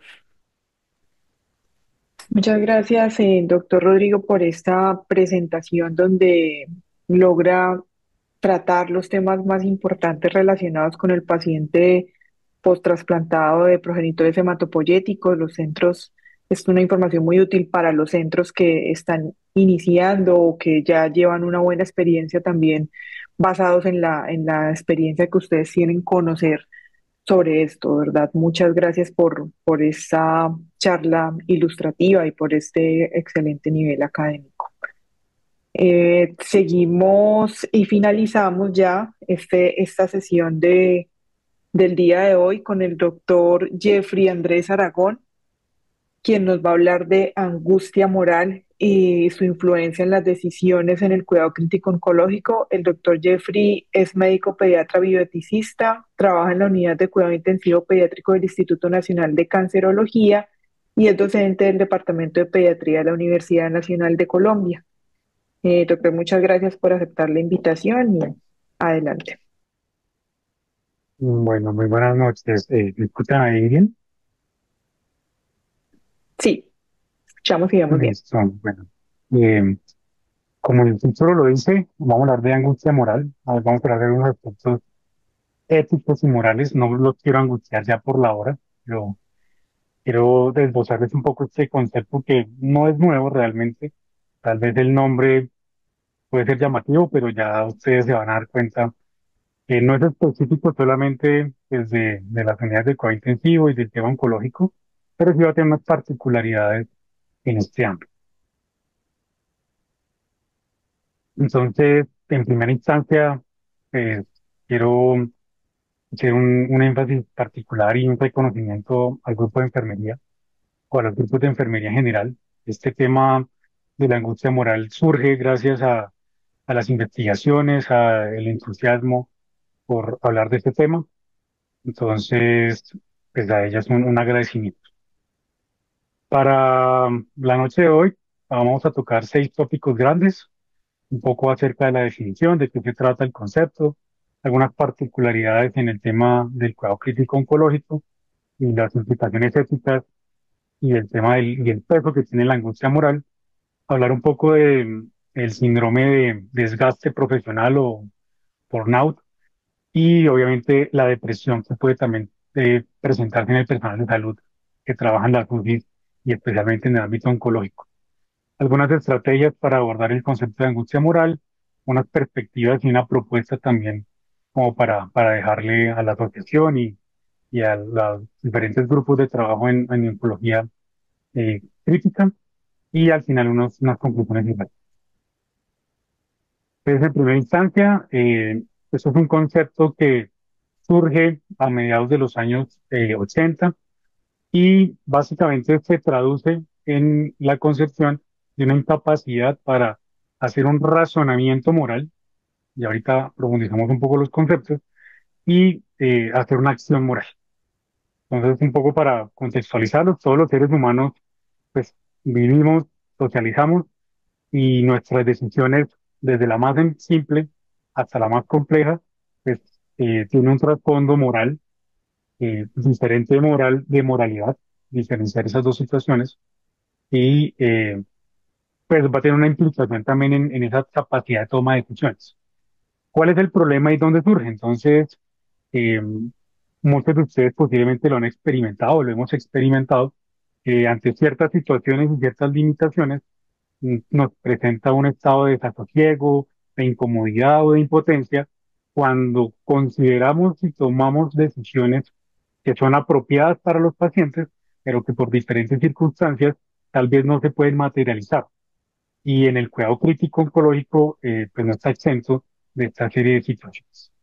Muchas gracias, doctor Rodrigo, por esta presentación donde logra tratar los temas más importantes relacionados con el paciente post-trasplantado de progenitores hematopoyéticos. Los centros, es una información muy útil para los centros que están iniciando o que ya llevan una buena experiencia también basados en la experiencia que ustedes tienen conocer sobre esto, ¿verdad? Muchas gracias por esta charla ilustrativa y por este excelente nivel académico. Seguimos y finalizamos ya esta sesión del día de hoy con el doctor Jeffrey Andrés Aragón, quien nos va a hablar de angustia moral y su influencia en las decisiones en el cuidado crítico oncológico. El doctor Jeffrey es médico pediatra bioeticista, trabaja en la unidad de cuidado intensivo pediátrico del Instituto Nacional de Cancerología y es docente del Departamento de Pediatría de la Universidad Nacional de Colombia. Doctor, muchas gracias por aceptar la invitación y adelante. Bueno, muy buenas noches. ¿Me escuchan ahí bien? Sí, escuchamos y vemos bien. Listo. Bueno, eh, como el título lo dice, vamos a hablar de angustia moral. Vamos a hablar de unos aspectos éticos y morales. No los quiero angustiar ya por la hora, pero quiero desglosarles un poco este concepto que no es nuevo realmente. Tal vez el nombre puede ser llamativo, pero ya ustedes se van a dar cuenta que no es específico solamente de las unidades de cuidado intensivo y del tema oncológico, pero sí va a tener unas particularidades en este ámbito. Entonces, en primera instancia, pues, quiero hacer un énfasis particular y un reconocimiento al grupo de enfermería o a los grupos de enfermería en general. Este tema de la angustia moral surge gracias a las investigaciones, al entusiasmo por hablar de este tema. Entonces, pues a ellas un agradecimiento. Para la noche de hoy, vamos a tocar 6 tópicos grandes, un poco acerca de la definición, de qué se trata el concepto, algunas particularidades en el tema del cuidado crítico oncológico y las implicaciones éticas y el tema y el peso que tiene la angustia moral, hablar un poco de el síndrome de desgaste profesional o burnout y obviamente la depresión que puede también presentarse en el personal de salud que trabaja en la UCI y especialmente en el ámbito oncológico. Algunas estrategias para abordar el concepto de angustia moral, unas perspectivas y una propuesta también como para dejarle a la asociación y a los diferentes grupos de trabajo en oncología crítica y al final unas conclusiones finales. Entonces, en primera instancia, esto es un concepto que surge a mediados de los años 80 y básicamente se traduce en la concepción de una incapacidad para hacer un razonamiento moral, y ahorita profundizamos un poco los conceptos, y hacer una acción moral. Entonces, un poco para contextualizarlos, todos los seres humanos, pues, vivimos, socializamos, y nuestras decisiones, desde la más simple hasta la más compleja, pues, tiene un trasfondo moral, diferente de moralidad, diferenciar esas dos situaciones y pues va a tener una implicación también en esa capacidad de toma de decisiones. ¿Cuál es el problema y dónde surge? Entonces, eh, muchos de ustedes posiblemente lo han experimentado, lo hemos experimentado, ante ciertas situaciones y ciertas limitaciones, nos presenta un estado de desasosiego, de incomodidad o de impotencia cuando consideramos y tomamos decisiones que son apropiadas para los pacientes, pero que por diferentes circunstancias tal vez no se pueden materializar. Y en el cuidado crítico oncológico, pues no está exento de esta serie de situaciones.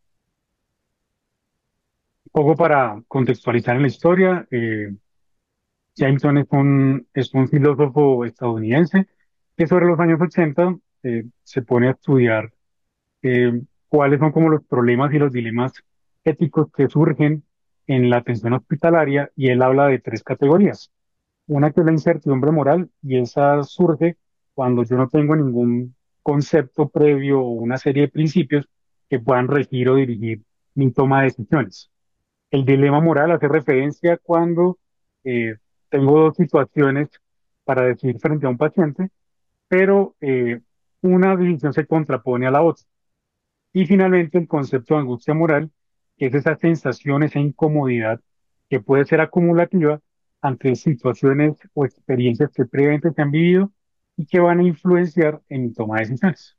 Un poco para contextualizar en la historia, Jameson es un filósofo estadounidense que sobre los años 80 se pone a estudiar cuáles son como los problemas y los dilemas éticos que surgen en la atención hospitalaria y él habla de tres categorías. Una que es la incertidumbre moral y esa surge cuando yo no tengo ningún concepto previo o una serie de principios que puedan regir o dirigir mi toma de decisiones. El dilema moral hace referencia cuando eh, tengo dos situaciones para decidir frente a un paciente, pero una decisión se contrapone a la otra. Y finalmente el concepto de angustia moral, que es esa sensación, esa incomodidad que puede ser acumulativa ante situaciones o experiencias que previamente se han vivido y que van a influenciar en mi toma de decisiones.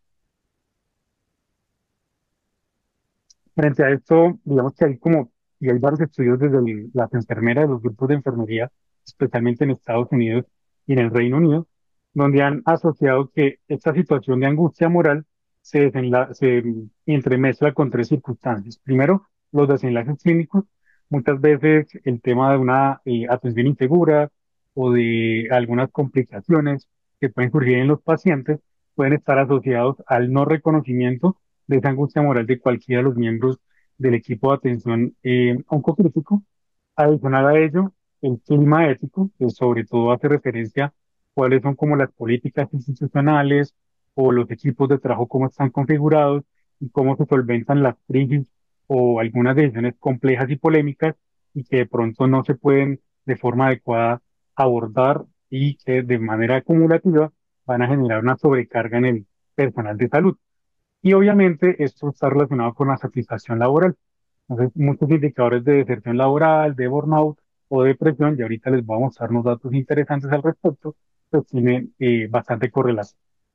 Frente a esto, digamos que hay como, y hay varios estudios desde las enfermeras, los grupos de enfermería, especialmente en Estados Unidos y en el Reino Unido, donde han asociado que esta situación de angustia moral se entremezcla con tres circunstancias. Primero, los desenlaces clínicos, muchas veces el tema de una atención insegura o de algunas complicaciones que pueden surgir en los pacientes pueden estar asociados al no reconocimiento de esa angustia moral de cualquiera de los miembros del equipo de atención oncocrítico. Adicional a ello, el clima ético, que sobre todo hace referencia a cuáles son como las políticas institucionales o los equipos de trabajo, cómo están configurados y cómo se solventan las crisis o algunas decisiones complejas y polémicas y que de pronto no se pueden de forma adecuada abordar y que de manera acumulativa van a generar una sobrecarga en el personal de salud. Y obviamente esto está relacionado con la satisfacción laboral. Entonces, muchos indicadores de deserción laboral, de burnout o depresión, y ahorita les voy a mostrar unos datos interesantes al respecto, pues tienen bastante correlación.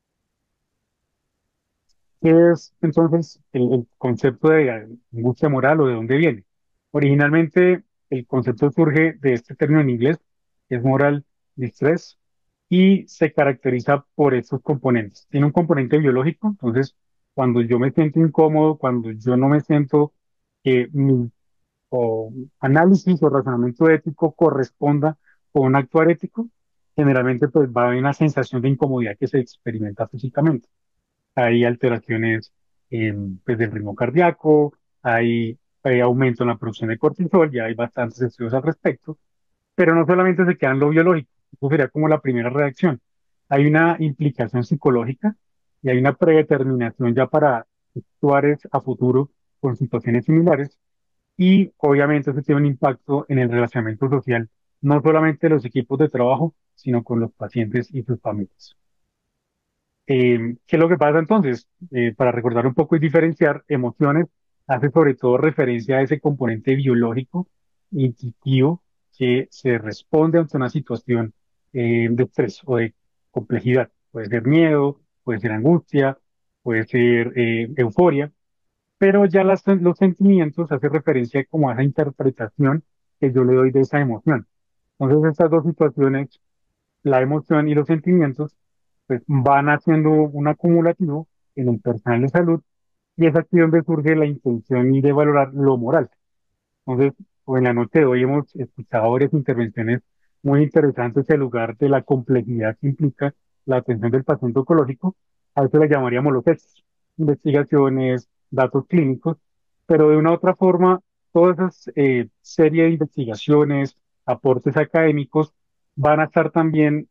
¿Qué es entonces el concepto de angustia moral o de dónde viene? Originalmente el concepto surge de este término en inglés, que es moral distress, y se caracteriza por estos componentes. Tiene un componente biológico, entonces cuando yo me siento incómodo, cuando yo no me siento que mi análisis o razonamiento ético corresponda con un actuar ético, generalmente pues va a haber una sensación de incomodidad que se experimenta físicamente. Hay alteraciones pues, del ritmo cardíaco, hay aumento en la producción de cortisol, ya hay bastantes estudios al respecto, pero no solamente se queda en lo biológico, eso sería como la primera reacción. Hay una implicación psicológica y hay una predeterminación ya para actuar a futuro con situaciones similares y obviamente eso tiene un impacto en el relacionamiento social, no solamente de los equipos de trabajo, sino con los pacientes y sus familias. ¿Qué es lo que pasa entonces? Para recordar un poco y diferenciar, emociones hace sobre todo referencia a ese componente biológico, intuitivo, que se responde ante una situación de estrés o de complejidad. Puede ser miedo, puede ser angustia, puede ser euforia, pero ya los sentimientos hace referencia como a esa interpretación que yo le doy de esa emoción. Entonces, estas dos situaciones, la emoción y los sentimientos, pues van haciendo un acumulativo en el personal de salud y es aquí donde surge la intención y de valorar lo moral. Entonces, pues, en la noche de hoy hemos escuchado varias intervenciones muy interesantes en lugar de la complejidad que implica la atención del paciente oncológico. A eso le llamaríamos los hechos, investigaciones, datos clínicos, pero de una u otra forma, todas esas serie de investigaciones, aportes académicos, van a estar también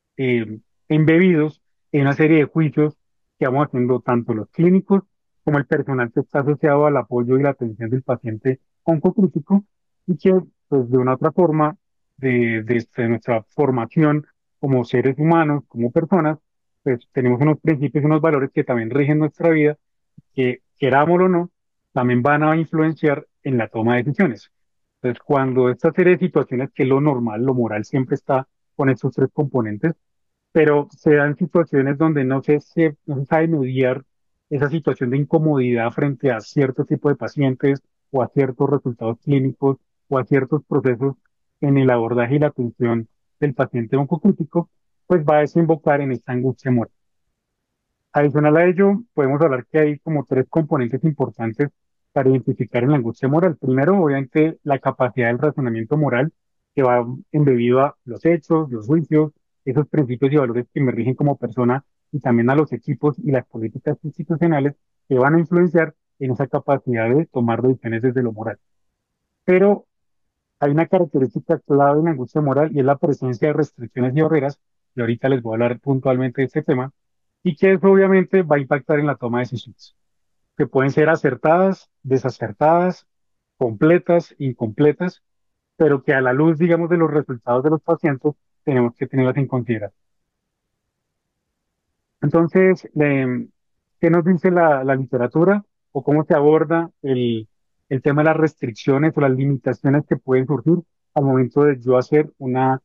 embebidos en una serie de juicios que vamos haciendo tanto los clínicos como el personal que está asociado al apoyo y la atención del paciente oncocrítico y que, pues, de una otra forma, desde nuestra formación como seres humanos, como personas, pues tenemos unos principios y unos valores que también rigen nuestra vida, que querámoslo o no, también van a influenciar en la toma de decisiones. Entonces, cuando esta serie de situaciones, que es lo normal, lo moral, siempre está con estos tres componentes, pero se dan situaciones donde no se sabe mediar esa situación de incomodidad frente a cierto tipo de pacientes o a ciertos resultados clínicos o a ciertos procesos en el abordaje y la atención del paciente oncocrítico, pues va a desembocar en esta angustia moral. Adicional a ello, podemos hablar que hay como tres componentes importantes para identificar en la angustia moral. Primero, obviamente, la capacidad del razonamiento moral, que va embebido a los hechos, los juicios, esos principios y valores que me rigen como persona, y también a los equipos y las políticas institucionales que van a influenciar en esa capacidad de tomar decisiones desde lo moral. Pero hay una característica clave en la angustia moral y es la presencia de restricciones y barreras, y ahorita les voy a hablar puntualmente de este tema, y que eso obviamente va a impactar en la toma de decisiones, que pueden ser acertadas, desacertadas, completas, incompletas, pero que a la luz, digamos, de los resultados de los pacientes, tenemos que tenerlas en consideración. Entonces, ¿qué nos dice la literatura o cómo se aborda el tema de las restricciones o las limitaciones que pueden surgir al momento de yo hacer una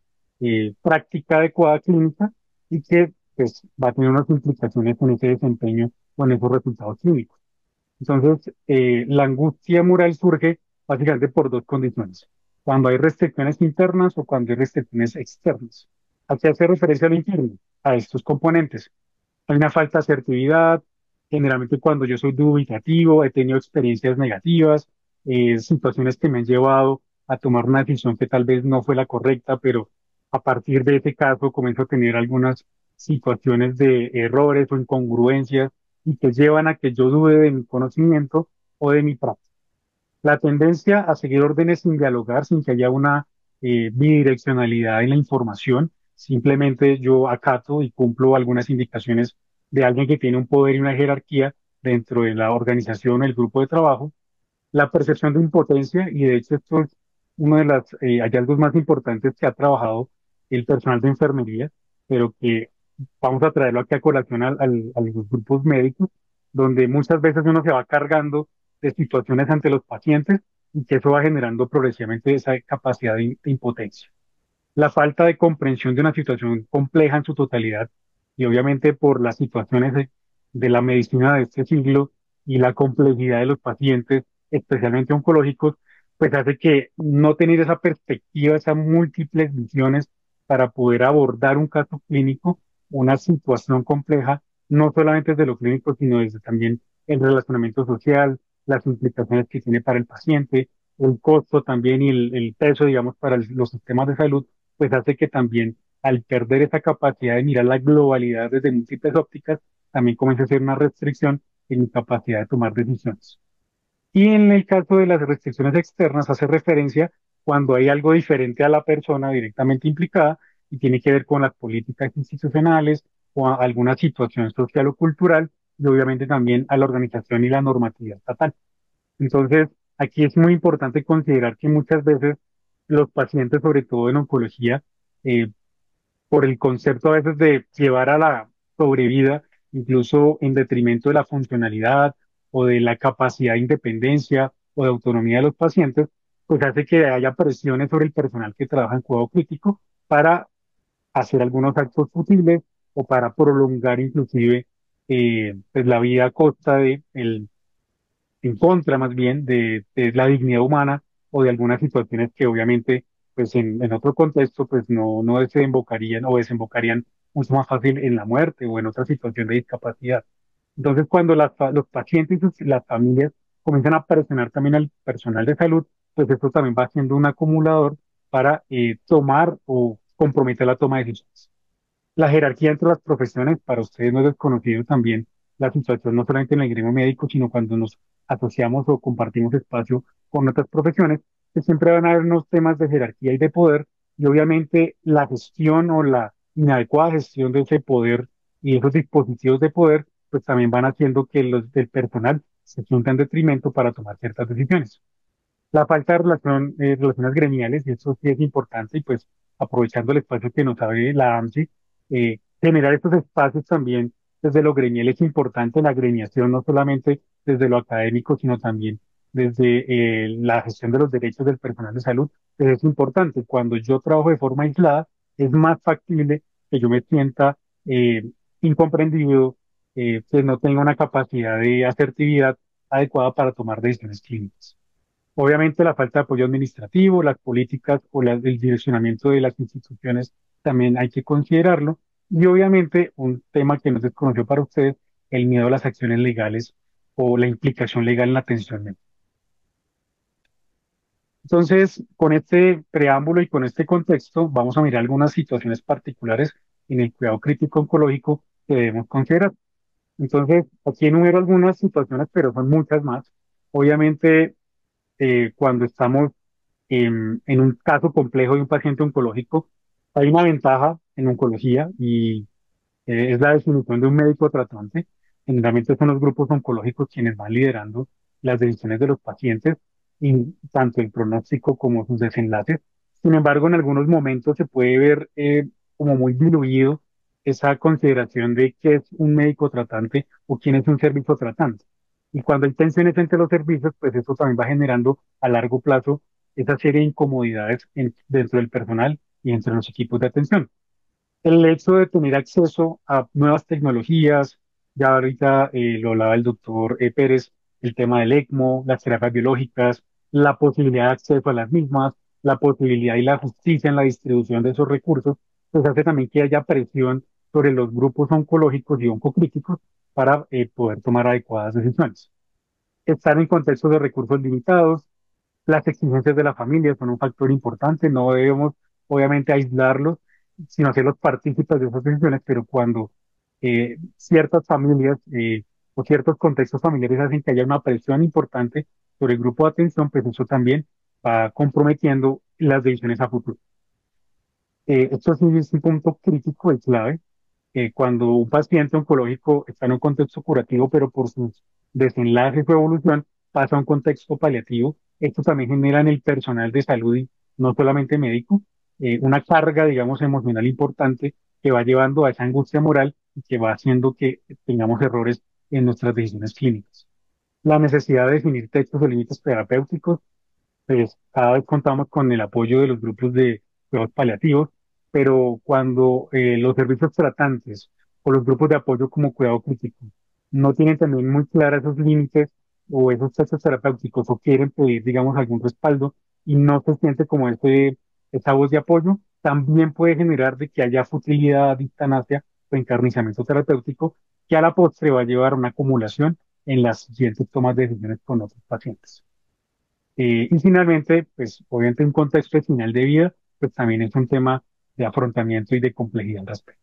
práctica adecuada clínica y que pues, va a tener unas implicaciones en ese desempeño o en esos resultados clínicos? Entonces, la angustia moral surge básicamente por dos condiciones: cuando hay restricciones internas o cuando hay restricciones externas. ¿A qué hace referencia lo interno? A estos componentes. Hay una falta de asertividad, generalmente cuando yo soy dubitativo, he tenido experiencias negativas, situaciones que me han llevado a tomar una decisión que tal vez no fue la correcta, pero a partir de ese caso comienzo a tener algunas situaciones de errores o incongruencias y que llevan a que yo dude de mi conocimiento o de mi práctica. La tendencia a seguir órdenes sin dialogar, sin que haya una bidireccionalidad en la información. Simplemente yo acato y cumplo algunas indicaciones de alguien que tiene un poder y una jerarquía dentro de la organización o el grupo de trabajo. La percepción de impotencia, y de hecho esto es uno de los hallazgos más importantes que ha trabajado el personal de enfermería, pero que vamos a traerlo aquí a colación a los grupos médicos, donde muchas veces uno se va cargando de situaciones ante los pacientes y que eso va generando progresivamente esa capacidad de impotencia. La falta de comprensión de una situación compleja en su totalidad, y obviamente por las situaciones de la medicina de este siglo y la complejidad de los pacientes, especialmente oncológicos, pues hace que no tener esa perspectiva, esas múltiples visiones para poder abordar un caso clínico, una situación compleja, no solamente desde lo clínico, sino desde también el relacionamiento social, las implicaciones que tiene para el paciente, el costo también y el peso, digamos, para los sistemas de salud, pues hace que también al perder esa capacidad de mirar la globalidad desde múltiples ópticas, también comienza a ser una restricción en mi capacidad de tomar decisiones. Y en el caso de las restricciones externas, hace referencia cuando hay algo diferente a la persona directamente implicada y tiene que ver con las políticas institucionales o alguna situación social o cultural, y obviamente también a la organización y la normatividad estatal. Entonces, aquí es muy importante considerar que muchas veces los pacientes, sobre todo en oncología, eh, por el concepto a veces de llevar a la sobrevida, incluso en detrimento de la funcionalidad o de la capacidad de independencia o de autonomía de los pacientes, pues hace que haya presiones sobre el personal que trabaja en cuidado crítico para hacer algunos actos futiles o para prolongar inclusive pues la vida a costa de en contra más bien de la dignidad humana o de algunas situaciones que obviamente, pues en otro contexto, pues no desembocarían o desembocarían mucho más fácil en la muerte o en otra situación de discapacidad. Entonces, cuando los pacientes y las familias comienzan a presionar también al personal de salud, pues esto también va siendo un acumulador para tomar o comprometer la toma de decisiones. La jerarquía entre las profesiones, para ustedes no es desconocido también la situación, no solamente en el gremio médico, sino cuando nos asociamos o compartimos espacio con otras profesiones, que siempre van a haber unos temas de jerarquía y de poder, y obviamente la gestión o la inadecuada gestión de ese poder y esos dispositivos de poder, pues también van haciendo que los del personal se sientan en detrimento para tomar ciertas decisiones. La falta de relaciones gremiales, y eso sí es importante, y pues aprovechando el espacio que nos abre la AMSI, generar estos espacios también desde lo gremial es importante, la gremiación no solamente desde lo académico, sino también desde la gestión de los derechos del personal de salud, pues es importante. Cuando yo trabajo de forma aislada, es más factible que yo me sienta incomprendido, pues no tenga una capacidad de asertividad adecuada para tomar decisiones clínicas. Obviamente la falta de apoyo administrativo, las políticas o el direccionamiento de las instituciones también hay que considerarlo. Y obviamente un tema que no se desconoció para ustedes, el miedo a las acciones legales o la implicación legal en la atención médica. Entonces, con este preámbulo y con este contexto, vamos a mirar algunas situaciones particulares en el cuidado crítico oncológico que debemos considerar. Entonces, aquí enumero algunas situaciones, pero son muchas más. Obviamente, cuando estamos en un caso complejo de un paciente oncológico, hay una ventaja en oncología y es la definición de un médico tratante. Generalmente son los grupos oncológicos quienes van liderando las decisiones de los pacientes y tanto el pronóstico como sus desenlaces. Sin embargo, en algunos momentos se puede ver como muy diluido esa consideración de qué es un médico tratante o quién es un servicio tratante. Y cuando hay tensiones entre los servicios, pues eso también va generando a largo plazo esa serie de incomodidades dentro del personal y entre los equipos de atención. El hecho de tener acceso a nuevas tecnologías, ya ahorita lo hablaba el doctor Pérez, el tema del ECMO, las terapias biológicas, la posibilidad de acceso a las mismas, la posibilidad y la justicia en la distribución de esos recursos, pues hace también que haya presión sobre los grupos oncológicos y oncocríticos para poder tomar adecuadas decisiones. Estar en contextos de recursos limitados, las exigencias de la familia son un factor importante, no debemos obviamente aislarlos, sino hacerlos partícipes de esas decisiones, pero cuando ciertas familias o ciertos contextos familiares hacen que haya una presión importante sobre el grupo de atención, pues eso también va comprometiendo las decisiones a futuro. Esto sí es un punto crítico y clave cuando un paciente oncológico está en un contexto curativo, pero por sus desenlaces o evolución pasa a un contexto paliativo, esto también genera en el personal de salud, y no solamente médico, una carga, digamos, emocional importante que va llevando a esa angustia moral y que va haciendo que tengamos errores en nuestras decisiones clínicas. La necesidad de definir textos o límites terapéuticos, pues cada vez contamos con el apoyo de los grupos de cuidados paliativos, pero cuando los servicios tratantes o los grupos de apoyo como cuidado crítico no tienen también muy claros esos límites o esos textos terapéuticos o quieren pedir, digamos, algún respaldo y no se siente como esa voz de apoyo, también puede generar de que haya futilidad, distanasia o encarnizamiento terapéutico que a la postre va a llevar a una acumulación en las siguientes tomas de decisiones con otros pacientes. Y finalmente, pues obviamente un contexto de final de vida, pues también es un tema de afrontamiento y de complejidad al respecto.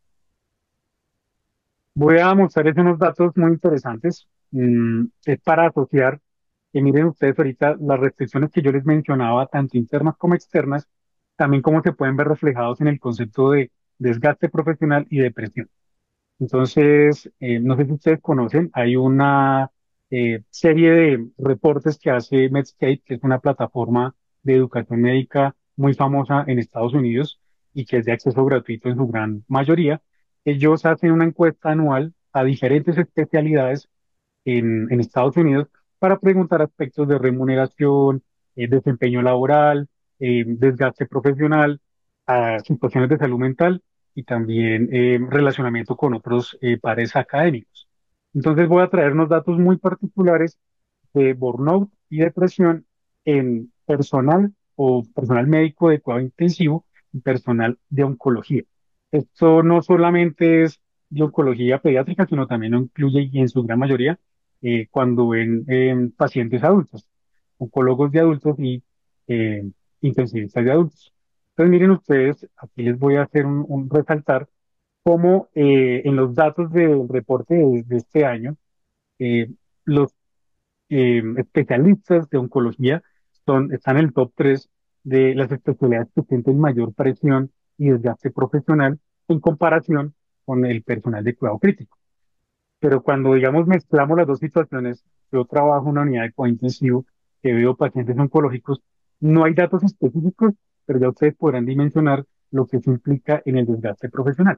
Voy a mostrarles unos datos muy interesantes. Es para asociar que miren ustedes ahorita las restricciones que yo les mencionaba, tanto internas como externas, también cómo se pueden ver reflejados en el concepto de desgaste profesional y depresión. Entonces, no sé si ustedes conocen, hay una serie de reportes que hace Medscape, que es una plataforma de educación médica muy famosa en Estados Unidos y que es de acceso gratuito en su gran mayoría. Ellos hacen una encuesta anual a diferentes especialidades en Estados Unidos para preguntar aspectos de remuneración, desempeño laboral, desgaste profesional, a situaciones de salud mental y también relacionamiento con otros pares académicos. Entonces voy a traer unos datos muy particulares de burnout y depresión en personal o personal médico de cuidado intensivo y personal de oncología. Esto no solamente es de oncología pediátrica, sino también lo incluye y en su gran mayoría cuando ven pacientes adultos, oncólogos de adultos y eh, intensivistas de adultos. Entonces miren ustedes, aquí les voy a hacer un resaltar cómo en los datos del reporte de este año, los especialistas de oncología están en el top 3 de las especialidades que sienten mayor presión y desgaste profesional en comparación con el personal de cuidado crítico. Pero cuando, digamos, mezclamos las dos situaciones, yo trabajo en una unidad de cuidado intensivo que veo pacientes oncológicos, no hay datos específicos, pero ya ustedes podrán dimensionar lo que eso implica en el desgaste profesional.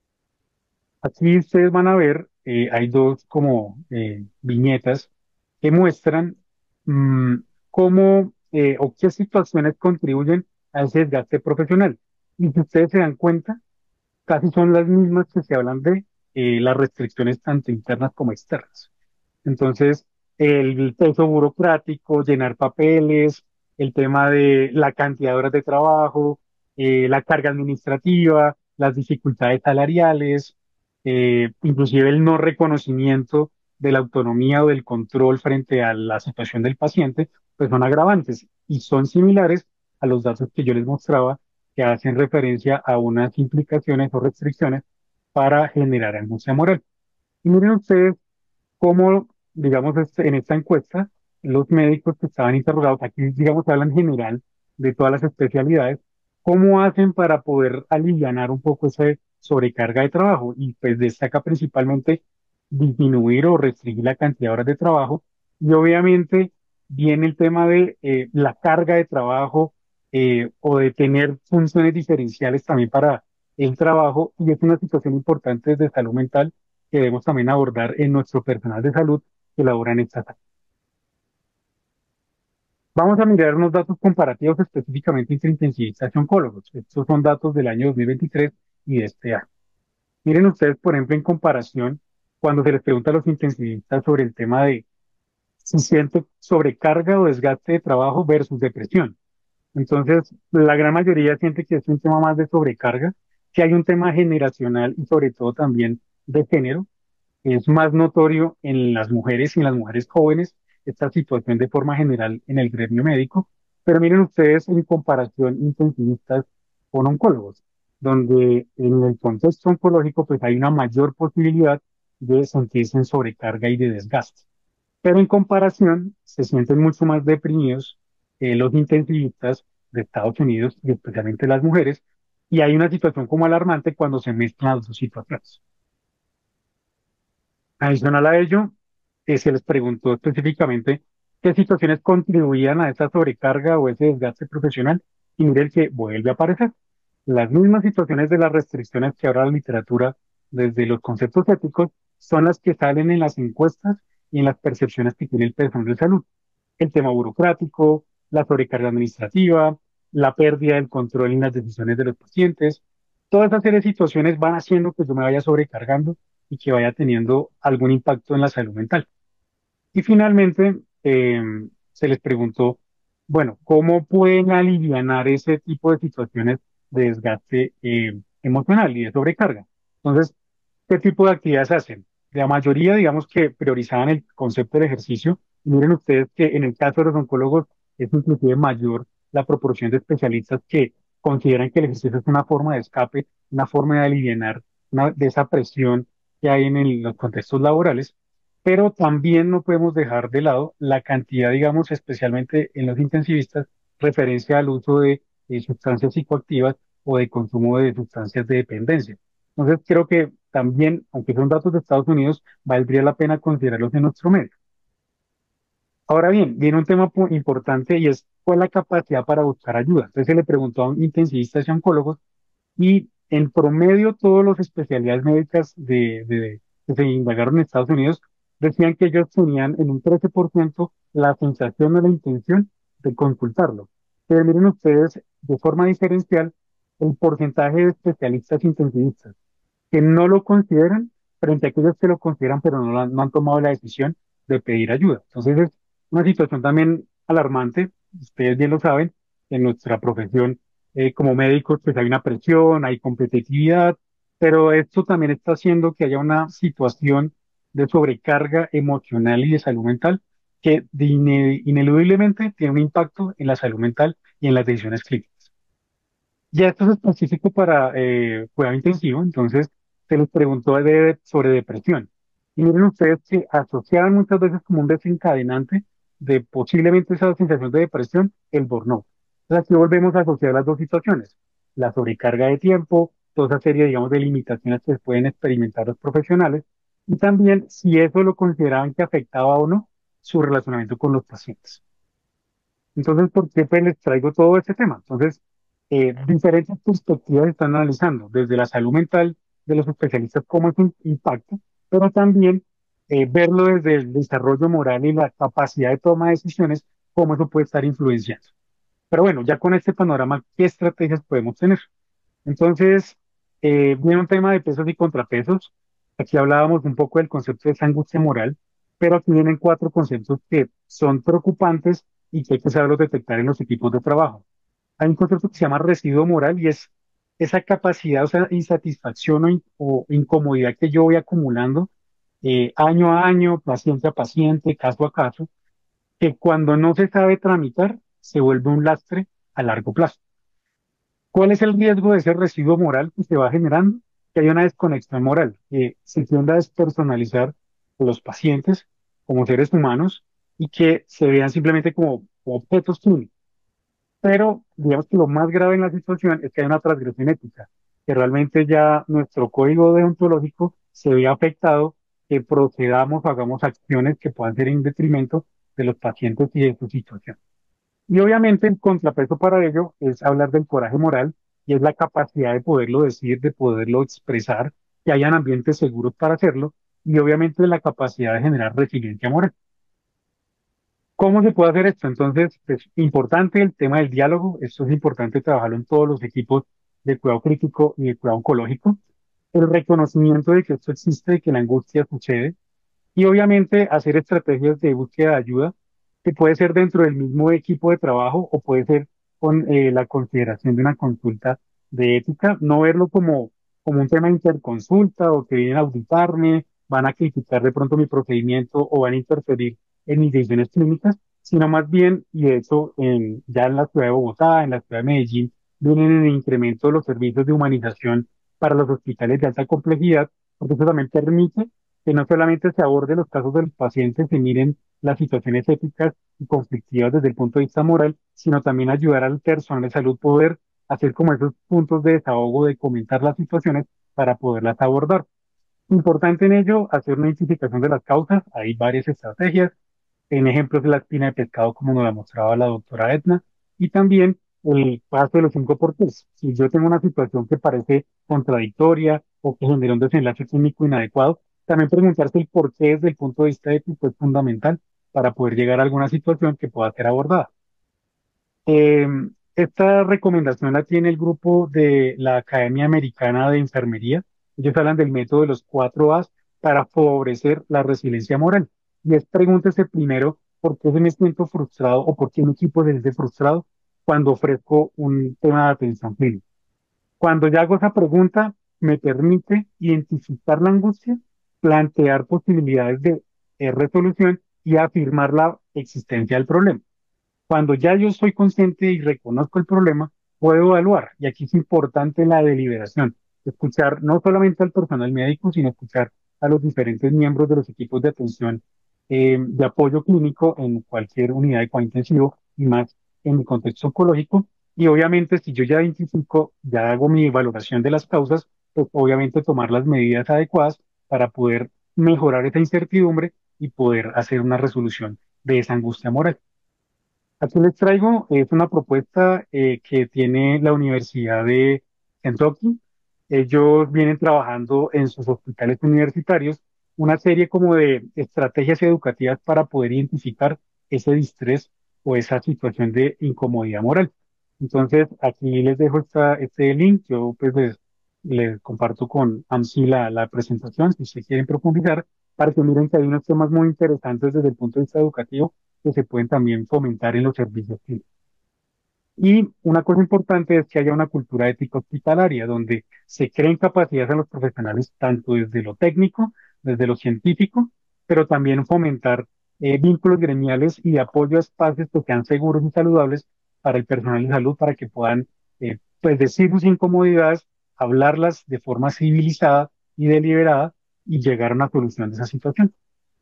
Aquí ustedes van a ver, hay dos como viñetas que muestran mm, cómo o qué situaciones contribuyen a ese desgaste profesional. Y si ustedes se dan cuenta, casi son las mismas que se hablan de las restricciones tanto internas como externas. Entonces, el peso burocrático, llenar papeles, el tema de la cantidad de horas de trabajo, la carga administrativa, las dificultades salariales, inclusive el no reconocimiento de la autonomía o del control frente a la situación del paciente, pues son agravantes y son similares a los datos que yo les mostraba que hacen referencia a unas implicaciones o restricciones para generar angustia moral. Y miren ustedes cómo, digamos, en esta encuesta, los médicos que estaban interrogados, aquí, digamos, hablan en general de todas las especialidades, cómo hacen para poder alivianar un poco esa sobrecarga de trabajo. Y pues destaca principalmente disminuir o restringir la cantidad de horas de trabajo. Y obviamente viene el tema de la carga de trabajo o de tener funciones diferenciales también para el trabajo. Y es una situación importante de salud mental que debemos también abordar en nuestro personal de salud que labora en esta área. Vamos a mirar unos datos comparativos específicamente entre intensivistas y oncólogos. Estos son datos del año 2023 y de este año. Miren ustedes, por ejemplo, en comparación, cuando se les pregunta a los intensivistas sobre el tema de si siente sobrecarga o desgaste de trabajo versus depresión. Entonces, la gran mayoría siente que es un tema más de sobrecarga, que hay un tema generacional y sobre todo también de género. Es más notorio en las mujeres y en las mujeres jóvenes esta situación de forma general en el gremio médico, pero miren ustedes en comparación intensivistas con oncólogos, donde en el contexto oncológico pues hay una mayor posibilidad de sentirse en sobrecarga y de desgaste. Pero en comparación se sienten mucho más deprimidos los intensivistas de Estados Unidos y especialmente las mujeres, y hay una situación como alarmante cuando se mezclan las dos situaciones. Adicional a ello, se les preguntó específicamente qué situaciones contribuían a esa sobrecarga o ese desgaste profesional y miren que vuelve a aparecer. Las mismas situaciones de las restricciones que ahora la literatura desde los conceptos éticos son las que salen en las encuestas y en las percepciones que tiene el personal de salud. El tema burocrático, la sobrecarga administrativa, la pérdida del control en las decisiones de los pacientes, toda esa serie de situaciones van haciendo que yo me vaya sobrecargando y que vaya teniendo algún impacto en la salud mental. Y finalmente, se les preguntó, bueno, ¿cómo pueden alivianar ese tipo de situaciones de desgaste emocional y de sobrecarga? Entonces, ¿qué tipo de actividades hacen? La mayoría, digamos que priorizaban el concepto del ejercicio. Y miren ustedes que en el caso de los oncólogos es inclusive mayor la proporción de especialistas que consideran que el ejercicio es una forma de escape, una forma de alivianar de esa presión que hay en los contextos laborales, pero también no podemos dejar de lado la cantidad, digamos, especialmente en los intensivistas, referencia al uso de sustancias psicoactivas o de consumo de sustancias de dependencia. Entonces, creo que también, aunque son datos de Estados Unidos, valdría la pena considerarlos en nuestro medio. Ahora bien, viene un tema importante y es cuál es la capacidad para buscar ayuda. Entonces, se le preguntó a intensivistas y oncólogos y en promedio, todas las especialidades médicas que se indagaron en Estados Unidos decían que ellos tenían en un 13% la sensación o la intención de consultarlo. Pero miren ustedes, de forma diferencial, el porcentaje de especialistas intensivistas que no lo consideran frente a aquellos que lo consideran, pero no han tomado la decisión de pedir ayuda. Entonces, es una situación también alarmante. Ustedes bien lo saben, en nuestra profesión como médicos, pues hay una presión, hay competitividad, pero esto también está haciendo que haya una situación de sobrecarga emocional y de salud mental que ineludiblemente tiene un impacto en la salud mental y en las decisiones clínicas. Ya esto es específico para cuidado intensivo, entonces se les preguntó sobre depresión. Y miren ustedes que asociaban muchas veces como un desencadenante de posiblemente esa sensación de depresión, el burnout. Entonces aquí volvemos a asociar las dos situaciones, la sobrecarga de tiempo, toda esa serie, digamos, de limitaciones que pueden experimentar los profesionales, y también si eso lo consideraban que afectaba o no su relacionamiento con los pacientes. Entonces, ¿por qué pues, les traigo todo este tema? Entonces, diferentes perspectivas están analizando, desde la salud mental de los especialistas, cómo es un impacto, pero también verlo desde el desarrollo moral y la capacidad de toma de decisiones, cómo eso puede estar influenciando. Pero bueno, ya con este panorama, ¿qué estrategias podemos tener? Entonces, viene un tema de pesos y contrapesos. Aquí hablábamos un poco del concepto de esa angustia moral, pero aquí vienen cuatro conceptos que son preocupantes y que hay que saberlos detectar en los equipos de trabajo. Hay un concepto que se llama residuo moral y es esa capacidad, o sea, insatisfacción o incomodidad que yo voy acumulando año a año, paciente a paciente, caso a caso, que cuando no se sabe tramitar se vuelve un lastre a largo plazo. ¿Cuál es el riesgo de ese residuo moral que se va generando? Que hay una desconexión moral, que se tiende a despersonalizar a los pacientes como seres humanos y que se vean simplemente como objetos clínicos. Pero digamos que lo más grave en la situación es que hay una transgresión ética, que realmente ya nuestro código deontológico se ve afectado, que procedamos o hagamos acciones que puedan ser en detrimento de los pacientes y de su situación. Y obviamente el contrapeso para ello es hablar del coraje moral y es la capacidad de poderlo decir, de poderlo expresar, que hayan ambientes seguros para hacerlo y obviamente la capacidad de generar resiliencia moral. ¿Cómo se puede hacer esto? Entonces, es importante el tema del diálogo. Esto es importante trabajarlo en todos los equipos de cuidado crítico y de cuidado oncológico. El reconocimiento de que esto existe, de que la angustia sucede. Y obviamente hacer estrategias de búsqueda de ayuda, que puede ser dentro del mismo equipo de trabajo o puede ser con la consideración de una consulta de ética. No verlo como un tema de interconsulta o que vienen a auditarme, van a criticar de pronto mi procedimiento o van a interferir en mis decisiones clínicas, sino más bien, y de hecho ya en la ciudad de Bogotá, en la ciudad de Medellín, vienen en el incremento de los servicios de humanización para los hospitales de alta complejidad, porque eso también permite que no solamente se aborde los casos de los pacientes, se miren las situaciones éticas y conflictivas desde el punto de vista moral, sino también ayudar al personal de salud poder hacer como esos puntos de desahogo, de comentar las situaciones para poderlas abordar. Importante en ello, hacer una identificación de las causas. Hay varias estrategias. En ejemplos de la espina de pescado, como nos la mostraba la doctora Edna, y también el paso de los 5 por 3. Si yo tengo una situación que parece contradictoria o que genera un desenlace clínico inadecuado, también preguntarse el por qué desde el punto de vista ético es fundamental para poder llegar a alguna situación que pueda ser abordada. Eh, Esta recomendación la tiene el grupo de la Academia Americana de Enfermería. Ellos hablan del método de los 4 A's para favorecer la resiliencia moral. Y es pregúntese primero por qué me siento frustrado o por qué mi equipo se siente frustrado cuando ofrezco un tema de atención clínica. Cuando ya hago esa pregunta, me permite identificar la angustia, plantear posibilidades de resolución y afirmar la existencia del problema. Cuando ya yo soy consciente y reconozco el problema, puedo evaluar. Y aquí es importante la deliberación. Escuchar no solamente al personal médico, sino escuchar a los diferentes miembros de los equipos de atención de apoyo clínico en cualquier unidad de cuidado intensivo y más en mi contexto oncológico. Y obviamente, si yo ya identifico, ya hago mi valoración de las causas, pues obviamente tomar las medidas adecuadas para poder mejorar esa incertidumbre y poder hacer una resolución de esa angustia moral. Aquí les traigo, es una propuesta que tiene la Universidad de Kentucky. Ellos vienen trabajando en sus hospitales universitarios una serie como de estrategias educativas para poder identificar ese distrés o esa situación de incomodidad moral. Entonces, aquí les dejo este link. Yo pues les comparto con AMSI la presentación si ustedes quieren profundizar para que miren que hay unos temas muy interesantes desde el punto de vista educativo que se pueden también fomentar en los servicios clínicos. Y una cosa importante es que haya una cultura ética hospitalaria donde se creen capacidades a los profesionales tanto desde lo técnico, desde lo científico, pero también fomentar vínculos gremiales y de apoyo a espacios que sean seguros y saludables para el personal de salud para que puedan pues decir sus incomodidades, hablarlas de forma civilizada y deliberada y llegar a una solución de esa situación.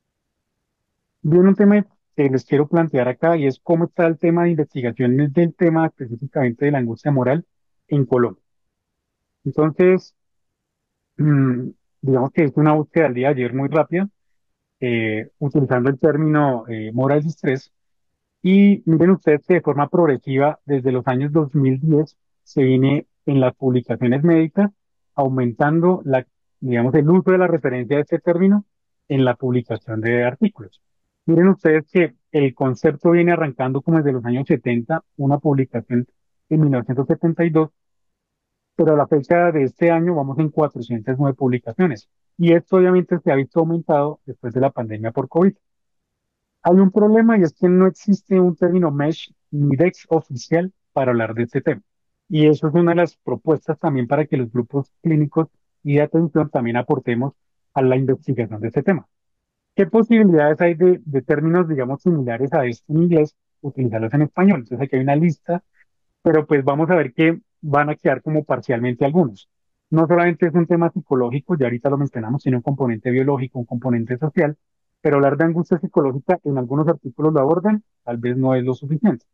Viene un tema que les quiero plantear acá y es cómo está el tema de investigaciones del tema específicamente de la angustia moral en Colombia. Entonces, mm, digamos que es una búsqueda del día de ayer muy rápida, utilizando el término moral distress. Y miren ustedes que de forma progresiva, desde los años 2010, se viene en las publicaciones médicas aumentando digamos, el uso de la referencia de este término en la publicación de artículos. Miren ustedes que el concepto viene arrancando como desde los años 70, una publicación en 1972, pero a la fecha de este año vamos en 409 publicaciones. Y esto obviamente se ha visto aumentado después de la pandemia por COVID. Hay un problema y es que no existe un término MESH ni DEX oficial para hablar de este tema. Y eso es una de las propuestas también para que los grupos clínicos y de atención también aportemos a la investigación de este tema. ¿Qué posibilidades hay de términos, digamos, similares a esto en inglés, utilizarlos en español? Entonces aquí hay una lista, pero pues vamos a ver que van a quedar como parcialmente algunos. no solamente es un tema psicológico, ya ahorita lo mencionamos, sino un componente biológico, un componente social, pero hablar de angustia psicológica en algunos artículos lo abordan, tal vez no es lo suficiente.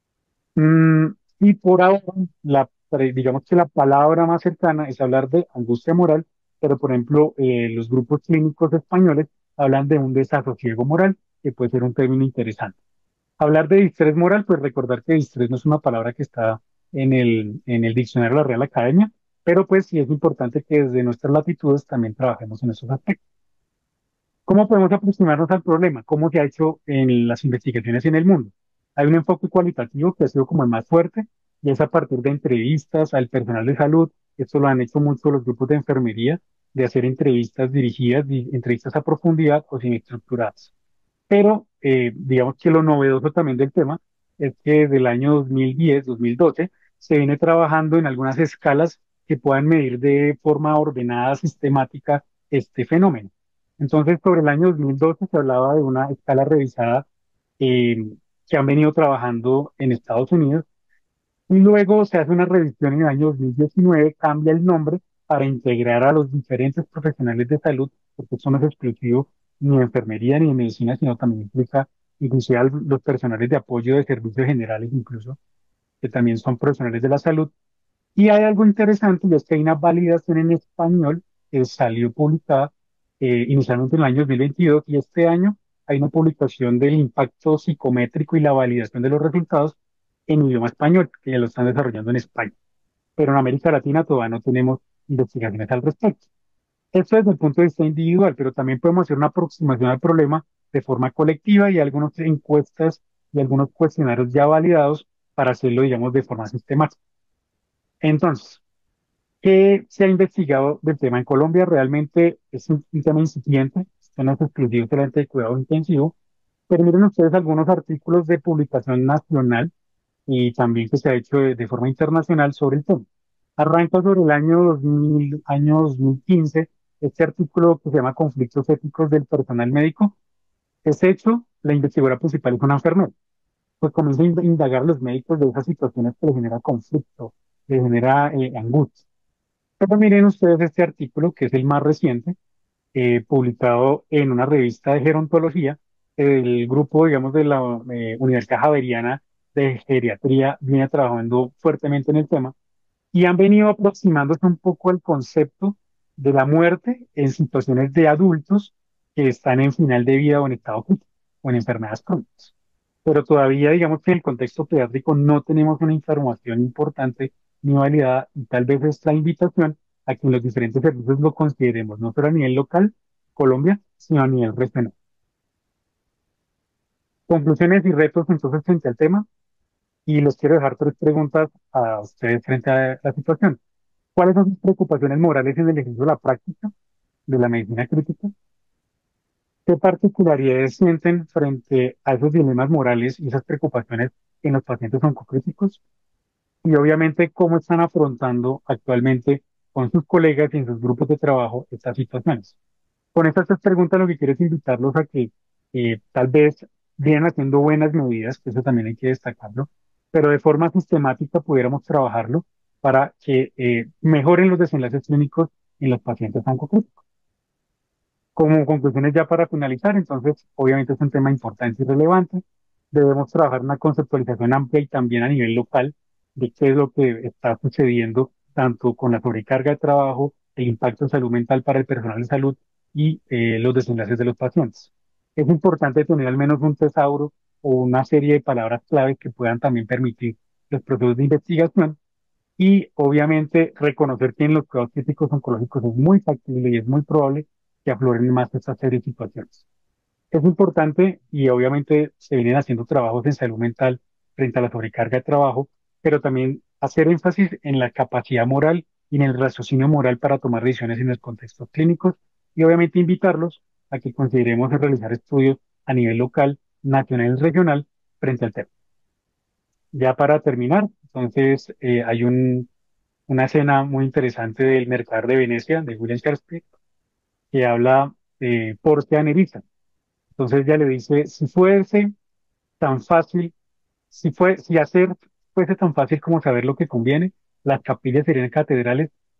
Mm, y por ahora, digamos que la palabra más cercana es hablar de angustia moral, pero por ejemplo, los grupos clínicos españoles hablan de un desasosiego moral, que puede ser un término interesante. Hablar de distrés moral, pues recordar que distrés no es una palabra que está en el diccionario de la Real Academia, pero pues sí es importante que desde nuestras latitudes también trabajemos en esos aspectos. ¿Cómo podemos aproximarnos al problema? ¿Cómo se ha hecho en las investigaciones en el mundo? Hay un enfoque cualitativo que ha sido como el más fuerte y es a partir de entrevistas al personal de salud. Esto lo han hecho mucho los grupos de enfermería, de hacer entrevistas dirigidas, entrevistas a profundidad o sin estructuradas. Pero digamos que lo novedoso también del tema es que desde el año 2010, 2012, se viene trabajando en algunas escalas que puedan medir de forma ordenada, sistemática, este fenómeno. Entonces, sobre el año 2012 se hablaba de una escala revisada eh, que han venido trabajando en Estados Unidos y luego se hace una revisión en el año 2019, cambia el nombre para integrar a los diferentes profesionales de salud, porque eso no es exclusivo ni de enfermería ni de medicina, sino también implica inclusive a los personales de apoyo de servicios generales, incluso, que también son profesionales de la salud. Y hay algo interesante, y es que hay una validación en español que salió publicada inicialmente en el año 2022, y este año hay una publicación del impacto psicométrico y la validación de los resultados en idioma español, que ya lo están desarrollando en España. Pero en América Latina todavía no tenemos investigaciones al respecto. Esto desde el punto de vista individual, pero también podemos hacer una aproximación al problema de forma colectiva y algunas encuestas y algunos cuestionarios ya validados para hacerlo, digamos, de forma sistemática. Entonces, ¿qué se ha investigado del tema en Colombia? Realmente es un tema incipiente, esto no es exclusivo solamente de cuidado intensivo, pero miren ustedes algunos artículos de publicación nacional y también que se ha hecho de forma internacional sobre el tema. Arranca sobre el año 2000, año 2015, este artículo que se llama Conflictos éticos del personal médico. Es hecho, la investigadora principal es una enfermera. Pues comienza a indagar a los médicos de esas situaciones que les genera conflicto, les genera angustia. Pero miren ustedes este artículo, que es el más reciente, publicado en una revista de gerontología. El grupo, digamos, de la Universidad Javeriana de Geriatría viene trabajando fuertemente en el tema y han venido aproximándose un poco al concepto de la muerte en situaciones de adultos que están en final de vida o en estado crítico o en enfermedades crónicas. Pero todavía, digamos que en el contexto pediátrico no tenemos una información importante ni validada y tal vez es la invitación a que en los diferentes servicios lo consideremos, no solo a nivel local, Colombia, sino a nivel regional. Conclusiones y retos entonces frente al tema y les quiero dejar tres preguntas a ustedes frente a la situación. ¿Cuáles son sus preocupaciones morales en el ejercicio de la práctica de la medicina crítica? ¿Qué particularidades sienten frente a esos dilemas morales y esas preocupaciones en los pacientes oncocríticos? Y obviamente, ¿cómo están afrontando actualmente con sus colegas y en sus grupos de trabajo estas situaciones? Con estas tres preguntas lo que quiero es invitarlos a que tal vez vienen haciendo buenas medidas, que eso también hay que destacarlo, pero de forma sistemática pudiéramos trabajarlo para que mejoren los desenlaces clínicos en los pacientes oncocríticos. Como conclusiones ya para finalizar, entonces, obviamente es un tema importante y relevante. Debemos trabajar una conceptualización amplia y también a nivel local de qué es lo que está sucediendo, tanto con la sobrecarga de trabajo, el impacto en salud mental para el personal de salud y los desenlaces de los pacientes. Es importante tener al menos un tesauro o una serie de palabras clave que puedan también permitir los procesos de investigación y obviamente reconocer que en los cuidados críticos oncológicos es muy factible y es muy probable que afloren más esta serie de situaciones. Es importante y obviamente se vienen haciendo trabajos en salud mental frente a la sobrecarga de trabajo, pero también hacer énfasis en la capacidad moral y en el raciocinio moral para tomar decisiones en los contextos clínicos y obviamente invitarlos a que consideremos realizar estudios a nivel local, nacional y regional frente al tema. Ya para terminar, entonces hay una escena muy interesante del Mercader de Venecia, de William Shakespeare, que habla de Porcia Nerissa. Entonces ella le dice, si fuese tan fácil, si hacer fuese tan fácil como saber lo que conviene, las capillas serían catedrales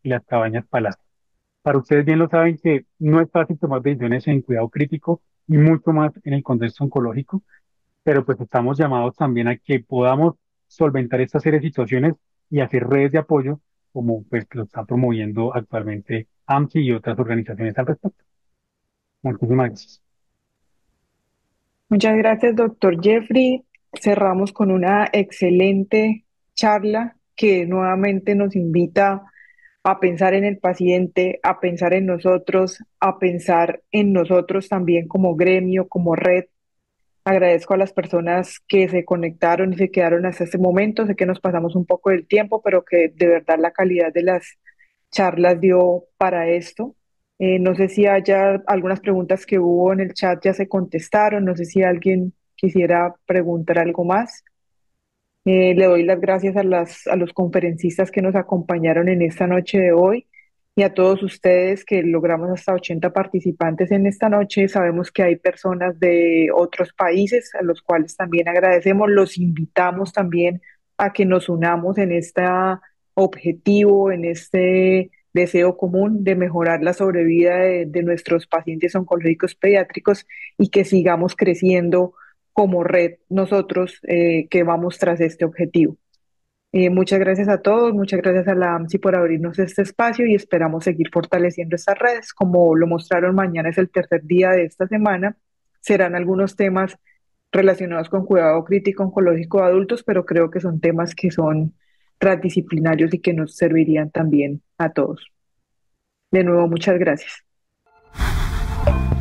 y las cabañas Palacio. Para ustedes bien lo saben que no es fácil tomar decisiones en cuidado crítico y mucho más en el contexto oncológico, pero pues estamos llamados también a que podamos solventar esta serie de situaciones y hacer redes de apoyo como pues lo está promoviendo actualmente AMSI y otras organizaciones al respecto. Muchísimas gracias. Muchas gracias, doctor Jeffrey. Cerramos con una excelente charla que nuevamente nos invita a pensar en el paciente, a pensar en nosotros, a pensar en nosotros también como gremio, como red. Agradezco a las personas que se conectaron y se quedaron hasta este momento. Sé que nos pasamos un poco del tiempo, pero que de verdad la calidad de las charlas dio para esto. No sé si haya algunas preguntas que hubo en el chat ya se contestaron. No sé si alguien quisiera preguntar algo más. Le doy las gracias a a los conferencistas que nos acompañaron en esta noche de hoy y a todos ustedes que logramos hasta 80 participantes en esta noche. Sabemos que hay personas de otros países a los cuales también agradecemos. Los invitamos también a que nos unamos en este objetivo, en este deseo común de mejorar la sobrevida de nuestros pacientes oncológicos pediátricos y que sigamos creciendo como red nosotros que vamos tras este objetivo. Muchas gracias a todos, muchas gracias a la AMSI por abrirnos este espacio y esperamos seguir fortaleciendo estas redes. Como lo mostraron, mañana es el tercer día de esta semana. Serán algunos temas relacionados con cuidado crítico oncológico de adultos, pero creo que son temas que son transdisciplinarios y que nos servirían también a todos. De nuevo, muchas gracias.